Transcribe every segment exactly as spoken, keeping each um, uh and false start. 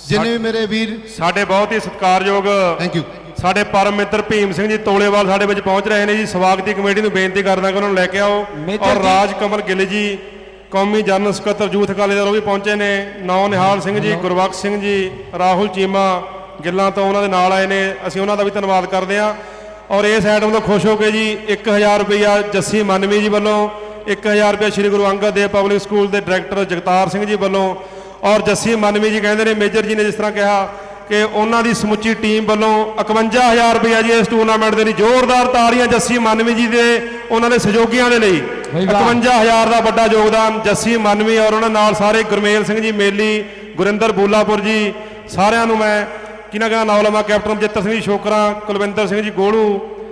जिन्हें भी मेरे वीर साडे बहुत ही सत्कारयोग थैंक यू साडे परम मित्र भीम सिंह जी तोलेवाल साडे विच पहुंच रहे हैं जी। स्वागती कमेटी नूं बेनती करदा कि उन्होंने लैके आओ। और राज कमल गिल जी कौमी जनरल सकत्तर यूथ अकाली दल भी पहुंचे ने। नौ निहाल सिंह जी, गुरबख्श सिंह जी, राहुल चीमा गिल्लां तो उन्होंने नाल आए ने, असीं उन्हां दा भी धन्नवाद करदे हां। और इस आइटम तो खुश हो के जी एक हज़ार रुपया जस्सी मानवी जी वालों, एक हज़ार रुपया श्री गुरु अंगद देव पब्लिक स्कूल के डायरैक्टर जगतार सिंह जी वालों। और जस्सी मानवी जी कहते हैं मेजर जी ने जिस तरह कहा कि उन्होंने समुची टीम वालों इकवंजा हज़ार रुपया जी इस टूरनामेंट के लिए जोरदार तालियां जस्सी मानवी जी के उन्होंने सहयोगियों के लिए। इकवंजा हज़ार का बड़ा योगदान जस्सी मानवी और उन्होंने नाल सारे गुरमेल सिंह जी मेली, गुरिंदर बूलापुर जी, सारिਆਂ ਨੂੰ मैं किन्ना कहना नाम लवा, कैप्टन बजिੱਤਰ सिंह जी शोकरा, कुलविंदर सिंह जी गोलू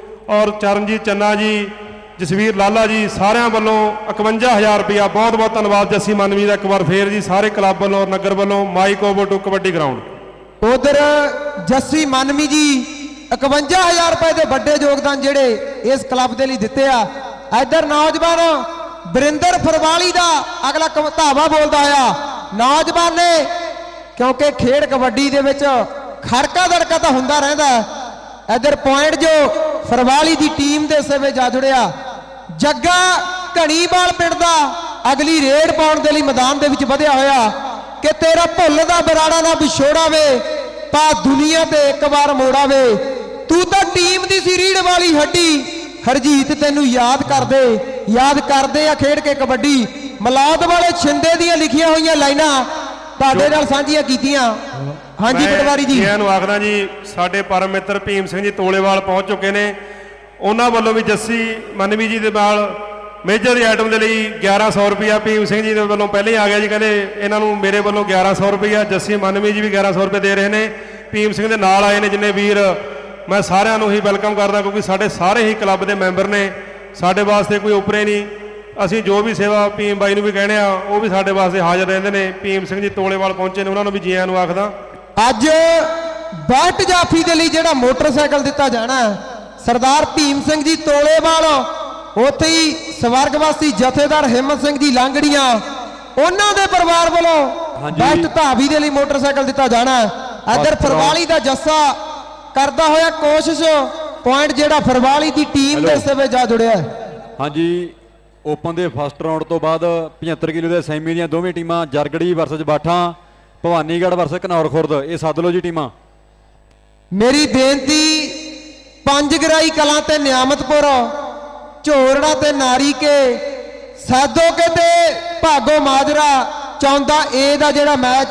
और चरणजीत चन्ना जी, जसवीर लाला जी, सारिਆਂ ਵੱਲੋਂ इकवंजा हज़ार रुपया बहुत बहुत धन्यवाद जस्सी मानवी का एक बार फिर जी सारे क्लब वालों नगर वालों। Mic over to kabaddi ground. उधर जस्सी मानवी जी इकवंजा हज़ार रुपए के बड़े योगदान जेडे इस क्लब के लिए दिते आ। इधर नौजवान वरिंदर फरवाली का अगला धावा बोलता आया। नौजवान ने क्योंकि खेड कबड्डी दे विच खड़का दड़का तो हुंदा रहिंदा। इधर पॉइंट जो फरवाली की टीम के सेवे जा जुड़िया। जग्गा घणीवाल पिंड दा अगली रेड पाउण दे लई मैदान दे विच वधिया होया कि तेरा भुੱਲ दा बराड़ा ना विछोड़ा वे पा दुनिया ते एक बार मोड़ा वे। तू तो टीम दी सी रीढ़ वाली हड्डी, हरजीत तेनू याद कर दे याद करदे आ खेड के कबड्डी। मलाद वाले छिंदे दियां लिखियां होईयां लाइनां तुहाडे नाल साझीआं कीतीआं। हाँ जी पटवारी जी आखना जी साडे परम मित्र भीम सिंह जी तोलेवाल पहुंच चुके हैं। उन्होंने वालों भी जस्सी मानवी जी के नाल मेजर आइटम के लिए ग्यारह सौ रुपया भीम सिंह जी के वालों पहले ही आ गया जी। कहते इन्हों मेरे वालों ग्यारह सौ रुपया, जस्सी मानवी जी भी ग्यारह सौ रुपये दे रहे हैं। भीम सिंह के नाल आए हैं जिन्हें वीर, मैं सारिਆਂ ही वेलकम करदा क्योंकि साढ़े सारे ही क्लब के मैंबर ने। साढ़े वास्ते कोई उपरे नहीं, असी जो भी सेवा भीम बाई भी कहने वो भी साढ़े वास्ते हाजिर रहते हैं। भीम सिंह जी तोलेवाल पहुंचे ने, उन्होंने भी जी आयां आखदा। अज बैट जाफी के लिए जो मोटरसाइकिल दिता जाना सरदार भीम सिंह जी तोलेवाल, उत्थे ही स्वर्गवासी जथेदार हिम्मत सिंह जी लांगड़िया उन्होंने परिवार वालों बैट धावी के लिए मोटरसाइकिल दिता जाना। इधर फरवाली का जस्सा करता होया कोशिश पॉइंट जेड़ा फरवाली की टीम के सेवे जा जुड़िया। हाँ जी ओपन के फस्ट राउंड तो बाद पचहत्तर किलो के सैमी दी दोवें टीमां जरगड़ी वर्सेस बाठा, भवानीगढ़ वर्सेस घनौर खुर्द, ये सद लो जी टीमां। मेरी बेनती पंजगराई कलां ते नियामतपुर, झोरड़ा ते नारी के, सैदो के ते भागो माजरा चौंदा ए दा जेड़ा मैच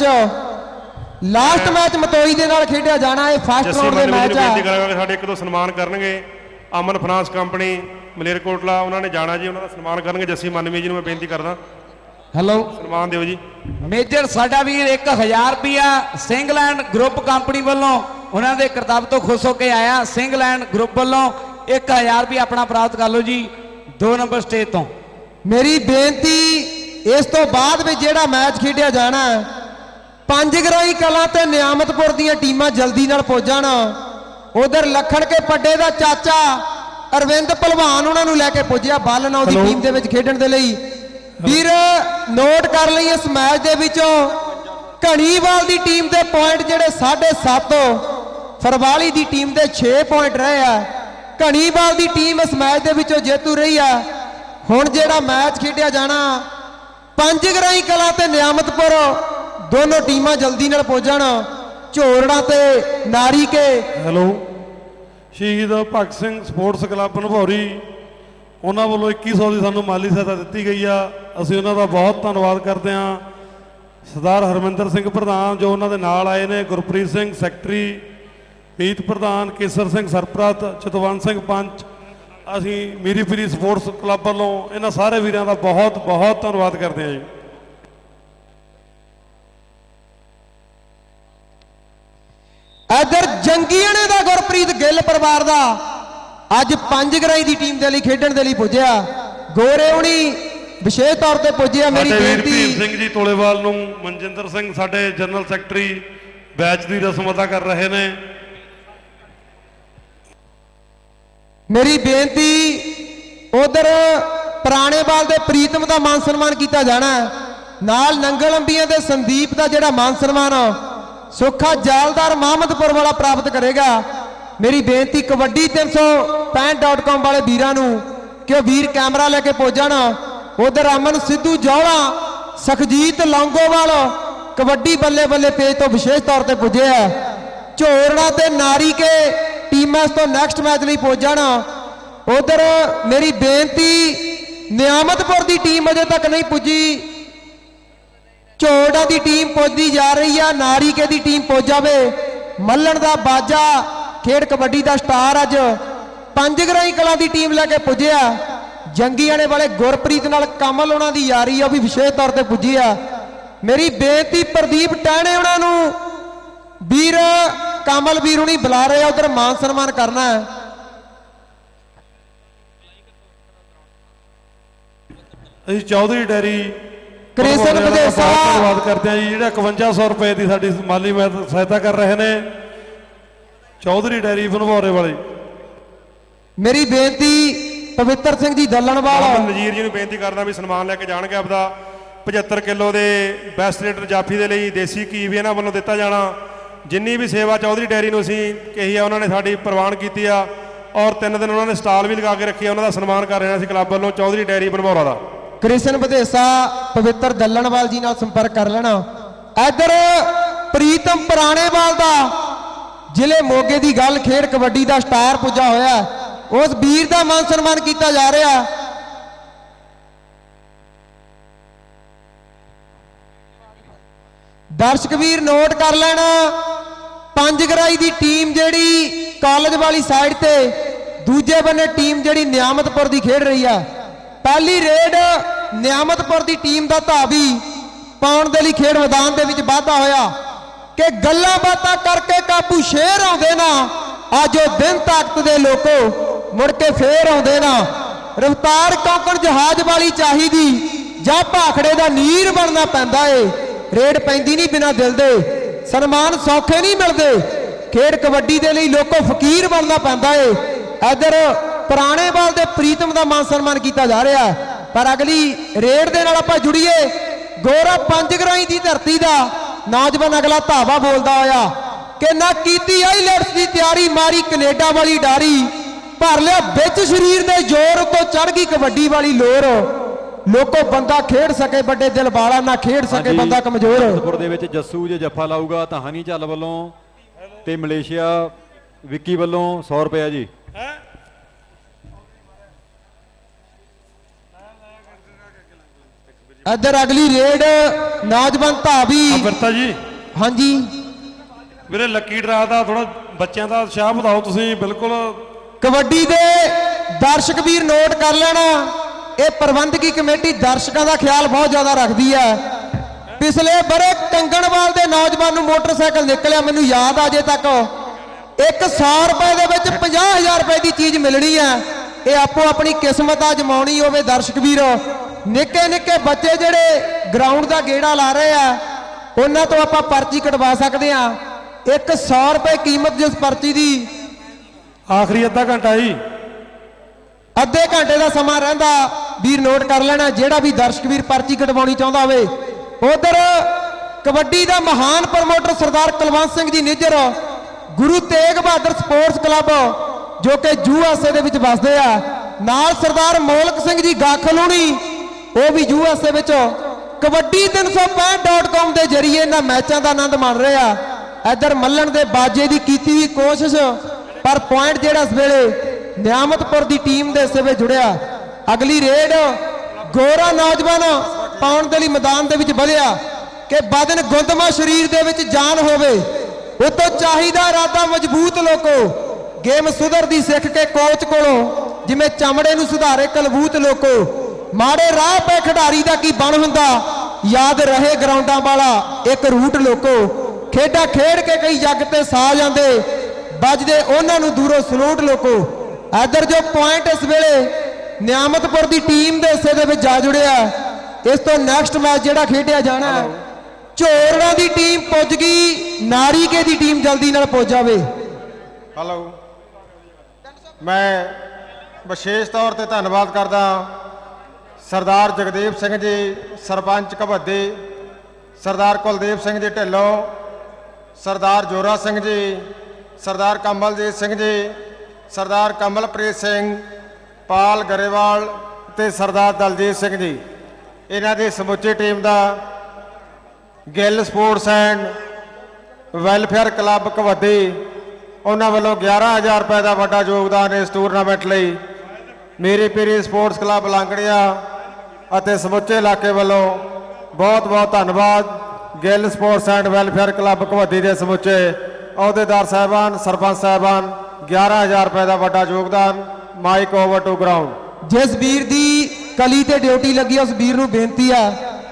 लास्ट मैच मतोई दे नाल खेडिया जाना है। फस्ट राउंड दे मैच आ साडे एक दो सन्मान करनगे। अमन फाइनेंस कंपनी मलेरकोटला उन्होंने जाना जी, उन्होंने सन्मान करनगे जस्सी मानवी जी। मैं बेनती करदा हेलो सन्मान दिओ जी। मेजर साडा वीर एक हज़ार रुपया सिंगलैंड ग्रुप कंपनी वालों उन्होंने करतब तो खुश होकर आया। सिंगलैंड ग्रुप वालों एक हज़ार रुपया अपना प्राप्त कर लो जी दो नंबर स्टेज तो। मेरी बेनती इस तो बाद में जेड़ा मैच खेडिया जाना पंजगराई कलां ते नियामतपुर दी टीमां जल्दी नाल पहुंच जाना। उधर लखन के पड्डे दा चाचा अरविंद पहलवान उन्होंने लैके पुजया बालना दी टीम दे विच खेडण दे लई। वीर नोट कर लई इस मैच दे विचों घणीवाल दी टीम दे पॉइंट जेडे साढ़े सत्त, फरवाली दी टीम दे छे पॉइंट रहे आ। घणीवाल दी टीम इस मैच दे विचों जेतू रही आ। हुण जेड़ा मैच खेडिया जाना पंजगराई कलां ते नियामतपुर दोनों टीमां जल्दी नाल पहुंच जाण। झोरड़ा ते नारी के hello Shaheed Bhagat Singh sports club Nabhauri उन्होंने वालों इक्की सौ की सानू माली सहायता दी गई आ। असीं उन्हां दा बहुत धन्नवाद करते हैं। सरदार हरमिंदर सिंह प्रधान जो उन्होंने नाल आए ने, गुरप्रीत सिंह सैकटरी, मीत प्रधान, केसर सिंह सरप्रत, चितवंत सिंह पंच, असीं मीरी पीरी स्पोर्ट्स क्लब वालों इन्हां सारे वीरां दा बहुत बहुत धन्नवाद करते हैं जी। इधर जंगीआणे दा गुरप्रीत गिल परिवार दा अज पंजगराई दी टीम दे लई खेडण दे लई पुजया। गोरे हुणी विशेष तौर पर पुजया। मेरी बेनती भीम सिंह जी तोलेवाल नूं मनजिंदर सिंह साडे जनरल सैकटरी बैच की रस्म अदा कर रहे हैं। मेरी बेनती उधर पुराणेवाल दे प्रीतम का मान सन्मान किया जाना। नाल नंगल अंबिया दे संदीप का जिहड़ा मान सन्मान ਸੁੱਖਾ ਜਾਲਦਾਰ ਮਹਮਦਪੁਰ ਵਾਲਾ ਪ੍ਰਾਪਤ ਕਰੇਗਾ। ਮੇਰੀ ਬੇਨਤੀ ਕਬੱਡੀ ਤਿੰਨ ਸੌ ਪੈਂਹਠ ਡਾਟ ਕਾਮ ਵਾਲੇ ਵੀਰਾਂ ਨੂੰ ਕਿ ਉਹ ਵੀਰ ਕੈਮਰਾ ਲੈ ਕੇ ਪਹੁੰਚਣ। ਉਧਰ ਅਮਨ ਸਿੱਧੂ ਜੌਲਾ ਸਖਜੀਤ ਲੌਂਗੋਵਾਲ ਕਬੱਡੀ ਬੱਲੇ ਬੱਲੇ ਪੇਜ ਤੋਂ ਵਿਸ਼ੇਸ਼ ਤੌਰ ਤੇ ਪੁੱਜੇ ਆ। ਝੋਰਣਾ ਤੇ ਨਾਰੀ ਕੇ ਟੀਮਾਂ ਇਸ ਤੋਂ ਨੈਕਸਟ ਮੈਚ ਲਈ ਪਹੁੰਚਣ। ਉਧਰ ਮੇਰੀ ਬੇਨਤੀ ਨਿਆਮਤਪੁਰ ਦੀ ਟੀਮ ਅਜੇ ਤੱਕ ਨਹੀਂ ਪੁੱਜੀ, ਝੋੜਾ ਦੀ ਟੀਮ ਪੁੱਜਦੀ ਜਾ ਰਹੀ ਆ, ਨਾਰੀਕੇ ਦੀ ਟੀਮ ਪੁੱਜ ਜਾਵੇ। ਮੱਲਣ ਦਾ ਬਾਜਾ ਖੇਡ ਕਬੱਡੀ ਦਾ ਸਟਾਰ ਅੱਜ ਪੰਜਗਰਾਈ ਕਲਾਂ ਦੀ ਟੀਮ ਲੈ ਕੇ ਪੁੱਜਿਆ। ਜੰਗੀਆਣੇ ਵਾਲੇ ਗੁਰਪ੍ਰੀਤ ਨਾਲ ਕਮਲ ਉਹਨਾਂ ਦੀ ਯਾਰੀ ਆ, ਉਹ ਵੀ ਵਿਸ਼ੇਸ਼ ਤੌਰ ਤੇ ਪੁੱਜੀ ਆ। ਮੇਰੀ ਬੇਨਤੀ ਪ੍ਰਦੀਪ ਟਹਿਣੇ ਉਹਨਾਂ ਨੂੰ ਵੀਰ ਕਮਲ ਵੀਰ ਹੁਣੀ ਬੁਲਾ ਰਹੇ ਆ, ਉਧਰ ਮਾਨ ਸਨਮਾਨ ਕਰਨਾ ਹੈ। ਅਸੀਂ ਚੌਧਰੀ ਡੈਰੀ ਕ੍ਰਿਸ਼ਨ ਵਿਦੇਸ਼ਾ ਧੰਨਵਾਦ ਕਰਦੇ ਹਾਂ ਜੀ, ਜਿਹੜਾ ਇਕਵੰਜਾ ਸੌ ਰੁਪਏ ਦੀ ਸਾਡੀ ਮਾਲੀ ਮਦਦ ਸਹਾਇਤਾ ਕਰ ਰਹੇ ਨੇ। ਚੌਧਰੀ ਡੈਰੀ ਭਨਵੌਰੇ ਵਾਲੇ। ਮੇਰੀ ਬੇਨਤੀ ਪਵਿੱਤਰ ਸਿੰਘ ਜੀ ਦੱਲਣਵਾਲ ਨਜੀਰ ਜੀ ਨੂੰ ਬੇਨਤੀ ਕਰਦਾ ਵੀ ਸਨਮਾਨ ਲੈ ਕੇ ਜਾਣਗੇ ਆਪਦਾ। ਪਝੱਤਰ ਕਿਲੋ ਦੇ ਬੈਸਟ ਰੇਟਰ ਜਾਫੀ ਦੇ ਲਈ ਦੇਸੀ ਘੀ ਵੀ ਇਹਨਾਂ ਵੱਲੋਂ ਦਿੱਤਾ ਜਾਣਾ। ਜਿੰਨੀ ਵੀ ਸੇਵਾ ਚੌਧਰੀ ਡੈਰੀ ਨੂੰ ਅਸੀਂ ਕਹੀ ਆ ਉਹਨਾਂ ਨੇ ਸਾਡੀ ਪ੍ਰਵਾਨ ਕੀਤੀ ਆ, ਔਰ ਤਿੰਨ ਦਿਨ ਉਹਨਾਂ ਨੇ ਸਟਾਲ ਵੀ ਲਗਾ ਕੇ ਰੱਖੀ ਆ। ਉਹਨਾਂ ਦਾ ਸਨਮਾਨ ਕਰ ਰਹੇ ਹਾਂ ਅਸੀਂ ਕਲੱਬ ਵੱਲੋਂ ਚੌਧਰੀ ਡੈਰੀ ਭਨਵੌਰਾ ਦਾ। ਕ੍ਰਿਸ਼ਨ ਵਿਦੇਸ਼ਾ ਪਵਿੱਤਰ ਦੱਲਣਵਾਲ ਜੀ ਨਾਲ ਸੰਪਰਕ ਕਰ ਲੈਣਾ। ਇੱਧਰ ਪ੍ਰੀਤਮ ਪੁਰਾਣੇਵਾਲ ਦਾ ਜ਼ਿਲ੍ਹੇ ਮੋਗੇ ਦੀ ਗੱਲ ਖੇਡ ਕਬੱਡੀ ਦਾ ਸਟਾਰ ਪੁੱਜਾ ਹੋਇਆ, ਉਸ ਵੀਰ ਦਾ ਮਾਨ ਸਨਮਾਨ ਕੀਤਾ ਜਾ ਰਿਹਾ। ਦਰਸ਼ਕ ਵੀਰ ਨੋਟ ਕਰ ਲੈਣਾ, ਪੰਜਗਰਾਈ ਦੀ ਟੀਮ ਜਿਹੜੀ ਕਾਲਜ ਵਾਲੀ ਸਾਈਡ ਤੇ, ਦੂਜੇ ਬੰਨੇ ਟੀਮ ਜਿਹੜੀ ਨਿਆਮਤਪੁਰ ਦੀ ਖੇਡ ਰਹੀ ਆ। ਪਹਿਲੀ ਰੇਡ ਨਿਆਮਤਪੁਰ ਦੀ ਟੀਮ ਦਾ ਧਾਵੀ ਪਾਉਣ ਦੇ ਲਈ ਖੇਡ ਮੈਦਾਨ ਦੇ ਵਿੱਚ ਵਾਧਾ ਹੋਇਆ ਕਿ ਗੱਲਾਂ ਬਾਤਾਂ ਕਰਕੇ ਕਾਬੂ ਸ਼ੇਰ ਆਉਂਦੇ ਨਾ, ਅੱਜ ਉਹ ਦਿਨ ਤਾਕਤ ਦੇ ਲੋਕੋ ਮੁੜ ਕੇ ਫੇਰ ਆਉਂਦੇ ਨਾ। ਰਫਤਾਰ ਕੌਂਕਣ ਜਹਾਜ਼ ਵਾਲੀ ਚਾਹੀਦੀ ਜਾਂ ਭਾਖੜੇ ਦਾ ਨੀਰ ਬਣਨਾ ਪੈਂਦਾ ਏ। ਰੇਡ ਪੈਂਦੀ ਨਹੀਂ ਬਿਨਾਂ ਦਿਲ ਦੇ, ਸਨਮਾਨ ਸੌਖੇ ਨਹੀਂ ਮਿਲਦੇ। ਖੇਡ ਕਬੱਡੀ ਦੇ ਲਈ ਲੋਕੋ ਫਕੀਰ ਬਣਨਾ ਪੈਂਦਾ ਏ। ਇੱਧਰ ਪੁਰਾਣੇਵਾਲ ਦੇ ਪ੍ਰੀਤਮ ਦਾ ਮਾਨ ਸਨਮਾਨ ਕੀਤਾ ਜਾ ਰਿਹਾ। ਪਰ ਅਗਲੀ ਰੇਡ ਦੇ ਨਾਲ ਆਪਾਂ ਜੁੜੀਏ, ਗੋਰਾ ਪੰਜਗਰਾਈ ਦੀ ਧਰਤੀ ਦਾ ਨੌਜਵਾਨ ਅਗਲਾ ਧਾਵਾ ਬੋਲਦਾ ਹੋਇਆ ਕਿ ਨਾ ਕੀਤੀ ਆਈਲੈਟਸ ਦੀ ਤਿਆਰੀ, ਮਾਰੀ ਕੈਨੇਡਾ ਵਾਲੀ ਡਾਰੀ, ਭਰ ਲਿਆ ਵਿੱਚ ਸਰੀਰ ਦੇ ਜ਼ੋਰ ਤੋਂ ਚੜ ਗਈ ਕਬੱਡੀ ਵਾਲੀ ਲੋਰ। ਲੋਕੋ ਬੰਦਾ ਖੇਡ ਸਕੇ ਵੱਡੇ ਦਿਲ ਵਾਲਾ, ਨਾ ਖੇਡ ਸਕੇ ਬੰਦਾ ਕਮਜ਼ੋਰ। ਅਨੰਦਪੁਰ ਦੇ ਵਿੱਚ ਜੱਸੂ ਜੇ ਜੱਫਾ ਲਾਊਗਾ ਤਾਂ ਹਨੀ ਝੱਲ ਵੱਲੋਂ ਤੇ ਮਲੇਸ਼ੀਆ ਵਿੱਕੀ ਵੱਲੋਂ ਸੌ ਰੁਪਇਆ ਜੀ। ਇੱਧਰ ਅਗਲੀ ਰੇਡ ਨੌਜਵਾਨ ਧਾਵੀ ਅਮਰਤਾ ਜੀ। ਹਾਂਜੀ ਵੀਰੇ ਲੱਕੀ ਡਰਾ ਦਾ ਥੋੜਾ ਬੱਚਿਆਂ ਦਾ ਉਤਸ਼ਾਹ ਵਧਾਓ ਤੁਸੀਂ। ਬਿਲਕੁਲ ਕਬੱਡੀ ਦੇ ਦਰਸ਼ਕ ਵੀਰ ਨੋਟ ਕਰ ਲੈਣਾ, ਇਹ ਪ੍ਰਬੰਧਕੀ ਕਮੇਟੀ ਦਰਸ਼ਕਾਂ ਦਾ ਖਿਆਲ ਬਹੁਤ ਜ਼ਿਆਦਾ ਰੱਖਦੀ ਹੈ। ਪਿਛਲੇ ਬਰੇ ਕੰਗਣਵਾਲ ਦੇ ਨੌਜਵਾਨ ਨੂੰ ਮੋਟਰਸਾਈਕਲ ਨਿਕਲਿਆ, ਮੈਨੂੰ ਯਾਦ ਆ ਜੇ ਤੱਕ ਇੱਕ ਸੌ ਰੁਪਏ ਦੇ ਵਿੱਚ ਪੰਜਾਹ ਹਜ਼ਾਰ ਰੁਪਏ ਦੀ ਚੀਜ਼ ਮਿਲਣੀ ਹੈ। ਇਹ ਆਪੋ ਆਪਣੀ ਕਿਸਮਤ ਅਜਮਾਉਣੀ ਹੋਵੇ। ਦਰਸ਼ਕ ਵੀਰ ਨਿੱਕੇ ਨਿੱਕੇ ਬੱਚੇ ਜਿਹੜੇ ਗਰਾਊਂਡ ਦਾ ਗੇੜਾ ਲਾ ਰਹੇ ਆ, ਉਹਨਾਂ ਤੋਂ ਆਪਾਂ ਪਰਚੀ ਕਟਵਾ ਸਕਦੇ ਆ। ਇੱਕ ਸੌ ਰੁਪਏ ਕੀਮਤ ਜਿਸ ਪਰਚੀ ਦੀ, ਆਖਰੀ ਅੱਧਾ ਘੰਟਾ ਜੀ, ਅੱਧੇ ਘੰਟੇ ਦਾ ਸਮਾਂ ਰਹਿੰਦਾ। ਵੀਰ ਨੋਟ ਕਰ ਲੈਣਾ ਜਿਹੜਾ ਵੀ ਦਰਸ਼ਕ ਵੀਰ ਪਰਚੀ ਕਟਵਾਉਣੀ ਚਾਹੁੰਦਾ ਹੋਵੇ। ਉਧਰ ਕਬੱਡੀ ਦਾ ਮਹਾਨ ਪ੍ਰਮੋਟਰ ਸਰਦਾਰ ਕੁਲਵੰਤ ਸਿੰਘ ਜੀ ਨਿੱਜਰ, ਗੁਰੂ ਤੇਗ ਬਹਾਦਰ ਸਪੋਰਟਸ ਕਲੱਬ ਜੋ ਕਿ ਯੂਐਸਏ ਦੇ ਵਿੱਚ ਵਸਦੇ ਆ, ਨਾਲ ਸਰਦਾਰ ਮੌਲਕ ਸਿੰਘ ਜੀ ਗਾਖਲ ਹੋਣੀ, ਉਹ ਵੀ ਯੂਐਸਏ ਵਿੱਚ ਕਬੱਡੀ ਤਿੰਨ ਸੌ ਪੈਂਹਠ ਡਾਟ ਕਾਮ ਦੇ ਜਰੀਏ ਇਹਨਾਂ ਮੈਚਾਂ ਦਾ ਆਨੰਦ ਮਾਣ ਰਹੇ ਆ। ਇੱਧਰ ਮੱਲਣ ਦੇ ਬਾਜੇ ਦੀ ਕੀਤੀ ਵੀ ਕੋਸ਼ਿਸ਼, ਪਰ ਪੁਆਇੰਟ ਜਿਹੜਾ ਇਸ ਵੇਲੇ ਨਿਆਮਤਪੁਰ ਦੀ ਟੀਮ ਦੇ ਹਿੱਸੇ ਵਿੱਚ ਜੁੜਿਆ। ਅਗਲੀ ਰੇਡ ਗੋਰਾ ਨੌਜਵਾਨ ਪਾਉਣ ਦੇ ਲਈ ਮੈਦਾਨ ਦੇ ਵਿੱਚ ਵਧਿਆ ਕਿ ਬਦਨ ਗੁੰਦਮਾ ਸਰੀਰ ਦੇ ਵਿੱਚ ਜਾਨ ਹੋਵੇ, ਉਹ ਤੋਂ ਚਾਹੀਦਾ ਇਰਾਦਾ ਮਜ਼ਬੂਤ ਲੋਕੋ। ਗੇਮ ਸੁਧਰਦੀ ਸਿੱਖ ਕੇ ਕੋਚ ਕੋਲੋਂ, ਜਿਵੇਂ ਚਮੜੇ ਨੂੰ ਸੁਧਾਰੇ ਕਲਬੂਤ ਲੋਕੋ। ਮਾੜੇ ਰਾਹ ਪੈ ਖਿਡਾਰੀ ਦਾ ਕੀ ਬਣ ਹੁੰਦਾ, ਯਾਦ ਰਹੇ ਗਰਾਊਂਡਾਂ ਵਾਲਾ ਇੱਕ ਰੂਟ ਲੋਕੋ। ਖੇਡਾਂ ਖੇਡ ਕੇ ਕਈ ਜੱਗ ਤੇ ਸਾ ਜਾਂਦੇ, ਵੱਜਦੇ ਉਹਨਾਂ ਨੂੰ ਦੂਰੋਂ ਸਲੂਟ ਲੋਕੋ। ਇੱਧਰ ਜੋ ਪੁਆਇੰਟ ਇਸ ਵੇਲੇ ਨਿਆਮਤਪੁਰ ਦੀ ਟੀਮ ਦੇ ਹਿੱਸੇ ਦੇ ਵਿੱਚ ਜਾ ਜੁੜਿਆ। ਇਸ ਤੋਂ ਨੈਕਸਟ ਮੈਚ ਜਿਹੜਾ ਖੇਡਿਆ ਜਾਣਾ, ਝੋਰੜਾ ਦੀ ਟੀਮ ਪੁੱਜ ਗਈ, ਨਾਰੀਕੇ ਦੀ ਟੀਮ ਜਲਦੀ ਨਾਲ ਪੁੱਜ ਜਾਵੇ। ਹੈਲੋ, ਮੈਂ ਵਿਸ਼ੇਸ਼ ਤੌਰ ਤੇ ਧੰਨਵਾਦ ਕਰਦਾ ਸਰਦਾਰ ਜਗਦੇਵ ਸਿੰਘ ਜੀ ਸਰਪੰਚ ਕਬੱਦੀ, ਸਰਦਾਰ ਕੁਲਦੀਪ ਸਿੰਘ ਜੀ ਢਿੱਲੋਂ, ਸਰਦਾਰ ਜੋਰਾ ਸਿੰਘ ਜੀ, ਸਰਦਾਰ ਕਮਲਜੀਤ ਸਿੰਘ ਜੀ, ਸਰਦਾਰ ਕਮਲਪ੍ਰੀਤ ਸਿੰਘ, ਪਾਲ ਗਰੇਵਾਲ ਤੇ ਸਰਦਾਰ ਦਲਜੀਤ ਸਿੰਘ ਜੀ, ਇਹਨਾਂ ਦੀ ਸਮੁੱਚੀ ਟੀਮ ਦਾ Gill sports and welfare club kabaddi ਉਹਨਾਂ ਵੱਲੋਂ ਗਿਆਰਾਂ ਹਜ਼ਾਰ ਰੁਪਏ ਦਾ ਵੱਡਾ ਯੋਗਦਾਨ ਇਸ ਟੂਰਨਾਮੈਂਟ ਲਈ ਮੇਰੀ ਪੀਰੀ ਸਪੋਰਟਸ ਕਲੱਬ ਲਾਂਗੜੀਆਂ ਅਤੇ ਸਮੁੱਚੇ ਇਲਾਕੇ ਵੱਲੋਂ ਬਹੁਤ ਬਹੁਤ ਧੰਨਵਾਦ। Gill sports and welfare club kabaddi ਦੇ ਸਮੁੱਚੇ ਅਹੁਦੇਦਾਰ ਸਾਹਿਬਾਨ, ਸਰਪੰਚ ਸਾਹਿਬਾਨ, ਗਿਆਰਾਂ ਹਜ਼ਾਰ ਰੁਪਏ ਦਾ ਵੱਡਾ ਯੋਗਦਾਨ। Mic over to ground. ਜਿਸ ਵੀਰ ਦੀ ਕਲੀ ਤੇ ਡਿਊਟੀ ਲੱਗੀ ਉਸ ਵੀਰ ਨੂੰ ਬੇਨਤੀ ਆ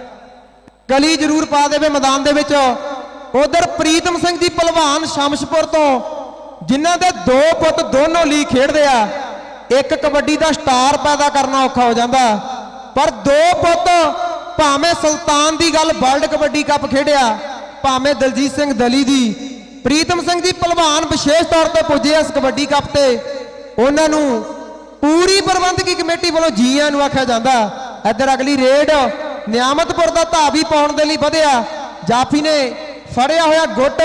ਕਲੀ ਜ਼ਰੂਰ ਪਾ ਦੇਵੇ ਮੈਦਾਨ ਦੇ ਵਿੱਚ। ਉਧਰ ਪ੍ਰੀਤਮ ਸਿੰਘ ਜੀ ਪਹਿਲਵਾਨ ਸ਼ਮਸ਼ਪੁਰ ਤੋਂ, ਜਿਨ੍ਹਾਂ ਦੇ ਦੋ ਪੁੱਤ ਦੋਨੋਂ ਲੀਗ ਖੇਡਦੇ ਆ। ਇੱਕ ਕਬੱਡੀ ਦਾ ਸਟਾਰ ਪੈਦਾ ਕਰਨਾ ਔਖਾ ਹੋ ਜਾਂਦਾ, ਪਰ ਦੋ ਪੁੱਤ ਭਾਵੇਂ ਸੁਲਤਾਨ ਦੀ ਗੱਲ ਵਰਲਡ ਕਬੱਡੀ ਕੱਪ ਖੇਡਿਆ, ਭਾਵੇਂ ਦਲਜੀਤ ਸਿੰਘ ਦਲੀ ਦੀ, ਪ੍ਰੀਤਮ ਸਿੰਘ ਜੀ ਪਹਿਲਵਾਨ ਵਿਸ਼ੇਸ਼ ਤੌਰ ਤੇ ਪੁੱਜੇ ਇਸ ਕਬੱਡੀ ਕੱਪ ਤੇ। ਉਹਨਾਂ ਨੂੰ ਪੂਰੀ ਪ੍ਰਬੰਧਕੀ ਕਮੇਟੀ ਵੱਲੋਂ ਜੀਆਂ ਨੂੰ ਆਖਿਆ ਜਾਂਦਾ। ਇੱਧਰ ਅਗਲੀ ਰੇਡ ਨਿਆਮਤਪੁਰ ਦਾ ਧਾਵੀ ਪਾਉਣ ਦੇ ਲਈ ਵਧਿਆ। ਜਾਫੀ ਨੇ ਫੜਿਆ ਹੋਇਆ ਗੁੱਟ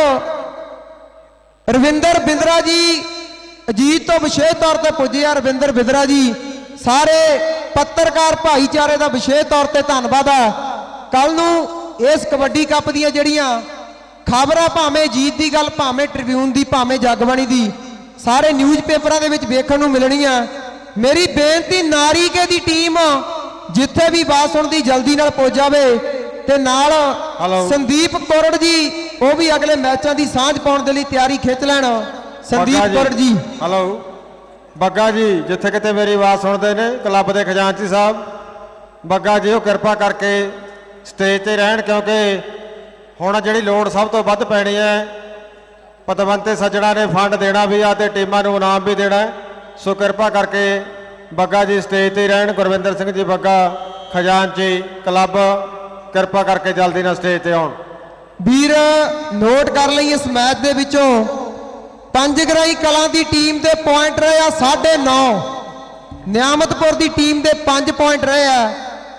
ਰਵਿੰਦਰ ਬਿੰਦਰਾ ਜੀ ਅਜੀਤ ਤੋਂ ਵਿਸ਼ੇਸ਼ ਤੌਰ ਤੇ ਪੁੱਜੇ ਆ। ਰਵਿੰਦਰ ਬਿੰਦਰਾ ਜੀ, ਸਾਰੇ ਪੱਤਰਕਾਰ ਭਾਈਚਾਰੇ ਦਾ ਵਿਸ਼ੇਸ਼ ਤੌਰ ਤੇ ਧੰਨਵਾਦ ਆ। ਕੱਲ ਨੂੰ ਇਸ ਕਬੱਡੀ ਕੱਪ ਦੀਆਂ ਜਿਹੜੀਆਂ ਖਬਰਾਂ, ਭਾਵੇਂ ਜੀਤ ਦੀ ਗੱਲ, ਭਾਵੇਂ ਟ੍ਰਿਬਿਊਨ ਦੀ, ਭਾਵੇਂ ਜਗਬਾਣੀ ਦੀ, ਸਾਰੇ ਨਿਊਜ਼ ਪੇਪਰਾਂ ਦੇ ਵਿੱਚ ਵੇਖਣ ਨੂੰ ਮਿਲਣੀਆਂ। ਮੇਰੀ ਬੇਨਤੀ, ਨਾਰੀਕੇ ਦੀ ਟੀਮ ਜਿੱਥੇ ਵੀ ਬਾਤ ਸੁਣਦੀ ਜਲਦੀ ਨਾਲ ਪਹੁੰਚ ਜਾਵੇ ਤੇ ਨਾਲ ਸੰਦੀਪ ਕੋਰੜ ਜੀ ਉਹ ਵੀ ਅਗਲੇ ਮੈਚਾਂ ਦੀ ਸਾਂਝ ਪਾਉਣ ਦੇ ਲਈ ਤਿਆਰੀ ਖਿੱਚ ਲੈਣ। ਸੰਦੀਪ ਕੋਰੜ ਜੀ, ਹਲੋ ਬੱਗਾ ਜੀ, ਜਿੱਥੇ ਕਿਤੇ ਮੇਰੀ ਆਵਾਜ਼ ਸੁਣਦੇ ਨੇ ਕਲੱਬ ਦੇ ਖਜ਼ਾਨਚੀ ਸਾਹਿਬ ਬੱਗਾ ਜੀ, ਉਹ ਕਿਰਪਾ ਕਰਕੇ ਸਟੇਜ ਤੇ ਰਹਿਣ, ਕਿਉਂਕਿ ਹੁਣ ਜਿਹੜੀ ਲੋੜ ਸਭ ਤੋਂ ਵੱਧ ਪੈਣੀ ਹੈ, ਪਤਵੰਤੇ ਸੱਜਣਾ ਨੇ ਫੰਡ ਦੇਣਾ ਵੀ ਆ ਤੇ ਟੀਮਾਂ ਨੂੰ ਇਨਾਮ ਵੀ ਦੇਣਾ। ਸੋ ਕਿਰਪਾ ਕਰਕੇ ਬੱਗਾ ਜੀ ਸਟੇਜ ਤੇ ਰਹਿਣ। ਗੁਰਵਿੰਦਰ ਸਿੰਘ ਜੀ ਬੱਗਾ ਖਜ਼ਾਨਚੀ ਕਲੱਬ, ਕਿਰਪਾ ਕਰਕੇ ਜਲਦੀ ਨਾਲ ਸਟੇਜ ਤੇ ਆਉਣ। ਵੀਰ ਨੋਟ ਕਰ ਲਈ, ਇਸ ਮੈਚ ਦੇ ਵਿੱਚੋਂ ਪੰਜਗਰਾਈ ਕਲਾਂ ਦੀ ਟੀਮ ਦੇ ਪੁਆਇੰਟ ਰਹੇ ਆ ਸਾਢੇ ਨੌ, ਨਿਆਮਤਪੁਰ ਦੀ ਟੀਮ ਦੇ ਪੰਜ ਪੁਆਇੰਟ ਰਹੇ ਆ।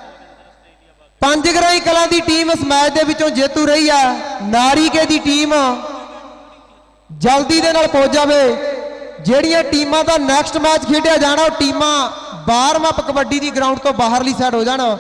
ਪੰਜਗਰਾਈ ਕਲਾਂ ਦੀ ਟੀਮ ਇਸ ਮੈਚ ਦੇ ਵਿੱਚੋਂ ਜੇਤੂ ਰਹੀ ਆ। ਨਾਰੀਕੇ ਦੀ ਟੀਮ ਜਲਦੀ ਦੇ ਨਾਲ ਪਹੁੰਚ ਜਾਵੇ। ਜਿਹੜੀਆਂ ਟੀਮਾਂ ਦਾ ਨੈਕਸਟ ਮੈਚ ਖੇਡਿਆ ਜਾਣਾ, ਉਹ ਟੀਮਾਂ ਵਾਰਮ ਅਪ ਕਬੱਡੀ ਦੀ ਗਰਾਊਂਡ ਤੋਂ ਬਾਹਰਲੀ ਸਾਈਡ ਹੋ ਜਾਣ।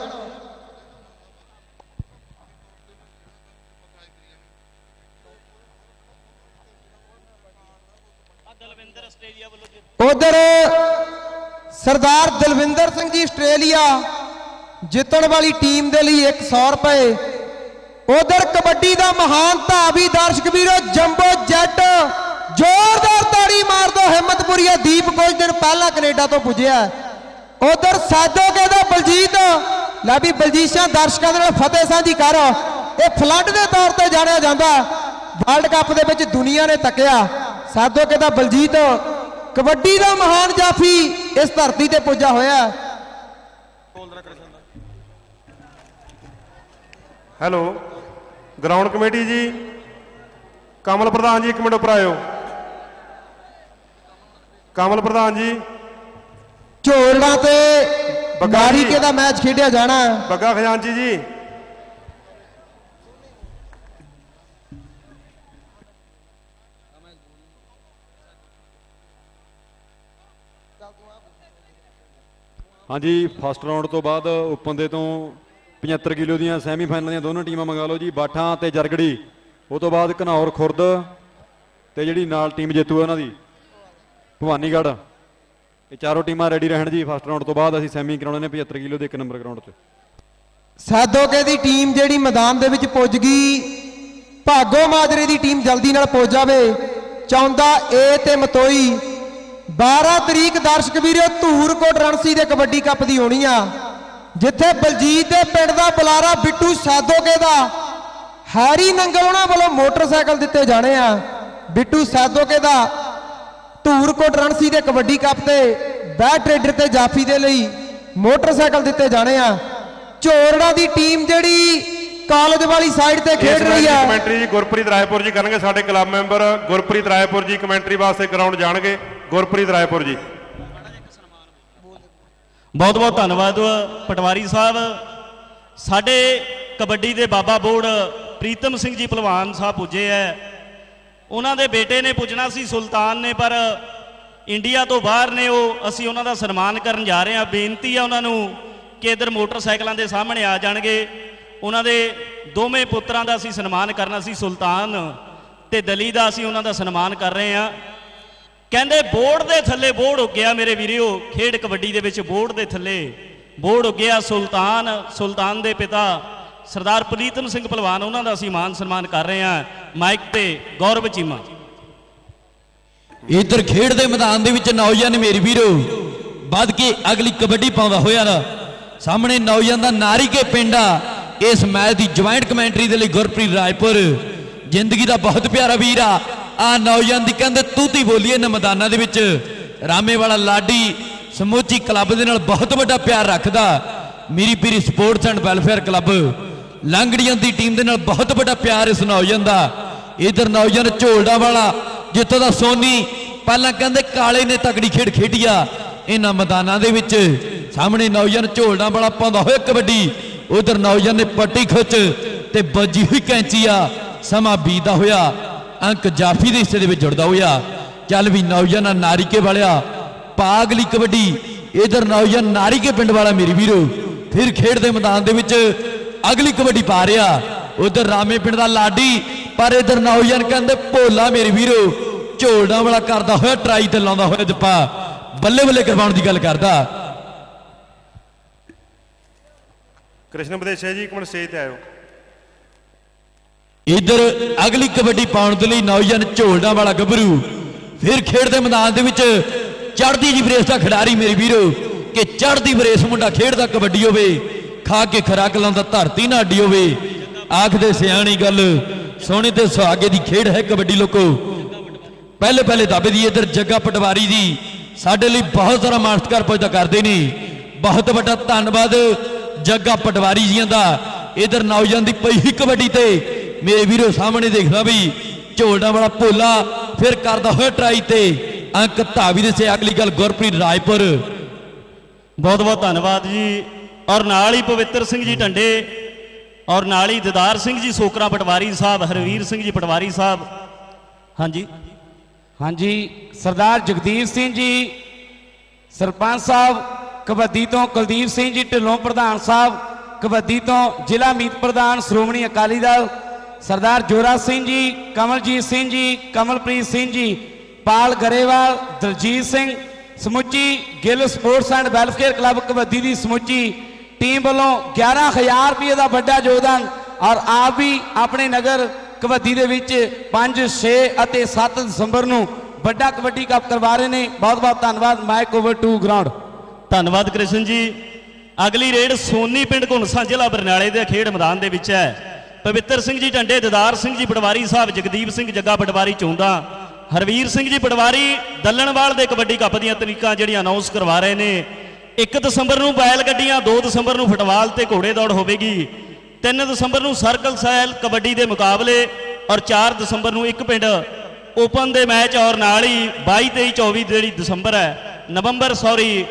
ਉਧਰ ਸਰਦਾਰ ਦਲਵਿੰਦਰ ਸਿੰਘ ਜੀ ਆਸਟ੍ਰੇਲੀਆ ਜਿੱਤਣ ਵਾਲੀ ਟੀਮ ਦੇ ਲਈ ਇੱਕ ਸੌ ਰੁਪਏ। ਉਧਰ ਕਬੱਡੀ ਦਾ ਮਹਾਨ ਧਾਵੀ ਦਰਸ਼ਕ ਵੀਰੋ ਜੰਬੋ ਜੈਟ, ਜ਼ੋਰਦਾਰ ਤਾੜੀ ਮਾਰ ਦੋ ਹਿੰਮਤਪੁਰੀਆ ਦੀਪ ਕੁਝ ਦਿਨ ਪਹਿਲਾਂ ਕੈਨੇਡਾ ਤੋਂ ਪੁੱਜਿਆ। ਉਧਰ ਸਾਦੋਕੇ ਦਾ ਬਲਜੀਤ, ਲੈ ਵੀ ਬਲਜੀਸ਼ਾਂ ਦਰਸ਼ਕਾਂ ਦੇ ਨਾਲ ਫਤਿਹ ਸਾਂਝੀ ਕਰ। ਇਹ ਫਲੱਡ ਦੇ ਤੌਰ ਤੇ ਜਾਣਿਆ ਜਾਂਦਾ, ਵਰਲਡ ਕੱਪ ਦੇ ਵਿੱਚ ਦੁਨੀਆ ਨੇ ਤੱਕਿਆ। ਸਾਦੋਕੇ ਦਾ ਬਲਜੀਤ ਕਬੱਡੀ ਦਾ ਮਹਾਨ ਜਾਫੀ ਇਸ ਧਰਤੀ ਤੇ ਪੁੱਜਾ ਹੋਇਆ। ਹੈਲੋ ਗਰਾਊਂਡ ਕਮੇਟੀ ਜੀ, ਕਮਲ ਪ੍ਰਧਾਨ ਜੀ ਇੱਕ ਮਿੰਟ ਉੱਪਰ ਆਇਓ। ਕਮਲ ਪ੍ਰਧਾਨ ਜੀ, ਝੋਲਣਾ ਤੇ ਨਾਰੀਕੇ ਦਾ ਮੈਚ ਖੇਡਿਆ ਜਾਣਾ। ਬੱਗਾ ਖਜ਼ਾਨਚੀ ਜੀ, ਹਾਂਜੀ ਫਸਟ ਰਾਉਂਡ ਤੋਂ ਬਾਅਦ ਓਪਨ ਦੇ ਤੋਂ ਪਝੱਤਰ ਕਿਲੋ ਦੀਆਂ ਸੈਮੀਫਾਈਨਲ ਦੀਆਂ ਦੋਨੋਂ ਟੀਮਾਂ ਮੰਗਾ ਲਓ ਜੀ, ਬਾਠਾਂ ਤੇ ਜਰਗੜੀ। ਉਹ ਤੋਂ ਬਾਅਦ ਘਨੌਰ ਖੁਰਦ ਤੇ ਜਿਹੜੀ ਨਾਲ ਟੀਮ ਜੇਤੂ ਹੈ ਉਹਨਾਂ ਦੀ ਭਵਾਨੀਗੜ੍ਹ। ਇਹ ਚਾਰੋਂ ਟੀਮਾਂ ਰੈਡੀ ਰਹਿਣ ਜੀ। ਫਸਟ ਰਾਉਂਡ ਤੋਂ ਬਾਅਦ ਅਸੀਂ ਸੈਮੀ ਕਰਾਉਣੇ ਨੇ ਪਝੱਤਰ ਕਿਲੋ ਦੇ ਇੱਕ ਨੰਬਰ ਗਰਾਊਂਡ 'ਚ। ਸਾਦੋਕੇ ਦੀ ਟੀਮ ਜਿਹੜੀ ਮੈਦਾਨ ਦੇ ਵਿੱਚ ਪੁੱਜ ਗਈ, ਭਾਗੋ ਮਾਜਰੇ ਦੀ ਟੀਮ ਜਲਦੀ ਨਾਲ ਪਹੁੰਚ ਜਾਵੇ। ਚੌਂਦਾ ਏ ਤੇ ਮਤੋਈ ਬਾਰਾਂ ਤਰੀਕ ਦਰਸ਼ਕ ਵੀਰੋ ਧੂਰਕੋਟ ਰਣਸੀ ਦੇ ਕਬੱਡੀ ਕੱਪ ਦੀ ਹੋਣੀ ਆ, ਜਿੱਥੇ ਬਲਜੀਤ ਦੇ ਪਿੰਡ ਦਾ ਬੁਲਾਰਾ ਬਿੱਟੂ ਸਾਦੋਕੇ ਦਾ ਹੈਰੀ ਨੰਗਲ ਉਹਨਾਂ ਵੱਲੋਂ ਮੋਟਰਸਾਈਕਲ ਦਿੱਤੇ ਜਾਣੇ ਆ। ਬਿੱਟੂ ਸਾਦੋਕੇ ਦਾ ਧੂਰਕੋਟ ਰਣਸੀ ਦੇ ਕਬੱਡੀ ਕੱਪ ਤੇ ਬੈਟ ਰੇਡਰ ਤੇ ਜਾਫੀ ਦੇ ਲਈ ਮੋਟਰਸਾਈਕਲ ਦਿੱਤੇ ਜਾਣੇ ਆ। ਝੋਰੜਾ ਦੀ ਟੀਮ ਜਿਹੜੀ ਕਾਲਜ ਵਾਲੀ ਸਾਈਡ ਤੇ ਖੇਡ ਰਹੀ ਆ। ਕਮੈਂਟਰੀ ਜੀ ਗੁਰਪ੍ਰੀਤ ਰਾਏਪੁਰ ਜੀ ਕਰਨਗੇ, ਸਾਡੇ ਕਲੱਬ ਮੈਂਬਰ ਗੁਰਪ੍ਰੀਤ ਰਾਏਪੁਰ ਜੀ ਕਮੈਂਟਰੀ ਵਾਸਤੇ ਗਰਾਊਂਡ ਜਾਣਗੇ। ਗੁਰਪ੍ਰੀਤ ਰਾਏਪੁਰ ਜੀ, ਬਹੁਤ ਬਹੁਤ ਧੰਨਵਾਦ ਪਟਵਾਰੀ ਸਾਹਿਬ। ਸਾਡੇ ਕਬੱਡੀ ਦੇ ਬਾਬਾ ਬੋਰਡ ਪ੍ਰੀਤਮ ਸਿੰਘ ਜੀ ਪਹਿਲਵਾਨ ਸਾਹਿਬ ਪੁੱਜੇ ਹੈ। ਉਹਨਾਂ ਦੇ ਬੇਟੇ ਨੇ ਪੁੱਜਣਾ ਸੀ ਸੁਲਤਾਨ ਨੇ, ਪਰ ਇੰਡੀਆ ਤੋਂ ਬਾਹਰ ਨੇ ਉਹ। ਅਸੀਂ ਉਹਨਾਂ ਦਾ ਸਨਮਾਨ ਕਰਨ ਜਾ ਰਹੇ ਹਾਂ। ਬੇਨਤੀ ਆ ਉਹਨਾਂ ਨੂੰ ਕਿ ਇੱਧਰ ਮੋਟਰਸਾਈਕਲਾਂ ਦੇ ਸਾਹਮਣੇ ਆ ਜਾਣਗੇ। ਉਹਨਾਂ ਦੇ ਦੋਵੇਂ ਪੁੱਤਰਾਂ ਦਾ ਅਸੀਂ ਸਨਮਾਨ ਕਰਨਾ ਸੀ, ਸੁਲਤਾਨ ਤੇ ਦਲੀ ਦਾ। ਅਸੀਂ ਉਹਨਾਂ ਦਾ ਸਨਮਾਨ ਕਰ ਰਹੇ ਹਾਂ। ਕਹਿੰਦੇ ਬੋਰਡ ਦੇ ਥੱਲੇ ਬੋਰਡ ਉੱਗਿਆ ਮੇਰੇ ਵੀਰਿਓ, ਖੇਡ ਕਬੱਡੀ ਦੇ ਵਿੱਚ ਬੋਰਡ ਦੇ ਥੱਲੇ ਬੋਰਡ ਉੱਗਿਆ। ਸੁਲਤਾਨ ਸੁਲਤਾਨ ਦੇ ਪਿਤਾ ਸਰਦਾਰ ਪ੍ਰੀਤਮ ਸਿੰਘ ਭਲਵਾਨ, ਉਹਨਾਂ ਦਾ ਅਸੀਂ ਮਾਨ ਸਨਮਾਨ ਕਰ ਰਹੇ ਹਾਂ। ਮਾਈਕ ਤੇ ਗੌਰਵ ਚੀਮਾ। ਇੱਧਰ ਖੇਡ ਦੇ ਮੈਦਾਨ ਦੇ ਵਿੱਚ ਨੌਜਵਾਨ ਮੇਰੇ ਵੀਰੋ ਵੱਧ ਕੇ ਅਗਲੀ ਕਬੱਡੀ ਪਾਉਂਦਾ ਹੋਇਆ ਨਾ ਸਾਹਮਣੇ ਨੌਜਵਾਨ ਦਾ ਨਾਰੀ ਕੇ ਪਿੰਡ ਆ। ਇਸ ਮੈਚ ਦੀ ਜੁਆਇੰਟ ਕਮੈਂਟਰੀ ਦੇ ਲਈ ਗੁਰਪ੍ਰੀਤ ਰਾਏਪੁਰ ਜ਼ਿੰਦਗੀ ਦਾ ਬਹੁਤ ਪਿਆਰਾ ਵੀਰ ਆ। ਆ ਨੌਜਵਾਨ ਦੀ ਕਹਿੰਦੇ ਤੂਤੀ ਬੋਲੀਏ ਨਾ ਮੈਦਾਨਾਂ ਦੇ ਵਿੱਚ। ਰਾਮੇ ਵਾਲਾ ਲਾਡੀ ਸਮੁੱਚੀ ਕਲੱਬ ਦੇ ਨਾਲ ਬਹੁਤ ਵੱਡਾ ਪਿਆਰ ਰੱਖਦਾ। Miri Piri sports and welfare club Langrian ਦੀ ਟੀਮ ਦੇ ਨਾਲ ਬਹੁਤ ਵੱਡਾ ਪਿਆਰ ਇਸ ਨੌਜਵਾਨ ਦਾ। ਇਧਰ ਨੌਜਵਾਨ ਝੋਲਡਾ ਵਾਲਾ ਜਿੱਥੋਂ ਦਾ ਸੋਨੀ ਪਹਿਲਾਂ ਕਹਿੰਦੇ ਕਾਲੇ ਨੇ ਤਕੜੀ ਖੇਡ ਖੇਡੀ ਆ ਇਹਨਾਂ ਮੈਦਾਨਾਂ ਦੇ ਵਿੱਚ। ਸਾਹਮਣੇ ਨੌਜਵਾਨ ਝੋਲਡਾ ਵਾਲਾ ਪਾਉਂਦਾ ਹੋਇਆ ਕਬੱਡੀ। ਉਧਰ ਨੌਜਵਾਨ ਨੇ ਪੱਟੀ ਖੁੱਚ ਤੇ ਵੱਜੀ ਹੋਈ ਕੈਂਚੀ ਆ। ਸਮਾਂ ਬੀਤਦਾ ਹੋਇਆ ਅੰਕ ਜਾਫੀ ਦੇ ਹਿੱਸੇ ਦੇ ਵਿੱਚ ਜੁੜਦਾ ਹੋਇਆ। ਚੱਲ ਵੀ ਨੌਜਵਾਨ ਨਾਰੀਕੇ ਵਾਲਿਆ ਪਾਗਲੀ ਕਬੱਡੀ। ਇਧਰ ਨੌਜਵਾਨ ਨਾਰੀਕੇ ਪਿੰਡ ਵਾਲਾ ਮੇਰੀ ਵੀਰੋ ਫਿਰ ਖੇਡ ਦੇ ਮੈਦਾਨ ਦੇ ਵਿੱਚ ਅਗਲੀ ਕਬੱਡੀ ਪਾ ਰਿਹਾ। ਉਧਰ ਰਾਮੇ ਪਿੰਡ ਦਾ ਲਾਡੀ, ਪਰ ਇਧਰ ਨੌਜਵਾਨ ਕਹਿੰਦੇ ਭੋਲਾ ਮੇਰੇ ਵੀਰੋ ਝੋਲਡਾ ਵਾਲਾ ਕਰਦਾ ਹੋਇਆ ਟਰਾਈ ਤੇ ਲਾਉਂਦਾ ਹੋਇਆ ਜੱਪਾ ਬੱਲੇ ਬੱਲੇ ਕਰਵਾਉਣ ਦੀ ਗੱਲ ਕਰਦਾ। ਕ੍ਰਿਸ਼ਨ ਵਿਦੇਸ਼ੀ ਜੀ ਇੱਕ ਮਿੰਟ ਸਟੇਜ ਤੇ ਆਇਓ। ਇਧਰ ਅਗਲੀ ਕਬੱਡੀ ਪਾਉਣ ਦੇ ਲਈ ਨੌਜਵਾਨ ਝੋਲਡਾ ਵਾਲਾ ਗੱਭਰੂ ਫਿਰ ਖੇਡ ਦੇ ਮੈਦਾਨ ਦੇ ਵਿੱਚ ਚੜ੍ਹਦੀ ਜੀ ਬਰੇਸ ਦਾ ਖਿਡਾਰੀ ਮੇਰੇ ਵੀਰੋ ਕਿ ਚੜ੍ਹਦੀ ਬਰੇਸ ਮੁੰਡਾ ਖੇਡਦਾ ਕਬੱਡੀ ਹੋਵੇ, ਖਾ ਕੇ ਖਰਾਕ ਲਾਉਂਦਾ ਧਰਤੀ ਨਾ ਅੱਡੀ ਹੋਵੇ। ਆਖਦੇ ਸਿਆਣੀ ਗੱਲ ਸੋਹਣੇ ਤੇ ਸੁਹਾਗੇ ਦੀ ਖੇਡ ਹੈ ਕਬੱਡੀ ਲੋਕੋ। ਪਹਿਲੇ ਪਹਿਲੇ ਦਾਬੇ ਦੀ ਇਧਰ ਜੱਗਾ ਪਟਵਾਰੀ ਜੀ ਸਾਡੇ ਲਈ ਬਹੁਤ ਸਾਰਾ ਮਾਣ ਸਤਿਕਾਰ ਪੁੱਜਦਾ ਕਰਦੇ ਨੇ। ਬਹੁਤ ਵੱਡਾ ਧੰਨਵਾਦ ਜੱਗਾ ਪਟਵਾਰੀ ਜੀਆਂ ਦਾ। ਇਧਰ ਨੌਜਵਾਨ ਦੀ ਪਈ ਹੀ ਕਬੱਡੀ ਤੇ ਮੇਰੇ ਵੀਰੋ ਸਾਹਮਣੇ ਦੇਖਦਾ ਵੀ ਝੋਲਡਾ ਵਾਲਾ ਭੋਲਾ ਫਿਰ ਕਰਦਾ ਹੋਇਆ ਟਰਾਈ ਤੇ ਅੰਕ ਧਾਵੀ ਦੇ ਸੇ। ਅਗਲੀ ਗੱਲ ਗੁਰਪ੍ਰੀਤ ਰਾਏਪੁਰ। ਬਹੁਤ ਬਹੁਤ ਧੰਨਵਾਦ ਜੀ। ਔਰ ਨਾਲ ਹੀ ਪਵਿੱਤਰ ਸਿੰਘ ਜੀ ਢੰਡੇ ਔਰ ਨਾਲ ਹੀ ਦਿਦਾਰ ਸਿੰਘ ਜੀ ਸੋਕਰਾ ਪਟਵਾਰੀ ਸਾਹਿਬ, ਹਰਵੀਰ ਸਿੰਘ ਜੀ ਪਟਵਾਰੀ ਸਾਹਿਬ। ਹਾਂਜੀ ਹਾਂਜੀ ਸਰਦਾਰ ਜਗਦੀਪ ਸਿੰਘ ਜੀ ਸਰਪੰਚ ਸਾਹਿਬ ਕਬੱਡੀ ਤੋਂ, ਕੁਲਦੀਪ ਸਿੰਘ ਜੀ ਢਿੱਲੋਂ ਪ੍ਰਧਾਨ ਸਾਹਿਬ ਕਬੱਡੀ ਤੋਂ, ਜ਼ਿਲ੍ਹਾ ਮੀਤ ਪ੍ਰਧਾਨ ਸ਼੍ਰੋਮਣੀ ਅਕਾਲੀ ਦਲ ਸਰਦਾਰ ਜੋਰਾ ਸਿੰਘ ਜੀ, ਕਮਲਜੀਤ ਸਿੰਘ ਜੀ, ਕਮਲਪ੍ਰੀਤ ਸਿੰਘ ਜੀ, ਪਾਲ ਗਰੇਵਾਲ, ਦਲਜੀਤ ਸਿੰਘ, ਸਮੁੱਚੀ Gill sports and welfare club kabaddi ਦੀ ਸਮੁੱਚੀ ਟੀਮ ਵੱਲੋਂ ਗਿਆਰਾਂ ਹਜ਼ਾਰ ਰੁਪਏ ਦਾ ਵੱਡਾ ਯੋਗਦਾਨ। ਔਰ ਆਪ ਵੀ ਆਪਣੇ ਨਗਰ ਕਬੱਡੀ ਦੇ ਵਿੱਚ ਪੰਜ ਛੇ ਅਤੇ ਸੱਤ ਦਸੰਬਰ ਨੂੰ ਵੱਡਾ ਕਬੱਡੀ ਕੱਪ ਕਰਵਾ ਰਹੇ ਨੇ। ਬਹੁਤ ਬਹੁਤ ਧੰਨਵਾਦ। Mic over to ground. ਧੰਨਵਾਦ ਕ੍ਰਿਸ਼ਨ ਜੀ। ਅਗਲੀ ਰੇਡ ਸੋਨੀ ਪਿੰਡ ਘੁੰਨਸਾਂ ਜ਼ਿਲ੍ਹਾ ਬਰਨਾਲੇ ਦੇ ਖੇਡ ਮੈਦਾਨ ਦੇ ਵਿੱਚ ਹੈ। ਪਵਿੱਤਰ ਸਿੰਘ ਜੀ ਢੰਡੇ, ਦਿਦਾਰ ਸਿੰਘ ਜੀ ਪਟਵਾਰੀ ਸਾਹਿਬ, ਜਗਦੀਪ ਸਿੰਘ ਜੱਗਾ ਪਟਵਾਰੀ ਚੌਂਦਾ, ਹਰਵੀਰ ਸਿੰਘ ਜੀ ਪਟਵਾਰੀ ਦੱਲਣਵਾਲ ਦੇ ਕਬੱਡੀ ਕੱਪ ਦੀਆਂ ਤਰੀਕਾਂ ਜਿਹੜੀਆਂ ਅਨਾਉਂਸ ਕਰਵਾ ਰਹੇ ਨੇ। ਇੱਕ ਦਸੰਬਰ ਨੂੰ ਬੈਲ ਗੱਡੀਆਂ, ਦੋ ਦਸੰਬਰ ਨੂੰ ਫੁੱਟਬਾਲ ਤੇ ਘੋੜੇ ਦੌੜ ਹੋਵੇਗੀ, ਤਿੰਨ ਦਸੰਬਰ ਨੂੰ ਸਰਕਲ ਸੈਲ ਕਬੱਡੀ ਦੇ ਮੁਕਾਬਲੇ ਔਰ ਚਾਰ ਦਸੰਬਰ ਨੂੰ ਇੱਕ ਪਿੰਡ ਓਪਨ ਦੇ ਮੈਚ। ਔਰ ਨਾਲ ਹੀ ਬਾਈ ਤੇਈ ਚੌਵੀ ਜਿਹੜੀ ਦਸੰਬਰ ਹੈ ਨਵੰਬਰ ਸੌਰੀ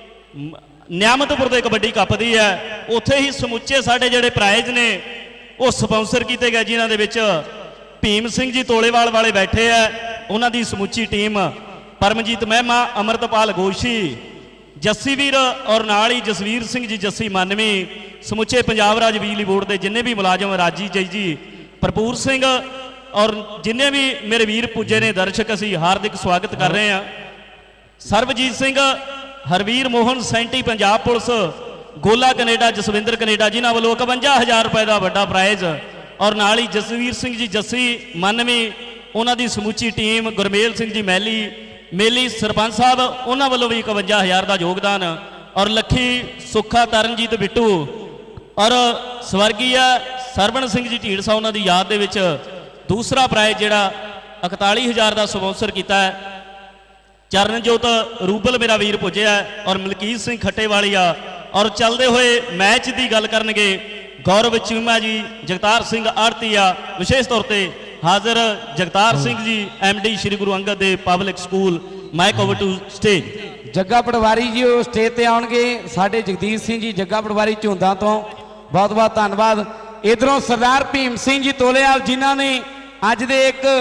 ਨਿਆਮਤਪੁਰ ਦੇ ਕਬੱਡੀ ਕੱਪ ਦੀ ਹੈ। ਉੱਥੇ ਹੀ ਸਮੁੱਚੇ ਸਾਡੇ ਜਿਹੜੇ ਪ੍ਰਾਈਜ਼ ਨੇ ਉਹ ਸਪਾਂਸਰ ਕੀਤੇ ਗਏ, ਜਿਨ੍ਹਾਂ ਦੇ ਵਿੱਚ ਭੀਮ ਸਿੰਘ ਜੀ ਤੋਲੇਵਾਲ ਵਾਲੇ ਬੈਠੇ ਆ, ਉਹਨਾਂ ਦੀ ਸਮੁੱਚੀ ਟੀਮ, ਪਰਮਜੀਤ ਮਹਿਮਾ, ਅਮਰਤਪਾਲ ਗੋਸ਼ੀ, ਜੱਸੀ ਵੀਰ ਔਰ ਨਾਲ ਹੀ ਜਸਵੀਰ ਸਿੰਘ ਜੀ ਜੱਸੀ ਮਾਨਵੀ, ਸਮੁੱਚੇ ਪੰਜਾਬ ਰਾਜ ਬਿਜਲੀ ਬੋਰਡ ਦੇ ਜਿੰਨੇ ਵੀ ਮੁਲਾਜ਼ਮ, ਰਾਜੀ ਜੀ ਜੀ, ਭਰਪੂਰ ਸਿੰਘ ਔਰ ਜਿੰਨੇ ਵੀ ਮੇਰੇ ਵੀਰ ਪੁੱਜੇ ਨੇ ਦਰਸ਼ਕ, ਅਸੀਂ ਹਾਰਦਿਕ ਸਵਾਗਤ ਕਰ ਰਹੇ ਹਾਂ। Sarabjit Singh, Harvir Mohan, Santi Punjab police, Gola Canada, Jaswinder Canada, ਜਿਨ੍ਹਾਂ ਵੱਲੋਂ ਇਕਵੰਜਾ ਹਜ਼ਾਰ ਰੁਪਏ ਦਾ ਵੱਡਾ ਪ੍ਰਾਈਜ਼। ਔਰ ਨਾਲ ਹੀ ਜਸਵੀਰ ਸਿੰਘ ਜੀ ਜੱਸੀ ਮਾਨਵੀ, ਉਹਨਾਂ ਦੀ ਸਮੁੱਚੀ ਟੀਮ, ਗੁਰਮੇਲ ਸਿੰਘ ਜੀ ਮੈਲੀ ਮੇਲੀ ਸਰਪੰਚ ਸਾਹਿਬ, ਉਹਨਾਂ ਵੱਲੋਂ ਵੀ ਇਕਵੰਜਾ ਹਜ਼ਾਰ ਦਾ ਯੋਗਦਾਨ। ਔਰ ਲੱਖੀ, ਸੁੱਖਾ, ਤਰਨਜੀਤ ਬਿੱਟੂ ਔਰ ਸਵਰਗੀ ਸਰਵਣ ਸਿੰਘ ਜੀ ਢੀਂਡਸਾ, ਉਹਨਾਂ ਦੀ ਯਾਦ ਦੇ ਵਿੱਚ ਦੂਸਰਾ ਪ੍ਰਾਈਜ਼ ਜਿਹੜਾ ਇਕਤਾਲੀ ਹਜ਼ਾਰ ਦਾ ਸਪਾਂਸਰ ਕੀਤਾ ਹੈ। ਚਰਨਜੋਤ ਰੂਬਲ ਮੇਰਾ ਵੀਰ ਪੁੱਜਿਆ ਔਰ ਮਲਕੀਤ ਸਿੰਘ ਖੱਟੇਵਾਲੀਆ। ਔਰ ਚੱਲਦੇ ਹੋਏ ਮੈਚ ਦੀ ਗੱਲ ਕਰਨਗੇ ਗੌਰਵ ਚੀਮਾ ਜੀ, ਜਗਤਾਰ ਸਿੰਘ ਆੜਤੀਆ, ਵਿਸ਼ੇਸ਼ ਤੌਰ ਤੇ ਹਾਜ਼ਰ Jagtar Singh ji M D Shri Guru Angad Dev public school. Mic over to stage. Jagga patwari ji ਉਹ ਸਟੇਜ ਤੇ ਆਉਣਗੇ, ਸਾਡੇ ਜਗਦੀਪ ਸਿੰਘ ਜੀ ਜੱਗਾ ਪਟਵਾਰੀ ਝੁੰਦਾ ਤੋਂ। ਬਹੁਤ ਬਹੁਤ ਧੰਨਵਾਦ। ਇਧਰੋਂ ਸਰਦਾਰ ਭੀਮ ਸਿੰਘ ਜੀ ਤੋਲੇਵਾਲ, ਜਿਨ੍ਹਾਂ ਨੇ ਅੱਜ ਦੇ ਇੱਕ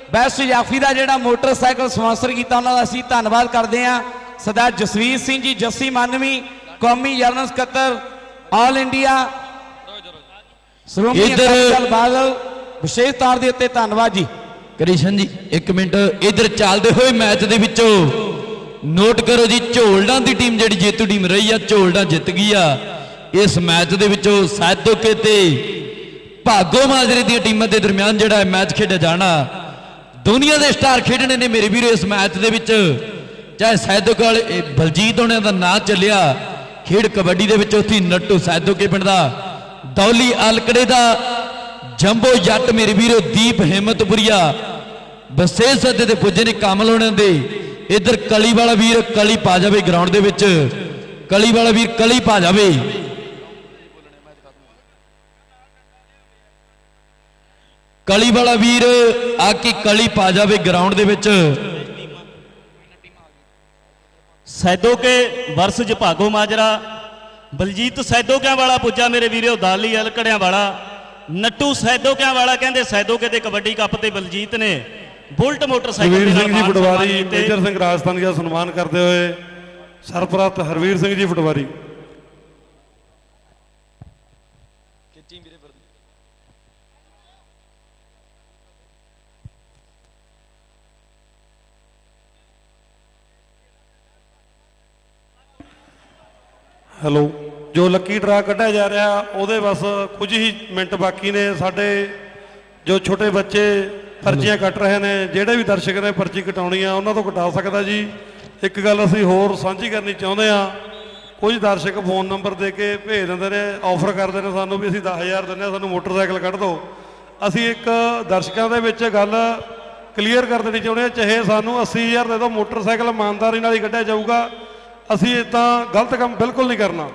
ਬੈਸਟ ਜਾਫੀ ਦਾ ਜਿਹੜਾ ਮੋਟਰਸਾਈਕਲ ਸਪਾਂਸਰ ਕੀਤਾ ਉਹਨਾਂ ਦਾ ਅਸੀਂ ਧੰਨਵਾਦ ਕਰਦੇ ਹਾਂ। ਸਰਦਾਰ ਜਸਵੀਰ ਸਿੰਘ ਜੀ ਜੱਸੀ ਮਾਨਵੀ ਕੌਮੀ ਜਨਰਲ ਸਕੱਤਰ ਆਲ ਇੰਡੀਆ ਸ਼੍ਰੋਮਣੀ ਅਕਾਲੀ ਦਲ ਬਾਦਲ ਵਿਸ਼ੇਸ਼ ਤੌਰ ਦੇ ਉੱਤੇ ਧੰਨਵਾਦ ਜੀ। ਕ੍ਰਿਸ਼ਨ ਜੀ ਇੱਕ ਮਿੰਟ ਇਧਰ ਚੱਲਦੇ ਹੋਏ ਮੈਚ ਦੇ ਵਿੱਚੋਂ ਨੋਟ ਕਰੋ ਜੀ, ਝੋਲਡਾਂ ਦੀ ਟੀਮ ਜਿਹੜੀ ਜੇਤੂ ਟੀਮ ਰਹੀ ਆ, ਝੋਲਡਾਂ ਜਿੱਤ ਗਈ ਆ ਇਸ ਮੈਚ ਦੇ ਵਿੱਚੋਂ। ਸੈਦੋਕੇ ਤੇ ਭਾਗੋ ਮਾਜਰੇ ਦੀਆਂ ਟੀਮਾਂ ਦੇ ਦਰਮਿਆਨ ਜਿਹੜਾ ਮੈਚ ਖੇਡਿਆ ਜਾਣਾ, ਦੁਨੀਆ ਦੇ ਸਟਾਰ ਖੇਡਣੇ ਨੇ ਮੇਰੇ ਵੀਰੋ ਇਸ ਮੈਚ ਦੇ ਵਿੱਚ। ਚਾਹੇ ਸੈਦੋਕੇ ਵਾਲੇ ਬਲਜੀਤ ਹੋਣਿਆਂ ਦਾ ਨਾਂ ਚੱਲਿਆ ਖੇਡ ਕਬੱਡੀ ਦੇ ਵਿੱਚ, ਉੱਥੇ ਨੱਟੂ ਸੈਦੋਕੇ ਪਿੰਡ ਦਾ, ਦੌਲੀ ਅਲਕੜੇ ਦਾ ਜੰਬੋ ਜੱਟ ਮੇਰੇ ਵੀਰੋ, ਦੀਪ ਹਿੰਮਤਪੁਰੀਆ ਵਿਸ਼ੇਸ਼ ਸੱਦੇ ਤੇ ਪੁੱਜੇ ਨੇ ਕਮਲ ਹੋਣਾਂ ਦੇ। ਇਧਰ ਕਲੀ ਵਾਲਾ ਵੀਰ ਕਲੀ ਪਾ ਜਾਵੇ ਗਰਾਊਂਡ ਦੇ ਵਿੱਚ, ਕਲੀ ਵਾਲਾ ਵੀਰ ਕਲੀ ਪਾ ਜਾਵੇ। ਕਲੀ ਵਾਲਾ ਵੀਰ ਆ ਕੇ ਕਲੀ ਪਾ ਜਾਵੇ ਗਰਾਊਂਡ ਦੇ ਵਿੱਚ। ਸੈਦੋਕੇ ਵਰਸਜ ਭਾਗੋ ਮਾਜਰਾ, ਬਲਜੀਤ ਸੈਦੋਕਿਆਂ ਵਾਲਾ ਪੁੱਜਾ ਮੇਰੇ ਵੀਰੋ, ਦਾਲੀ ਅਲਕੜਿਆਂ ਵਾਲਾ, ਨੱਟੂ ਸੈਦੋਕਿਆਂ ਵਾਲਾ। ਕਹਿੰਦੇ ਸੈਦੋਕੇ ਦੇ ਕਬੱਡੀ ਕੱਪ ਤੇ ਬਲਜੀਤ ਨੇ ਬੁਲਟ ਮੋਟਰਸਾਈਕਲ ਹਰਵੀਰ ਦੇ ਸਿੰਘ ਜੀ ਨਾਲ ਪਟਵਾਰੀ, ਮੇਜਰ ਸਿੰਘ ਰਾਜਸਥਾਨੀ ਦਾ ਸਨਮਾਨ ਕਰਦੇ ਹੋਏ ਸਰਪ੍ਰਸਤ ਹਰਵੀਰ ਸਿੰਘ ਜੀ ਪਟਵਾਰੀ। ਹੈਲੋ, ਜੋ ਲੱਕੀ ਡਰਾ ਕੱਢਿਆ ਜਾ ਰਿਹਾ ਉਹਦੇ ਬਸ ਕੁਝ ਹੀ ਮਿੰਟ ਬਾਕੀ ਨੇ। ਸਾਡੇ ਜੋ ਛੋਟੇ ਬੱਚੇ ਪਰਚੀਆਂ ਕੱਟ ਰਹੇ ਨੇ, ਜਿਹੜੇ ਵੀ ਦਰਸ਼ਕ ਨੇ ਪਰਚੀ ਕਟਾਉਣੀ ਆ ਉਹਨਾਂ ਤੋਂ ਕਟਾ ਸਕਦਾ ਜੀ। ਇੱਕ ਗੱਲ ਅਸੀਂ ਹੋਰ ਸਾਂਝੀ ਕਰਨੀ ਚਾਹੁੰਦੇ ਆ, ਕੁਝ ਦਰਸ਼ਕ ਫੋਨ ਨੰਬਰ ਦੇ ਕੇ ਭੇਜ ਦਿੰਦੇ ਨੇ, ਆਫਰ ਕਰਦੇ ਨੇ ਸਾਨੂੰ ਵੀ ਅਸੀਂ ਦਸ ਹਜ਼ਾਰ ਦਿੰਦੇ ਹਾਂ, ਸਾਨੂੰ ਮੋਟਰਸਾਈਕਲ ਕੱਢ ਦਿਓ। ਅਸੀਂ ਇੱਕ ਦਰਸ਼ਕਾਂ ਦੇ ਵਿੱਚ ਗੱਲ ਕਲੀਅਰ ਕਰ ਦੇਣੀ ਚਾਹੁੰਦੇ ਹਾਂ, ਚਾਹੇ ਸਾਨੂੰ ਅੱਸੀ ਹਜ਼ਾਰ ਦੇ ਦਿਓ, ਮੋਟਰਸਾਈਕਲ ਇਮਾਨਦਾਰੀ ਨਾਲ ਹੀ ਕੱਢਿਆ ਜਾਊਗਾ। ਅਸੀਂ ਇਦਾਂ ਗਲਤ ਕੰਮ ਬਿਲਕੁਲ ਨਹੀਂ ਕਰਨਾ।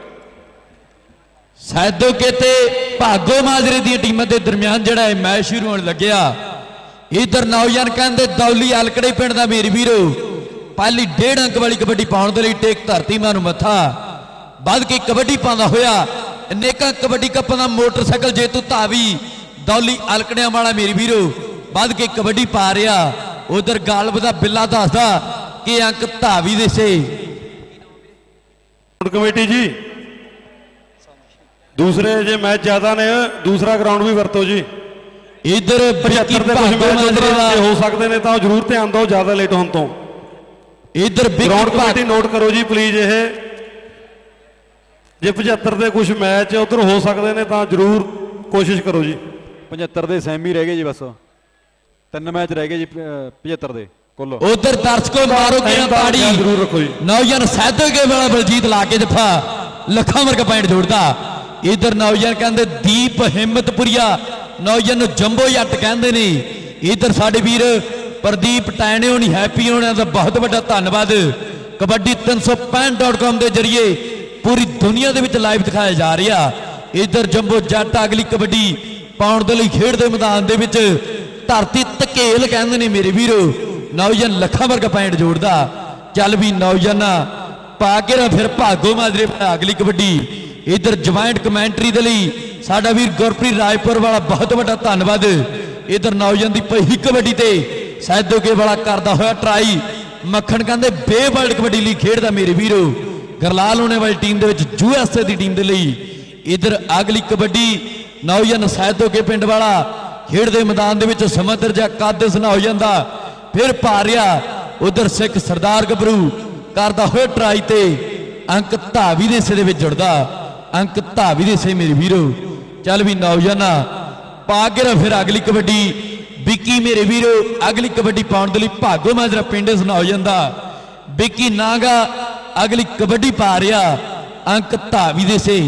ਸੈਦੋਕੇ ਤੇ ਭਾਗੋ ਮਾਜਰੇ ਦੀਆਂ ਟੀਮਾਂ ਦੇ ਦਰਮਿਆਨ ਜਿਹੜਾ ਇਹ ਮੈਚ ਸ਼ੁਰੂ ਹੋਣ ਲੱਗਿਆ। ਇਧਰ ਨੌਜਵਾਨ ਕਹਿੰਦੇ ਦੌਲੀ ਅਲਕੜੇ ਪਿੰਡ ਦਾ ਮੇਰੇ ਵੀਰੋ, ਪਹਿਲੀ ਡੇਢ ਅੰਕ ਵਾਲੀ ਕਬੱਡੀ ਪਾਉਣ ਦੇ ਲਈ ਟੇਕ ਧਰਤੀ ਮਾਂ ਨੂੰ ਮੱਥਾ ਵੱਧ ਕੇ ਕਬੱਡੀ ਪਾਉਂਦਾ ਹੋਇਆ ਅਨੇਕਾਂ ਕਬੱਡੀ ਕੱਪਾਂ ਦਾ ਮੋਟਰਸਾਈਕਲ ਜੇਤੂ ਧਾਵੀ ਦੌਲੀ ਅਲਕੜਿਆਂ ਵਾਲਾ ਮੇਰੇ ਵੀਰੋ ਵੱਧ ਕੇ ਕਬੱਡੀ ਪਾ ਰਿਹਾ। ਉਧਰ ਗਾਲਬ ਦਾ ਬਿੱਲਾ ਦੱਸਦਾ ਕਿ ਅੰਕ ਧਾਵੀ ਦੇ ਸੇ। ਕਮੇਟੀ ਜੀ ਦੂਸਰੇ ਜੇ ਮੈਚ ਜ਼ਿਆਦਾ ਨੇ ਦੂਸਰਾ ਗਰਾਊਂਡ ਵੀ ਵਰਤੋ ਜੀ। ਇਧਰ ਪਝੱਤਰ ਦੇ ਕੁਝ ਮੈਚ ਹੋ ਸਕਦੇ ਨੇ ਤਾਂ ਜ਼ਰੂਰ ਧਿਆਨ ਦਿਓ ਜ਼ਿਆਦਾ ਲੇਟ ਹੋਣ ਤੋਂ। ਇਧਰ ਗਰਾਊਂਡ ਕਮੇਟੀ ਨੋਟ ਕਰੋ ਜੀ ਪਲੀਜ਼, ਇਹ ਜੇ ਪਝੱਤਰ ਦੇ ਕੁਝ ਮੈਚ ਉਧਰ ਹੋ ਸਕਦੇ ਨੇ ਤਾਂ ਜ਼ਰੂਰ ਕੋਸ਼ਿਸ਼ ਕਰੋ ਜੀ। ਪਝੱਤਰ ਦੇ ਸੈਮੀ ਰਹਿ ਗਏ ਜੀ, ਬਸ ਤਿੰਨ ਮੈਚ ਰਹਿ ਗਏ ਜੀ ਪਝੱਤਰ ਦੇ ਕੁੱਲ। ਉਧਰ ਦਰਸ਼ਕੋ ਮਾਰੋ ਕਿਹਨਾਂ ਤਾੜੀ, ਜ਼ਰੂਰ ਰੱਖੋ ਜੀ। ਨੌਜਵਾਨ ਸੈਦੋਕੇ ਵਾਲਾ ਬਲਜੀਤ ਲਾ ਕੇ ਜੱਫਾ ਲੱਖਾਂ ਵਰਗਾ ਪੁਆਇੰਟ ਜੋੜਦਾ। ਇਧਰ ਨੌਜਵਾਨ ਕਹਿੰਦੇ ਦੀਪ ਹਿੰਮਤਪੁਰੀਆ, ਨੌਜਵਾਨ ਨੂੰ ਜੰਬੋ ਜੱਟ ਕਹਿੰਦੇ ਨੇ। ਇਧਰ ਸਾਡੇ ਵੀਰ ਪ੍ਰਦੀਪ ਟੈਣੇ ਹੋਣੀ, ਹੈਪੀ ਹੋਣਿਆਂ ਦਾ ਬਹੁਤ ਵੱਡਾ ਧੰਨਵਾਦ। ਕਬੱਡੀ ਤਿੰਨ ਸੌ ਪੈਂਹਠ ਡਾਟ ਕਾਮ ਦੇ ਜਰੀਏ ਪੂਰੀ ਦੁਨੀਆ ਦੇ ਵਿੱਚ ਲਾਈਵ ਦਿਖਾਇਆ ਜਾ ਰਿਹਾ। ਇਧਰ ਜੰਬੋ ਜੱਟ ਅਗਲੀ ਕਬੱਡੀ ਪਾਉਣ ਦੇ ਲਈ ਖੇਡ ਦੇ ਮੈਦਾਨ ਦੇ ਵਿੱਚ ਧਰਤੀ ਧਕੇਲ ਕਹਿੰਦੇ ਨੇ ਮੇਰੇ ਵੀਰੋ। ਨੌਜਵਾਨ ਲੱਖਾਂ ਵਰਗਾ ਪੁਆਇੰਟ ਜੋੜਦਾ। ਚੱਲ ਵੀ ਨੌਜਵਾਨਾਂ ਪਾ ਕੇ ਨਾ ਫਿਰ ਭਾਗੋ ਮਾਜਰੇ ਅਗਲੀ ਕਬੱਡੀ। ਇਧਰ ਜੁਆਇੰਟ ਕਮੈਂਟਰੀ ਦੇ ਲਈ ਸਾਡਾ ਵੀਰ ਗੁਰਪ੍ਰੀਤ ਰਾਜਪੁਰ ਵਾਲਾ ਬਹੁਤ ਵੱਡਾ ਧੰਨਵਾਦ। ਇਧਰ ਨੌਜਵਾਨ ਦੀ ਪਹਿਲੀ ਕਬੱਡੀ ਤੇ ਸੈਦੋਕੇ ਵਾਲਾ ਕਰਦਾ ਹੋਇਆ ਟਰਾਈ। ਮੱਖਣ ਕਹਿੰਦੇ ਬੇ ਵਰਲਡ ਕਬੱਡੀ ਲਈ ਖੇਡਦਾ ਮੇਰੇ ਵੀਰੋ। ਗਰਲਾਲ ਹੋਣੇ ਵਾਲੀ ਟੀਮ ਦੇ ਵਿੱਚ ਯੂ ਐਸ ਏ ਦੀ ਟੀਮ ਦੇ ਲਈ। ਇਧਰ ਅਗਲੀ ਕਬੱਡੀ ਨੌਜਵਾਨ ਸੈਦੋਕੇ ਪਿੰਡ ਵਾਲਾ ਖੇਡ ਦੇ ਮੈਦਾਨ ਦੇ ਵਿੱਚ ਸਮੁੰਦਰ ਜਾਂ ਕਾਦਸ ਨਾ ਹੋ ਜਾਂਦਾ ਫਿਰ ਪਾ ਰਿਹਾ। ਉਧਰ ਸਿੱਖ ਸਰਦਾਰ ਗੱਭਰੂ ਕਰਦਾ ਹੋਇਆ ਟਰਾਈ ਤੇ ਅੰਕ ਧਾਵੀ ਦੇ ਹਿੱਸੇ ਦੇ ਵਿੱਚ ਜੁੜਦਾ। ਅੰਕ ਧਾਵੀ ਦੇ ਹਿੱਸੇ ਮੇਰੇ ਵੀਰੋ। ਚੱਲ ਵੀ ਨੌਜਵਾਨਾਂ ਪਾ ਕੇ ਨਾ ਫਿਰ ਅਗਲੀ ਕਬੱਡੀ ਵਿੱਕੀ ਮੇਰੇ ਵੀਰੋ। ਅਗਲੀ ਕਬੱਡੀ ਪਾਉਣ ਦੇ ਲਈ ਭਾਗੋ ਮਾਜਰਾ ਪਿੰਡ ਸੁਣਾ ਹੋ ਜਾਂਦਾ। ਵਿੱਕੀ ਨਾਗਾ ਅਗਲੀ ਕਬੱਡੀ ਪਾ ਰਿਹਾ ਅੰਕ ਧਾਵੀ ਦੇ ਹਿੱਸੇ।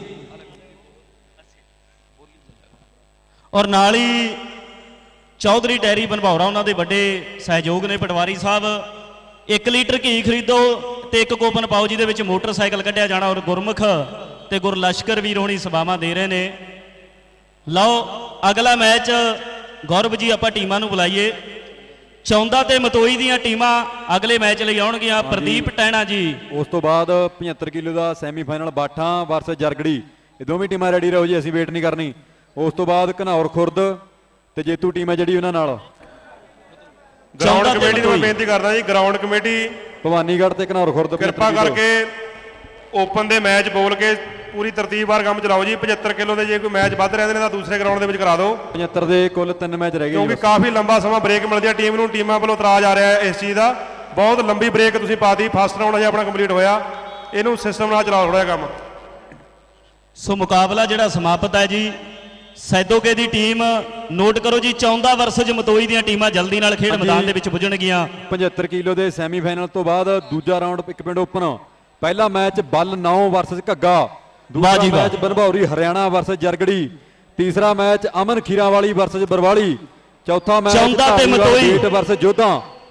ਔਰ ਨਾਲ ਹੀ ਚੌਧਰੀ ਡੈਰੀ ਬਨਭੌਰਾ ਉਹਨਾਂ ਦੇ ਵੱਡੇ ਸਹਿਯੋਗ ਨੇ ਪਟਵਾਰੀ ਸਾਹਿਬ। ਇੱਕ ਲੀਟਰ ਘੀ ਖਰੀਦੋ ਤੇ ਇੱਕ ਕੋਪਨ ਪਾਓ ਜਿਹਦੇ ਵਿੱਚ ਮੋਟਰਸਾਈਕਲ ਕੱਢਿਆ ਜਾਣਾ। ਔਰ ਗੁਰਮੁਖ ਤੇ ਗੁਰਲਸ਼ਕਰ ਵੀਰ ਹੋਣੀ ਸੇਵਾਵਾਂ ਦੇ ਰਹੇ ਨੇ। ਲਓ ਅਗਲਾ ਮੈਚ ਗੌਰਵ ਜੀ ਆਪਾਂ ਟੀਮਾਂ ਨੂੰ ਬੁਲਾਈਏ। ਚੌਂਦਾ ਤੇ ਮਤੋਈ ਦੀਆਂ ਟੀਮਾਂ ਅਗਲੇ ਮੈਚ ਲਈ ਆਉਣਗੀਆਂ। ਪ੍ਰਦੀਪ ਟੈਣਾ ਜੀ। ਉਸ ਤੋਂ ਬਾਅਦ ਪਝੱਤਰ ਕਿਲੋ ਦਾ ਸੈਮੀਫਾਈਨਲ ਬਾਠਾਂ ਵਰਸਸ ਜਰਗੜੀ। ਇਹ ਦੋਵੇਂ ਟੀਮਾਂ ਰੈਡੀ ਰਹੋ ਜੀ, ਅਸੀਂ ਵੇਟ ਨਹੀਂ ਕਰਨੀ। ਉਸ ਤੋਂ ਬਾਅਦ ਘਨੌਰ ਖੁਰਦ ਤੇ ਜੇਤੂ ਟੀਮ ਹੈ ਜਿਹੜੀ ਉਹਨਾਂ ਨਾਲ ਗਰਾਊਂਡ ਕਮੇਟੀ ਨੂੰ ਮੈਂ ਬੇਨਤੀ ਕਰਦਾ ਜੀ, ਗਰਾਊਂਡ ਕਮੇਟੀ ਭਵਾਨੀਗੜ੍ਹ ਤੇ ਘਨੌਰ ਖੁਰਦ ਕਿਰਪਾ ਕਰਕੇ ਓਪਨ ਦੇ ਮੈਚ ਬੋਲ ਕੇ ਪੂਰੀ ਤਰਤੀਬਵਾਰ ਕੰਮ ਚਲਾਓ ਜੀ। ਪਝੱਤਰ ਕਿਲੋ ਦੇ ਜੇ ਕੋਈ ਮੈਚ ਵੱਧ ਰਹਿੰਦੇ ਨੇ ਤਾਂ ਦੂਸਰੇ ਗਰਾਊਂਡ ਦੇ ਵਿੱਚ ਕਰਾ ਦਿਓ। ਪਝੱਤਰ ਦੇ ਕੁੱਲ ਤਿੰਨ ਮੈਚ ਰਹਿ ਗਏ ਕਿਉਂਕਿ ਕਾਫੀ ਲੰਬਾ ਸਮਾਂ ਬ੍ਰੇਕ ਮਿਲਦੀ ਹੈ ਟੀਮ ਨੂੰ, ਟੀਮਾਂ ਵੱਲੋਂ ਇਤਰਾਜ਼ ਆ ਰਿਹਾ ਹੈ ਇਸ ਚੀਜ਼ ਦਾ। ਬਹੁਤ ਲੰਬੀ ਬ੍ਰੇਕ ਤੁਸੀਂ ਪਾਤੀ, ਫਸਟ ਰਾਊਂਡ ਅਜੇ ਆਪਣਾ ਕੰਪਲੀਟ ਹੋਇਆ, ਇਹਨੂੰ ਸਿਸਟਮ ਨਾਲ ਚਲਾਓ ਥੋੜਾ ਜਿਹਾ ਕੰਮ। ਸੋ ਮੁਕਾਬਲਾ ਜਿਹੜਾ ਸਮਾਪਤ ਹੈ ਜੀ। ਸੈਦੋਕੇ ਦੀ ਟੀਮ ਨੋਟ ਕਰੋ ਜੀ, ਚੌਂਦਾ ਵਰਸਜ ਮਤੋਈ ਦੀਆਂ ਟੀਮਾਂ ਜਲਦੀ ਨਾਲ ਖੇਡ ਮੈਦਾਨ ਦੇ ਵਿੱਚ ਪੁੱਜਣਗੀਆਂ। ਪਝੱਤਰ ਕਿਲੋ ਦੇ ਸੈਮੀਫਾਈਨਲ ਤੋਂ ਬਾਅਦ ਦੂਜਾ ਰਾਊਂਡ ਇੱਕ ਪਿੰਡ ਓਪਨ। ਪਹਿਲਾ ਮੈਚ ਬੱਲ ਨੌ ਵਰਸਜ ਘੱਗਾ, ਦੂਜਾ ਮੈਚ ਬਨਭੌਰੀ ਹਰਿਆਣਾ ਵਰਸਜ ਜਰਗੜੀ, ਤੀਸਰਾ ਮੈਚ ਅਮਨ ਖੀਰਾਵਾਲੀ ਵਰਸਜ ਬਰਵਾਲੀ, ਚੌਥਾ ਮੈਚ ਚੌਂਦਾ ਤੇ ਮਤੋਈ ਵਰਸਜ ਜੋਧਾ।